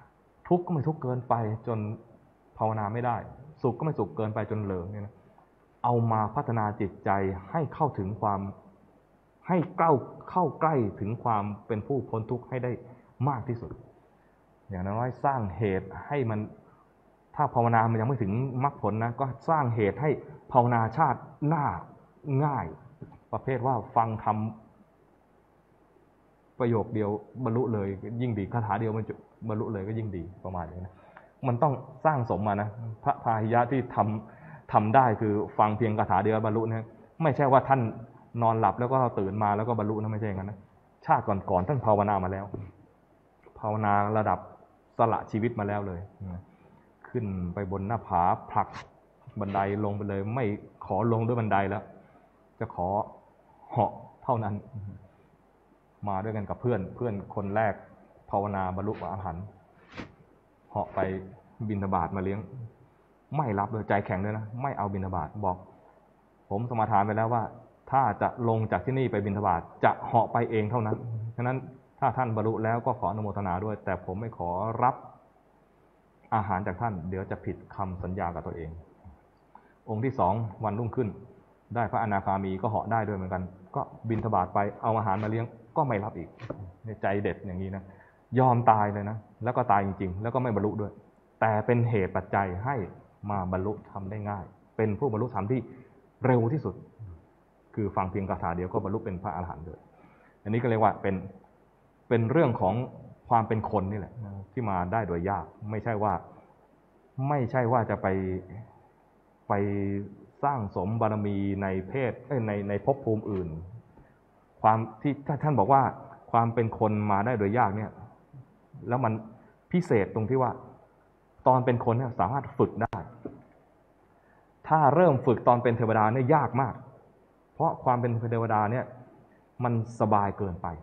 ทุกข์ก็ไม่ทุกข์เกินไปจนภาวนาไม่ได้สุขก็ไม่สุขเกินไปจนเหลิงเนี่ยนะเอามาพัฒนาจิตใจให้เข้าถึงความให้เข้าใกล้ถึงความเป็นผู้พ้นทุกข์ให้ได้มากที่สุดอย่างน้อยสร้างเหตุให้มันถ้าภาวนามันยังไม่ถึงมรรคผลนะก็สร้างเหตุให้ภาวนาชาติหน้าง่ายประเภทว่าฟังทำประโยคเดียวบรรลุเลยยิ่งดีคาถาเดียวมันบรรลุเลยก็ยิ่งดีประมาณนี้นะมันต้องสร้างสมมานะพระพาหิยะที่ทำได้คือฟังเพียงคาถาเดียวบรรลุนะไม่ใช่ว่าท่านนอนหลับแล้วก็ตื่นมาแล้วก็บรรลุนะไม่ใช่อย่างนั้นนะชาติก่อนท่านภาวนามาแล้วภาวนาระดับสละชีวิตมาแล้วเลยขึ้นไปบนหน้าผาผลักบันไดลงไปเลยไม่ขอลงด้วยบันไดแล้วจะขอเหาะเท่านั้นมาด้วยกันกับเพื่อนคนแรกภาวนาบรรลุอรหันต์เหาะไปบิณฑบาตมาเลี้ยงไม่รับเลยใจแข็งเลยนะไม่เอาบิณฑบาตบอกผมสมาทานไปแล้วว่าถ้าจะลงจากที่นี่ไปบิณฑบาตจะเหาะไปเองเท่านั้นฉะนั้นถ้าท่านบรรลุแล้วก็ขออนุโมทนาด้วยแต่ผมไม่ขอรับอาหารจากท่านเดี๋ยวจะผิดคำสัญญากับตัวเององค์ที่สองวันรุ่งขึ้นได้พระอนาคามีก็เหาะได้ด้วยเหมือนกันก็บิณฑบาตไปเอาอาหารมาเลี้ยงก็ไม่รับอีกใจเด็ดอย่างนี้นะยอมตายเลยนะแล้วก็ตายจริงๆแล้วก็ไม่บรรลุด้วยแต่เป็นเหตุปัจจัยให้มาบรรลุธรรมได้ง่ายเป็นผู้บรรลุธรรมที่เร็วที่สุดคือฟังเพียงคาถาเดียวก็บรรลุเป็นพระอรหันต์เลยอันนี้ก็เรียกว่าเป็นเรื่องของความเป็นคนนี่แหละที่มาได้โดยยากไม่ใช่ว่าจะไปสร้างสมบารมีในเพศในภพภูมิอื่นความที่ถ้าท่านบอกว่าความเป็นคนมาได้โดยยากเนี่ยแล้วมันพิเศษตรงที่ว่าตอนเป็นคนเนี่ยสามารถฝึกได้ถ้าเริ่มฝึกตอนเป็นเทวดาเนี่ยยากมากเพราะความเป็นเทวดาเนี่ยมันสบายเกินไป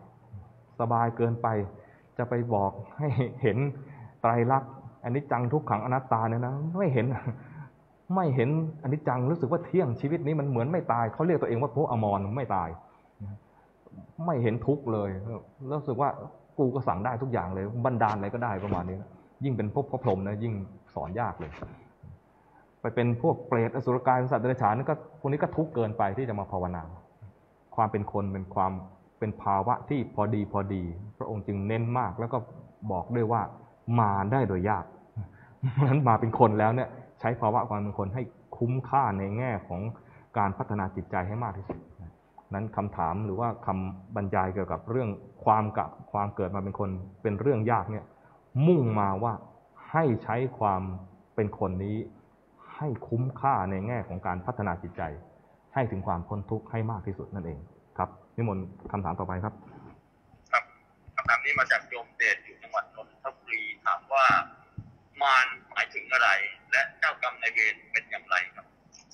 จะไปบอกให้เห็นไตรลักษณ์อนิจจังทุกขังอนัตตาเนี่ยนะไม่เห็นอนิจจังรู้สึกว่าเที่ยงชีวิตนี้มันเหมือนไม่ตายเขาเรียกตัวเองว่าพระอมรไม่ตายไม่เห็นทุกข์เลยรู้สึกว่ากูก็สั่งได้ทุกอย่างเลยบันดาลอะไรก็ได้ประมาณนี้นะยิ่งเป็นพวกพระพรหมนะยิ่งสอนยากเลยไปเป็นพวกเปรตอสุรกายสัตว์เดรัจฉานนี่ก็พวกนี้ก็ทุกข์เกินไปที่จะมาภาวนาความเป็นคนเป็นภาวะที่พอดีพระองค์จึงเน้นมากแล้วก็บอกด้วยว่ามาได้โดยยากเพราะฉะนั้นมาเป็นคนแล้วเนี่ยใช้ภาวะความเป็นคนให้คุ้มค่าในแง่ของการพัฒนาจิตใจให้มากที่สุดนั้นคำถามหรือว่าคำบรรยายเกี่ยวกับเรื่องความเกิดมาเป็นคนเป็นเรื่องยากเนี่ยมุ่งมาว่าให้ใช้ความเป็นคนนี้ให้คุ้มค่าในแง่ของการพัฒนาจิตใจให้ถึงความพ้นทุกข์ให้มากที่สุดนั่นเองครับนิมนต์คำถามต่อไปครับครับคำถามนี้มาจากโยมเดชอยู่จังหวัดนนทบุรีถามว่ามารหมายถึงอะไรและเจ้ากรรมนายเวรเป็นอย่างไรครับ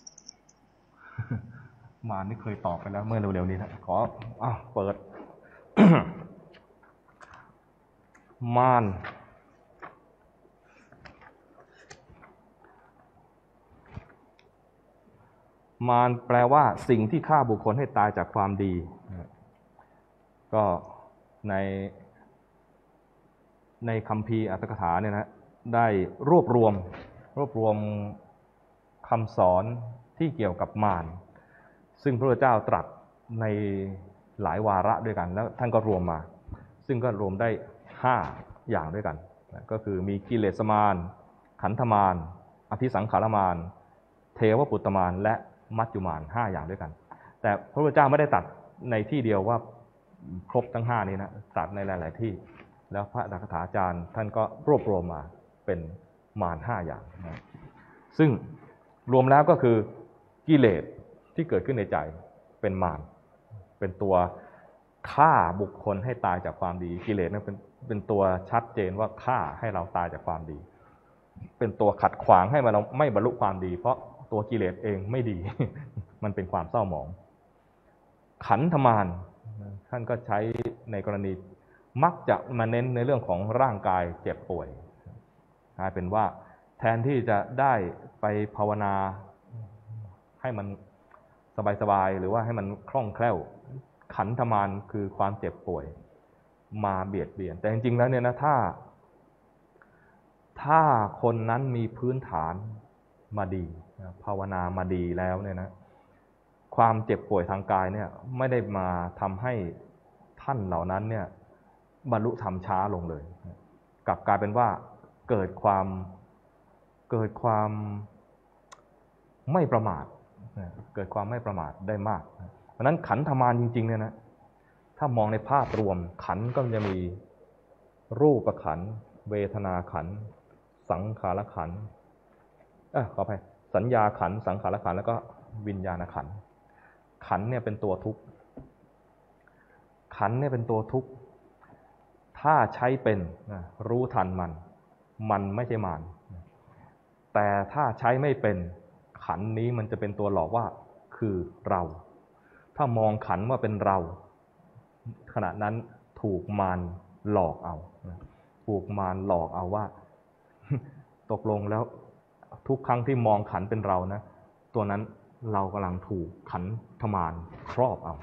มารนี่เคยตอบไปแล้วเมื่อเร็วๆนี้นะขอเปิด มารแปลว่าสิ่งที่ฆ่าบุคคลให้ตายจากความดีก็ในคัมภีร์อัตถกถาเนี่ยนะได้รวบรวมคำสอนที่เกี่ยวกับมารซึ่งพระพุทธเจ้าตรัสในหลายวาระด้วยกันแล้วท่านก็รวมมาซึ่งก็รวมได้5อย่างด้วยกันก็คือมีกิเลสมารขันธมารอภิสังขารมารเทวปุตตมารและมัจจุมาร5อย่างด้วยกันแต่พระพุทธเจ้าไม่ได้ตรัสในที่เดียวว่าครบทั้ง5นี้นะตรัสในหลายๆที่แล้วพระอัตถกถาจารย์ท่านก็รวบรวมมาเป็นมาร5อย่างนะซึ่งรวมแล้วก็คือกิเลสที่เกิดขึ้นในใจเป็นมารเป็นตัวฆ่าบุคคลให้ตายจากความดีกิเลสนั้นเป็นตัวชัดเจนว่าฆ่าให้เราตายจากความดีเป็นตัวขัดขวางให้เราไม่บรรลุความดีเพราะตัวกิเลสเองไม่ดี มันเป็นความเศร้าหมองขันธมารท่านก็ใช้ในกรณีมักจะมาเน้นในเรื่องของร่างกายเจ็บป่วยกลายเป็นว่าแทนที่จะได้ไปภาวนาให้มันสบายๆหรือว่าให้มันคล่องแคล่วขันธมารคือความเจ็บป่วยมาเบียดเบียนแต่จริงๆแล้วเนี่ยนะถ้าถ้าคนนั้นมีพื้นฐานมาดีภาวนามาดีแล้วเนี่ยนะความเจ็บป่วยทางกายเนี่ยไม่ได้มาทำให้ท่านเหล่านั้นเนี่ยบรรลุธรรมช้าลงเลยกลับกลายเป็นว่าเกิดความไม่ประมาทเกิดความไม่ประมาทได้มากเพราะนั้นขันธมารจริงๆเนี่ยนะถ้ามองในภาพรวมขันก็จะมีรูปขันธ์เวทนาขันธ์สังขารขันธ์ขออภัยสัญญาขันธ์สังขารขันธ์แล้วก็วิญญาณขันธ์ขันธ์เนี่ยเป็นตัวทุกข์ขันธ์เนี่ยเป็นตัวทุกข์ถ้าใช้เป็นรู้ทันมันไม่ใช่มารแต่ถ้าใช้ไม่เป็นขันธ์นี้มันจะเป็นตัวหลอกว่าคือเราถ้ามองขันธ์ว่าเป็นเราขณะนั้นถูกมารหลอกเอาถูกมารหลอกเอาว่าตกลงแล้วทุกครั้งที่มองขันธ์เป็นเรานะตัวนั้นเรากำลังถูกขันธมารครอบเอา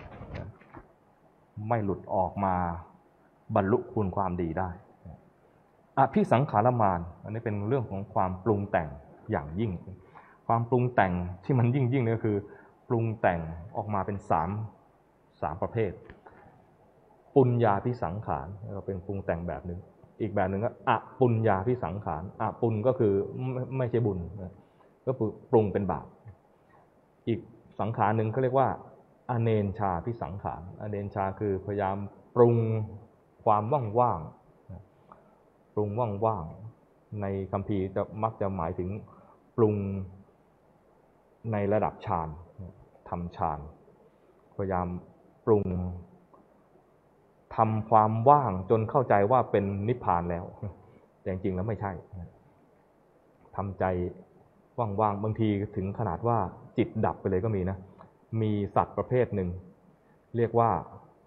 ไม่หลุดออกมาบรรลุคุณความดีได้อภิสังขารมารอันนี้เป็นเรื่องของความปรุงแต่งอย่างยิ่งความปรุงแต่งที่มันยิ่งนี่ก็คือปรุงแต่งออกมาเป็นสามประเภทปุญญาภิสังขารก็เป็นปรุงแต่งแบบนึงอีกแบบหนึ่งก็อปุญญาภิสังขารอปุญก็คือไม่ใช่บุญก็ปรุงเป็นบาปอีกสังขารหนึ่งเขาเรียกว่าอเนนชาภิสังขารอเนนชาคือพยายามปรุงความว่างๆปรุงว่างๆในคัมภีร์จะมักจะหมายถึงปรุงในระดับฌานทำฌานพยายามปรุงทำความว่างจนเข้าใจว่าเป็นนิพพานแล้วแต่จริงๆแล้วไม่ใช่ทำใจว่างๆบางทีถึงขนาดว่าจิตดับไปเลยก็มีนะมีสัตว์ประเภทหนึ่งเรียกว่า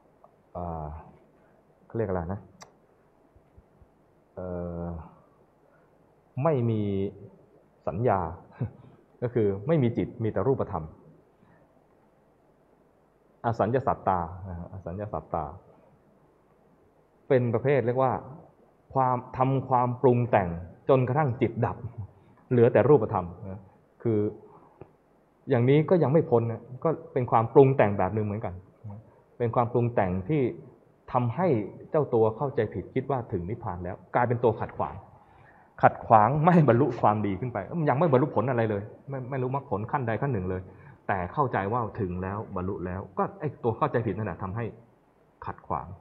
เขาเรียกอะไรนะไม่มีสัญญาก็คือไม่มีจิตมีแต่รูปธรรมอสัญญสัตตาอสัญญสัตตาเป็นประเภทเรียกว่าทำความปรุงแต่งจนกระทั่งจิตดับเหลือแต่รูปธรรมคืออย่างนี้ก็ยังไม่พ้นนะก็เป็นความปรุงแต่งแบบนึงเหมือนกันเป็นความปรุงแต่งที่ทำให้เจ้าตัวเข้าใจผิดคิดว่าถึงนิพพานแล้วกลายเป็นตัวขัดขวางไม่บรรลุความดีขึ้นไปยังไม่บรรลุผลอะไรเลยไม่รู้มรรคผลขั้นใดขั้นหนึ่งเลยแต่เข้าใจว่าถึงแล้วบรรลุแล้วก็ไอ้ตัวเข้าใจผิดนั่นแหละทำให้ขัดขวาง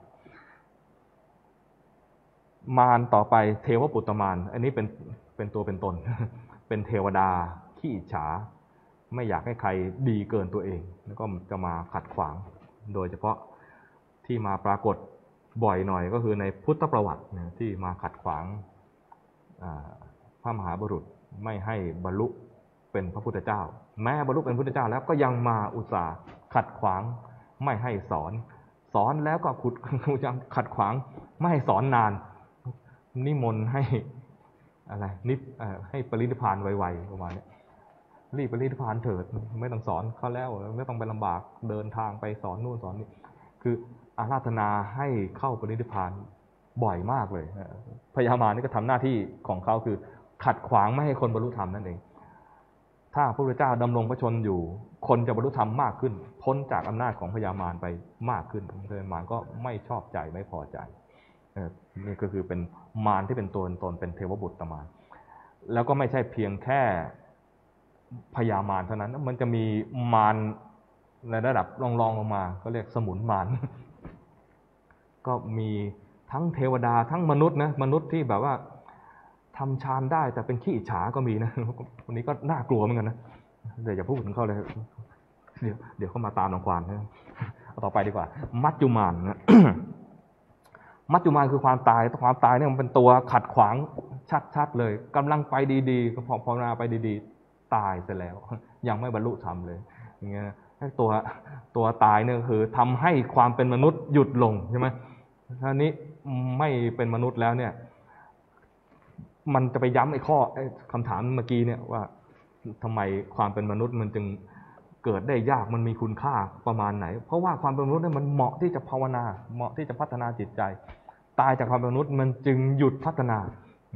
มารต่อไปเทวปุตตมารอันนี้เป็นตัวเป็นตนเป็นเทวดาขี้อิจฉาไม่อยากให้ใครดีเกินตัวเองแล้วก็จะมาขัดขวางโดยเฉพาะที่มาปรากฏบ่อยหน่อยก็คือในพุทธประวัติที่มาขัดขวางพระมหาบุรุษไม่ให้บรรลุเป็นพระพุทธเจ้าแม้บรรลุเป็นพุทธเจ้าแล้วก็ยังมาอุตส่าห์ขัดขวางไม่ให้สอนแล้วก็ขัดขวางไม่ให้สอนนานนิมนต์ให้อะไรให้ปรินิพพานไวๆประมาณนี้รีบปรินิพพานเถิดไม่ต้องสอนเขาแล้วไม่ต้องไปลำบากเดินทางไปสอนนู่นสอนนี่คืออาราธนาให้เข้าปรินิพพานบ่อยมากเลยพญามารนี่ก็ทำหน้าที่ของเขาคือขัดขวางไม่ให้คนบรรลุธรรมนั่นเองถ้าพระพุทธเจ้าดำรงพระชนอยู่คนจะบรรลุธรรมมากขึ้นพ้นจากอำนาจของพญามารไปมากขึ้นพญามารก็ไม่ชอบใจไม่พอใจนี่ก็คือเป็นมารที่เป็นตัวตนเป็นเทวบุตรมารแล้วก็ไม่ใช่เพียงแค่พญามารเท่านั้นมันจะมีมารในระดับรองลงมาก็เรียกสมุนมารก็มีทั้งเทวดาทั้งมนุษย์นะมนุษย์ที่แบบว่าทำฌานได้แต่เป็นขี้อิจฉาก็มีนะวันนี้ก็น่ากลัวเหมือนกันนะเดี๋ยวอย่าพูดถึงเขาเลยเดี๋ยวเขามาตามรังควานนะเอาต่อไปดีกว่ามัจจุมารนะ มัจจุมารคือความตายเนี่ยมันเป็นตัวขัดขวางชัดๆเลยกำลังไปดีๆก็พอนาไปดีๆตายเสร็จแล้วยังไม่บรรลุธรรมเลยอย่างเงี้ยตัวตายเนี่ยคือทำให้ความเป็นมนุษย์หยุดลงใช่ไหมท่านี้ไม่เป็นมนุษย์แล้วเนี่ยมันจะไปย้ำไอ้ข้อคำถามเมื่อกี้เนี่ยว่าทำไมความเป็นมนุษย์มันจึงเกิดได้ยากมันมีคุณค่าประมาณไหนเพราะว่าความเป็นมนุษย์เนี่ยมันเหมาะที่จะภาวนาเหมาะที่จะพัฒนาจิตใจตายจากความเป็นมนุษย์มันจึงหยุดพัฒนา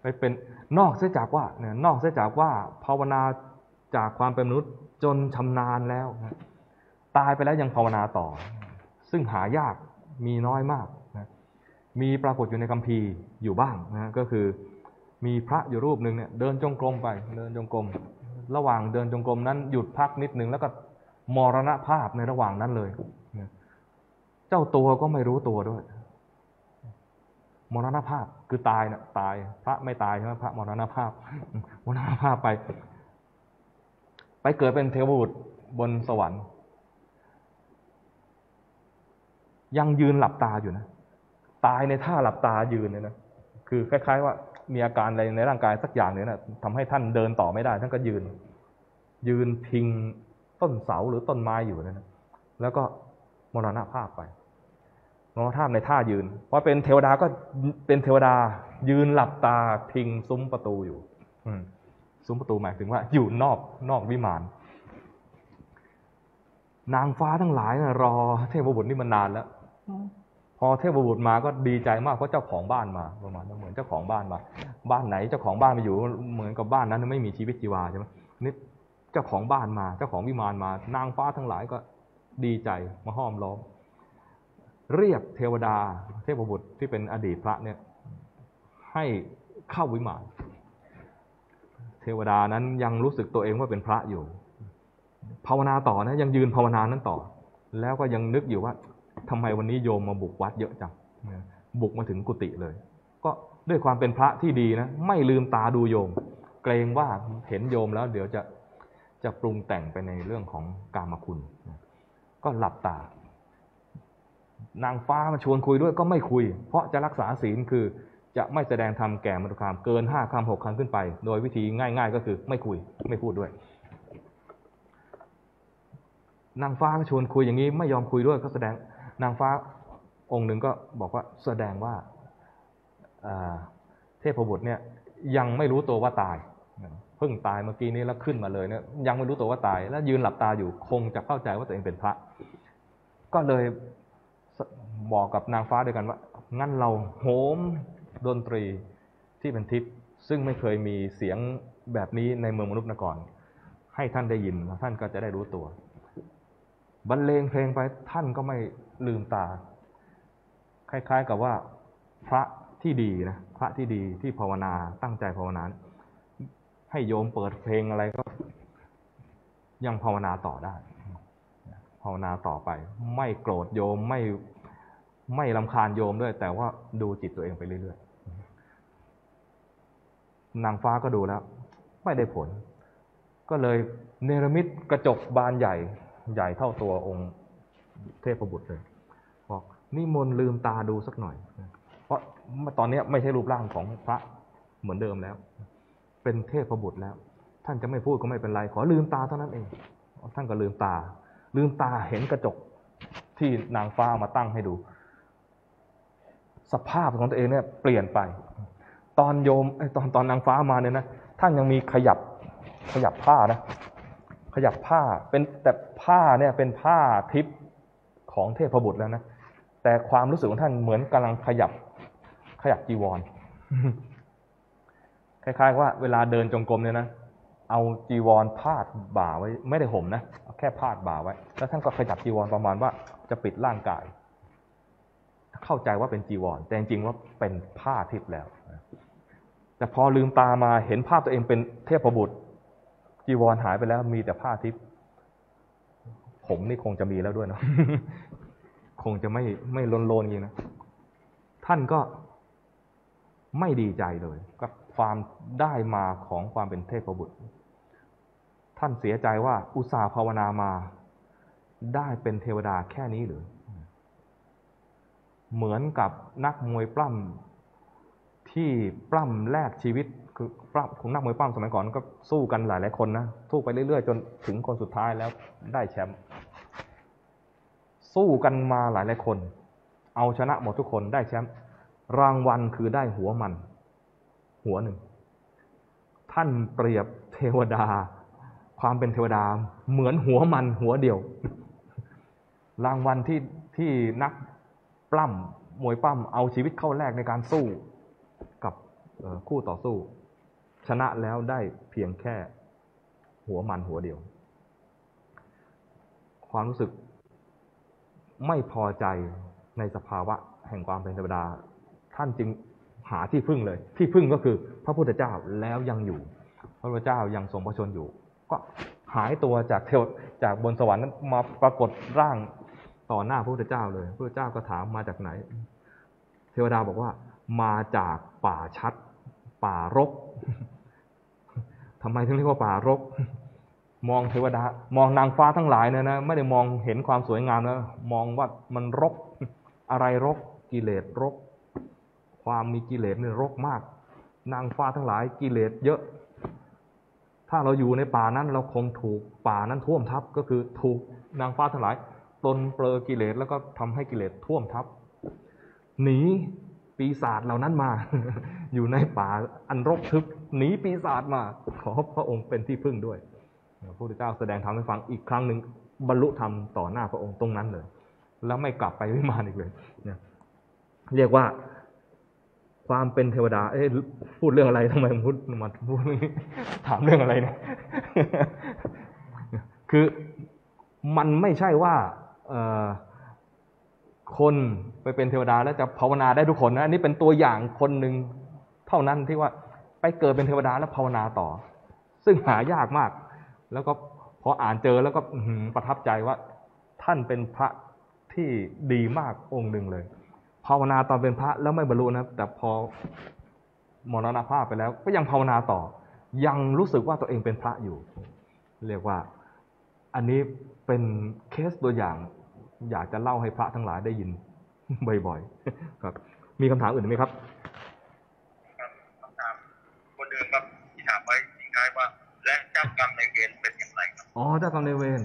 ไปเป็นนอกเสียจากว่าเนี่ยนอกเสียจากว่าภาวนาจากความเป็นมนุษย์จนชำนาญแล้วนะตายไปแล้วยังภาวนาต่อซึ่งหายากมีน้อยมากนะมีปรากฏอยู่ในคัมภีร์อยู่บ้างนะก็คือมีพระอยู่รูปหนึ่งเนี่ยเดินจงกรมไปเดินจงกรมระหว่างเดินจงกรมนั้นหยุดพักนิดนึงแล้วก็มรณภาพในระหว่างนั้นเลยเจ้าตัวก็ไม่รู้ตัวด้วยมรณภาพคือตายนะตายพระไม่ตายใช่ไหมพระมรณภาพมรณภาพไปเกิดเป็นเทวบุตรบนสวรรค์ยังยืนหลับตาอยู่นะตายในท่าหลับตายืนเนี่ยนะคือคล้ายๆว่ามีอาการอะไรในร่างกายสักอย่างเนี่ยนะทำให้ท่านเดินต่อไม่ได้ท่านก็ยืนพิงต้นเสาหรือต้นไม้อยู่นะแล้วก็มรณภาพไปมรณภาพในท่ายืนพอเป็นเทวดาก็เป็นเทวดายืนหลับตาพิงซุ้มประตูอยู่ซุ้มประตูหมายถึงว่าอยู่นอกวิมานนางฟ้าทั้งหลายนะรอเทพบุตรนี่มันนานแล้วพอเทพบุตรมาก็ดีใจมากเพราะเจ้าของบ้านมาประมาณนั้นเหมือนเจ้าของบ้านมาบ้านไหนเจ้าของบ้านมาอยู่เหมือนกับบ้านนั้นไม่มีชีวิตชีวาใช่ไหมนี่เจ้าของบ้านมาเจ้าของวิมานมานางฟ้าทั้งหลายก็ดีใจมาห้อมล้อมเรียกเทวดาเทพบุตรที่เป็นอดีตพระเนี่ยให้เข้าวิมานเทวดานั้นยังรู้สึกตัวเองว่าเป็นพระอยู่ภาวนาต่อนะยังยืนภาวนานั้นต่อแล้วก็ยังนึกอยู่ว่าทำไมวันนี้โยมมาบุกวัดเยอะจังบุกมาถึงกุฏิเลยก็ด้วยความเป็นพระที่ดีนะไม่ลืมตาดูโยมเกรงว่าเห็นโยมแล้วเดี๋ยวจะปรุงแต่งไปในเรื่องของกามคุณก็หลับตานางฟ้ามาชวนคุยด้วยก็ไม่คุยเพราะจะรักษาศีลคือจะไม่แสดงธรรมแก่มนุษย์คามเกิน5 คำ 6 คำขึ้นไปโดยวิธีง่ายๆก็คือไม่คุยไม่พูดด้วยนางฟ้าชวนคุยอย่างนี้ไม่ยอมคุยด้วยก็แสดงนางฟ้าองค์หนึ่งก็บอกว่าแสดงว่าเทพบุตรเนี่ยยังไม่รู้ตัวว่าตายเพิ่งตายเมื่อกี้นี้แล้วขึ้นมาเลยเนี่ยยังไม่รู้ตัวว่าตายแล้วยืนหลับตาอยู่คงจะเข้าใจว่าตัวเองเป็นพระก็เลยบอกกับนางฟ้าด้วยกันว่างั้นเราโหมดนตรีที่เป็นทิพย์ซึ่งไม่เคยมีเสียงแบบนี้ในเมืองมนุษย์มาก่อนให้ท่านได้ยินแล้วท่านก็จะได้รู้ตัวบรรเลงเพลงไปท่านก็ไม่ลืมตาคล้ายๆกับว่าพระที่ดีนะพระที่ดีที่ภาวนาตั้งใจภาวนาให้โยมเปิดเพลงอะไรก็ยังภาวนาต่อได้ภาวนาต่อไปไม่โกรธโยมไม่รำคาญโยมด้วยแต่ว่าดูจิตตัวเองไปเรื่อยๆนางฟ้าก็ดูแล้วไม่ได้ผลก็เลยเนรมิตกระจกบานใหญ่เท่าตัวองค์เทพบุตรเลยบอกนิมนต์ลืมตาดูสักหน่อยเพราะตอนนี้ไม่ใช่รูปร่างของพระเหมือนเดิมแล้วเป็นเทพบุตรแล้วท่านจะไม่พูดก็ไม่เป็นไรขอลืมตาเท่านั้นเองท่านก็ลืมตาเห็นกระจกที่นางฟ้ามาตั้งให้ดูสภาพของตัวเองเนี่ยเปลี่ยนไปตอนโยมตอนนางฟ้ามาเนี่ยนะท่านยังมีขยับผ้านะขยับผ้าเป็นแต่ผ้าเนี่ยเป็นผ้าทิพย์ของเทพบุตรแล้วนะแต่ความรู้สึกของท่านเหมือนกำลังขยับจีวร คล้ายๆว่าเวลาเดินจงกรมเนี่ยนะเอาจีวรพาดบ่าไว้ไม่ได้ห่มนะแค่พาดบ่าไว้แล้วท่านก็ขยับจีวรประมาณว่าจะปิดร่างกายเข้าใจว่าเป็นจีวรแต่จริงๆว่าเป็นผ้าทิพย์แล้วแต่พอลืมตามาเห็นภาพตัวเองเป็นเทพบุตรจีวรหายไปแล้วมีแต่ผ้าทิพย์ผมนี่คงจะมีแล้วด้วยเนาะ คงจะไม่โลนๆอย่างนี้นะท่านก็ไม่ดีใจเลยกับความได้มาของความเป็นเทพบุตรท่านเสียใจว่าอุตส่าห์ภาวนามาได้เป็นเทวดาแค่นี้หรือเหมือนกับนักมวยปล้ำที่ปล้ำแลกชีวิตคือปล้ำของนักมวยปล้ำสมัยก่อนก็สู้กันหลายๆคนนะสู้ไปเรื่อยๆจนถึงคนสุดท้ายแล้วได้แชมป์สู้กันมาหลายๆคนเอาชนะหมดทุกคนได้แชมป์รางวัลคือได้หัวมันหัวหนึ่งท่านเปรียบเทวดาความเป็นเทวดาเหมือนหัวมันหัวเดียวรางวัลที่นักปล้ำมวยปล้ำเอาชีวิตเข้าแลกในการสู้กับคู่ต่อสู้ชนะแล้วได้เพียงแค่หัวมันหัวเดียวความรู้สึกไม่พอใจในสภาวะแห่งความเป็นเทวดาท่านจึงหาที่พึ่งเลยที่พึ่งก็คือพระพุทธเจ้าแล้วยังอยู่พระพุทธเจ้ายังทรงพระชนอยู่ก็หายตัวจากบนสวรรค์นั้นมาปรากฏร่างต่อหน้าพระพุทธเจ้าเลยพระพุทธเจ้าก็ถามมาจากไหนเทวดาบอกว่ามาจากป่าชัดป่ารกทำไมถึงเรียกว่าป่ารกมองเทวดามองนางฟ้าทั้งหลายเนี่ยนะไม่ได้มองเห็นความสวยงามนะมองว่ามันรกอะไรรกกิเลสรกความมีกิเลสเนี่ยรกมากนางฟ้าทั้งหลายกิเลสเยอะถ้าเราอยู่ในป่านั้นเราคงถูกป่านั้นท่วมทับก็คือถูกนางฟ้าทั้งหลายปลนเปลือกิเลสแล้วก็ทำให้กิเลสท่วมทับหนีปีศาจเหล่านั้นมา อยู่ในป่าอันรกทึบหนีปีศาจมาขอพระองค์เป็นที่พึ่งด้วยพระพุทธเจ้าแสดงธรรมให้ฟังอีกครั้งหนึ่งบรรลุธรรมต่อหน้าพระองค์ตรงนั้นเลยแล้วไม่กลับไปวิมานอีกเลยเนี่ยเรียกว่าความเป็นเทวดาพูดเรื่องอะไรทำไมพูดถามเรื่องอะไรเนี่ย คือมันไม่ใช่ว่าคนไปเป็นเทวดาแล้วจะภาวนาได้ทุกคนนะอันนี้เป็นตัวอย่างคนหนึ่งเท่านั้นที่ว่าไปเกิดเป็นเทวดาแล้วภาวนาต่อซึ่งหายากมากแล้วก็พออ่านเจอแล้วก็ประทับใจว่าท่านเป็นพระที่ดีมากองค์หนึ่งเลยภาวนาตอนเป็นพระแล้วไม่บรรลุนะแต่พอมรณภาพไปแล้วก็ยังภาวนาต่อยังรู้สึกว่าตัวเองเป็นพระอยู่เรียกว่าอันนี้เป็นเคสตัวอย่างอยากจะเล่าให้พระทั้งหลายได้ยินบ่อยๆครับมีคำถามอื่นไหมครับคำถามคนเดิมครับที่ถามไว้ทิ้งท้ายว่าและเจ้ากรรมนายเวรเป็นอย่างไรครับเจ้ากรรมนายเวร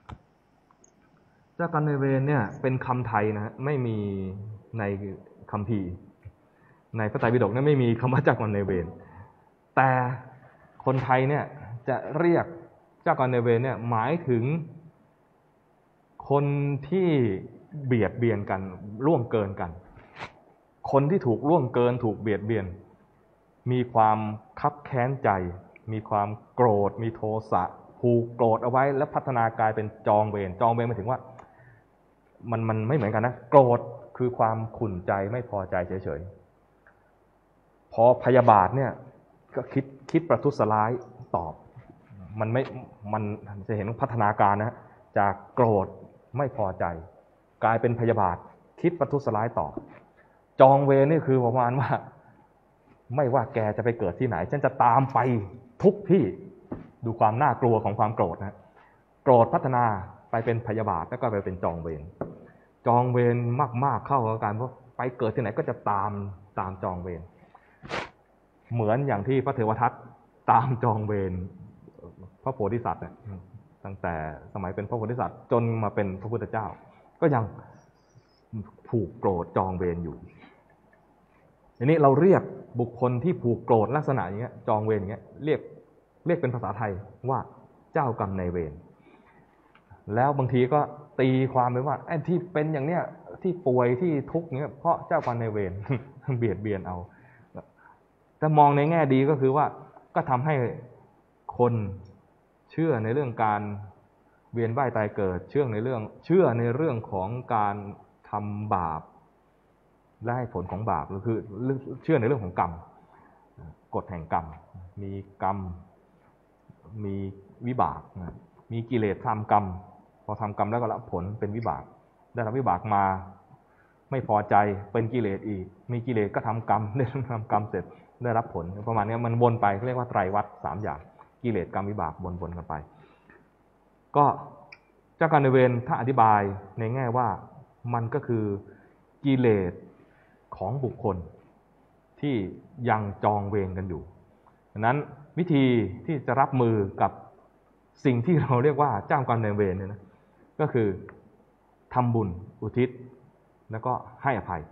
เนี่ยเป็นคำไทยนะไม่มีในคัมภีร์ในพระไตรปิฎกเนี่ยไม่มีคำว่าเจ้ากรรมนายเวรแต่คนไทยเนี่ยจะเรียกเจ้ากรรมนายเวรเนี่ยหมายถึงคนที่เบียดเบียนกันล่วงเกินกันคนที่ถูกล่วงเกินถูกเบียดเบียนมีความคับแค้นใจมีความโกรธมีโทสะผูกโกรธเอาไว้แล้วพัฒนากลายเป็นจองเวรหมายถึงว่ามันไม่เหมือนกันนะโกรธคือความขุ่นใจไม่พอใจเฉยๆพอพยาบาทเนี่ยก็คิดประทุษร้ายตอบมันจะเห็นพัฒนาการนะจากโกรธไม่พอใจกลายเป็นพยาบาทคิดประทุษร้ายตอบจองเวรนี่คือประมาณว่าไม่ว่าแกจะไปเกิดที่ไหนฉันจะตามไปทุกที่ดูความน่ากลัวของความโกรธนะโกรธพัฒนาไปเป็นพยาบาทแล้วก็ไปเป็นจองเวรมากๆเข้ากับการเพราะไปเกิดที่ไหนก็จะตามจองเวรเหมือนอย่างที่พระเทวทัตตามจองเวรพระโพธิสัตว์เนี่ยตั้งแต่สมัยเป็นพระโพธิสัตว์จนมาเป็นพระพุทธเจ้าก็ยังผูกโกรธจองเวรอยู่ทีนี้เราเรียกบุคคลที่ผูกโกรธลักษณะอย่างเงี้ยจองเวรอย่างเงี้ยเรียกเป็นภาษาไทยว่าเจ้ากรรมนายเวรแล้วบางทีก็ตีความไปว่าไอ้ที่เป็นอย่างเนี้ยที่ป่วยที่ทุกข์เนี้ยเพราะเจ้ากรรมนายเวร เบียดเบียนเอาแต่มองในแง่ดีก็คือว่าก็ทำให้คนเชื่อในเรื่องการเวียนว่ายตายเกิดเชื่อในเรื่องของการทำบาปและให้ผลของบาปก็คือเชื่อในเรื่องของกรรมกฎแห่งกรรมมีกรรมมีวิบากมีกิเลสทำกรรมพอทำกรรมแล้วก็รับผลเป็นวิบากได้รับวิบากมาไม่พอใจเป็นกิเลสอีกมีกิเลสก็ทำกรรมได้ทำกรรมเสร็จได้รับผลประมาณนี้มันวนไปเรียกว่าไตรวัฏ3อย่างกิเลสกรรมวิบากวนกันไปก็เจ้ากรรมนายเวรถ้าอธิบายในแง่ว่ามันก็คือกิเลสของบุคคลที่ยังจองเวรกันอยู่ดังนั้นวิธีที่จะรับมือกับสิ่งที่เราเรียกว่าเจ้ากรรมนายเวรเนี่ยนะก็คือทำบุญอุทิศแล้วก็ให้อภัย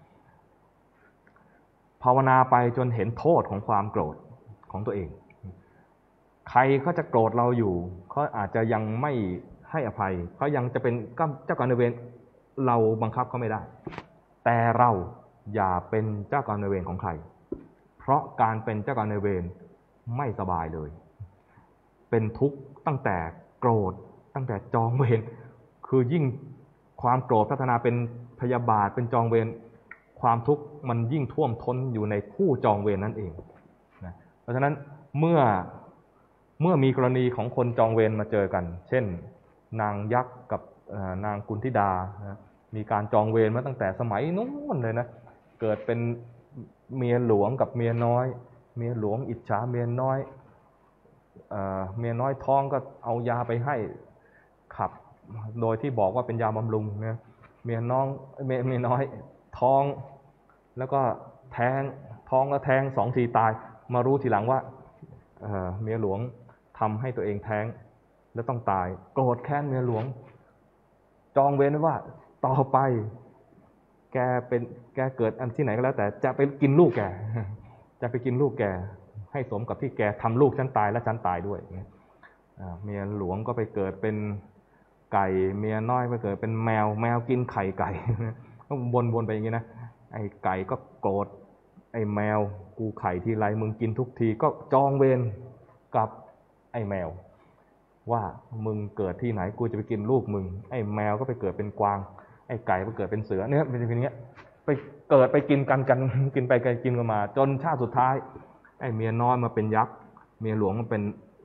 ภาวนาไปจนเห็นโทษของความโกรธของตัวเองใครเขาจะโกรธเราอยู่เขาอาจจะยังไม่ให้อภัยเขายังจะเป็นเจ้ากรรมนายเวรเราบังคับเขาไม่ได้แต่เราอย่าเป็นเจ้ากรรมนายเวรของใครเพราะการเป็นเจ้ากรรมนายเวรไม่สบายเลยเป็นทุกข์ตั้งแต่โกรธตั้งแต่จองเวรคือยิ่งความโกรธพัฒนาเป็นพยาบาทเป็นจองเวรความทุกข์มันยิ่งท่วมท้นอยู่ในผู้จองเวรนั่นเองนะเพราะฉะนั้นเมื่อมีกรณีของคนจองเวรมาเจอกันเช่นนางยักษ์กับนางกุนธิดานะมีการจองเวรมาตั้งแต่สมัยนู้นเลยนะเกิดเป็นเมียหลวงกับเมียน้อยเมียหลวงอิจฉาเมียน้อยเมียน้อยท้องก็เอายาไปให้ขับโดยที่บอกว่าเป็นยาบำรุงนะเมียน้อยท้องแล้วก็แท้งท้องแล้วแท้ง2 ทีตายมารู้ทีหลังว่าเมียหลวงทำให้ตัวเองแท้งแล้วต้องตายโกรธแค้นเมียหลวงจองเวรไว้ว่าต่อไปแกเกิดอันที่ไหนก็แล้วแต่จะไปกินลูกแกให้สมกับที่แกทำลูกฉันตายและฉันตายด้วยเมียหลวงก็ไปเกิดเป็นไก่เมียน้อยไปเกิดเป็นแมวกินไข่ไก่ก็วนไปอย่างนี้นะไอ้ไก่ก็โกรธไอ้แมวกูไข่ทีไรมึงกินทุกทีก็จองเวรกับไอ้แมวว่ามึงเกิดที่ไหนกูจะไปกินลูกมึงไอ้แมวก็ไปเกิดเป็นกวางไอ้ไก่ไปเกิดเป็นเสือเนี่ยเป็นอย่างนี้ไปเกิดไปกินกันกินไปกินกันมาจนชาติสุดท้ายไอ้เมียน้อยมาเป็นยักษ์เมียหลวงมาเป็น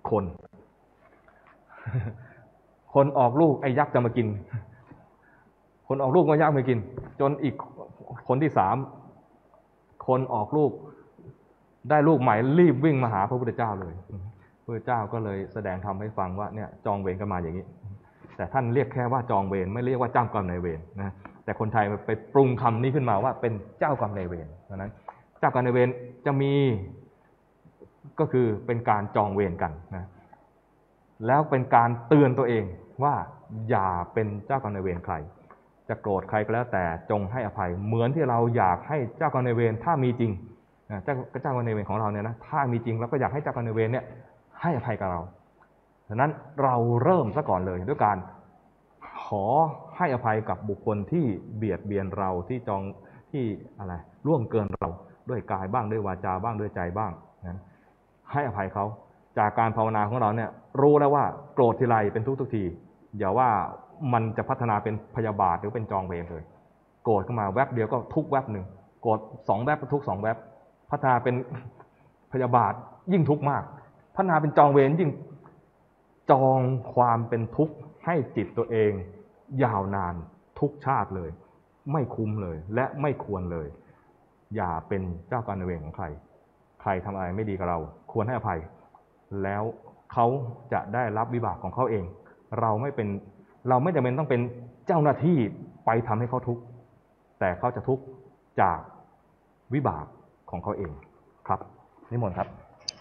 คนออกลูกไอ้ยักษ์จะมากินคนออกลูกก็ยักษ์มากินจนอีกคนที่3คนออกลูกได้ลูกใหม่รีบวิ่งมาหาพระพุทธเจ้าเลยพระพุทธเจ้าก็เลยแสดงธรรมให้ฟังว่าเนี่ยจองเวรกันมาอย่างนี้แต่ท่านเรียกแค่ว่าจองเวรไม่เรียกว่าเจ้ากรรมนายเวรนะแต่คนไทยไปปรุงคำนี้ขึ้นมาว่าเป็นเจ้ากรรมนายเวรเพราะนั้นเจ้ากรรมนายเวรจะมีก็คือเป็นการจองเวรกันนะแล้วเป็นการเตือนตัวเองว่าอย่าเป็นเจ้ากรรมนายเวรใครจะโกรธใครก็แล้วแต่จงให้อภัยเหมือนที่เราอยากให้เจ้ากรรมนายเวรถ้ามีจริงเจ้ากรรมนายเวรของเราเนี่ยนะถ้ามีจริงเราก็อยากให้เจ้ากรรมนายเวรเนี่ยให้อภัยกับเราฉะนั้นเราเริ่มซะก่อนเลยด้วยการขอให้อภัยกับบุคคลที่เบียดเบียนเราที่ล่วงเกินเราด้วยกายบ้างด้วยวาจาบ้างด้วยใจบ้างนะให้อภัยเขาจากการภาวนาของเราเนี่ยรู้แล้วว่าโกรธทีไรเป็นทุกทีอย่าว่ามันจะพัฒนาเป็นพยาบาทหรือเป็นจองเวรเลยโกรธขึ้นมาแวบเดียวก็ทุกแวบหนึ่งโกรธ2 แวบก็ทุก2 แวบพัฒนาเป็นพยาบาทยิ่งทุกข์มากพัฒนาเป็นจองเวรยิ่งจองความเป็นทุกข์ให้จิตตัวเองยาวนานทุกชาติเลยไม่คุ้มเลยและไม่ควรเลยอย่าเป็นเจ้ากรรมนายเวรของใครทำอะไรไม่ดีกับเราควรให้อภัยแล้วเขาจะได้รับวิบากของเขาเองเราไม่จำเป็นต้องเป็นเจ้าหน้าที่ไปทำให้เขาทุกข์แต่เขาจะทุกข์จากวิบากของเขาเองครับนิมนต์ครับ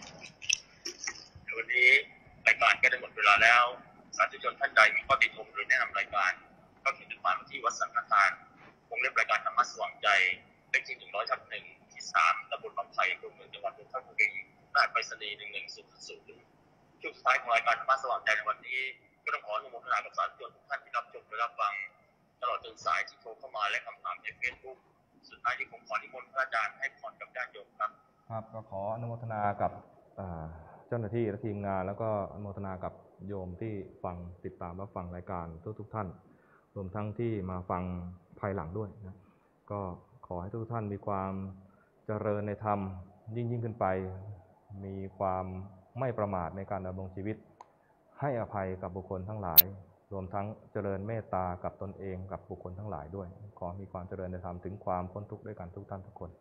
วันนี้รายการก็ได้หมดเวลาแล้วสาธุชนท่านใดมีข้อติชมหรือแนะนำรายการก็เขียนจดหมายมาที่วัดสังฆทานวงเล็บรายการธรรมะสว่างใจเลขที่100/1ที่3ตำบลบางไผ่อำเภอเมืองจังหวัดนนทบุรีรหัสไปรษณีย์11000ช่วงสุดท้ายของรายการธรรมะสว่างใจในวันนี้ก็ต้องขออนุโมทนากับสาธุชนทุกท่านที่รับชมและรับฟังตลอดจนสายที่โทรเข้ามาและคำถามในเฟซบุ๊กสุดท้ายที่ผมขอนิมนต์พระอาจารย์ให้พรกับญาติโยมครับก็ขออนุโมทนากับเจ้าหน้าที่และทีมงานแล้วก็อนุโมทนากับโยมที่ฟังติดตามรับฟังรายการทุกท่านรวมทั้งที่มาฟังภายหลังด้วยนะก็ขอให้ทุกท่านมีความเจริญในธรรมยิ่งขึ้นไปมีความไม่ประมาทในการดำรงชีวิตให้อภัยกับบุคคลทั้งหลายรวมทั้งเจริญเมตตากับตนเองกับบุคคลทั้งหลายด้วยขอมีความเจริญในธรรมถึงความพ้นทุกข์ด้วยกันทุกท่านทุกคน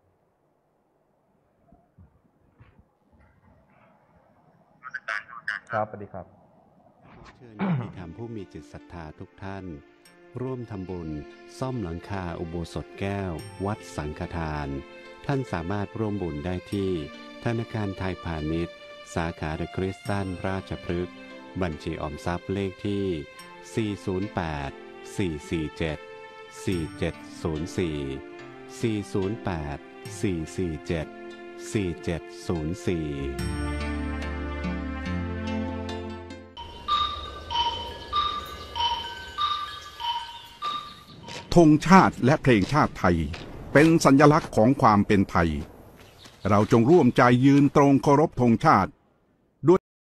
ครับสวัสดีครับเชิญญาติธรรมผู้มีจิตศรัทธาทุกท่านร่วมทำบุญซ่อมหลังคาอุโบสถแก้ววัดสังฆทานท่านสามารถร่วมบุญได้ที่ธนาคารไทยพาณิชย์สาขาเดอะคริสตัลราชพฤกษ์บัญชีออมทรัพย์เลขที่408-447-4704 408-447-4704 ธงชาติและเพลงชาติไทยเป็นสัญลักษณ์ของความเป็นไทยเราจงร่วมใจยืนตรงเคารพธงชาติ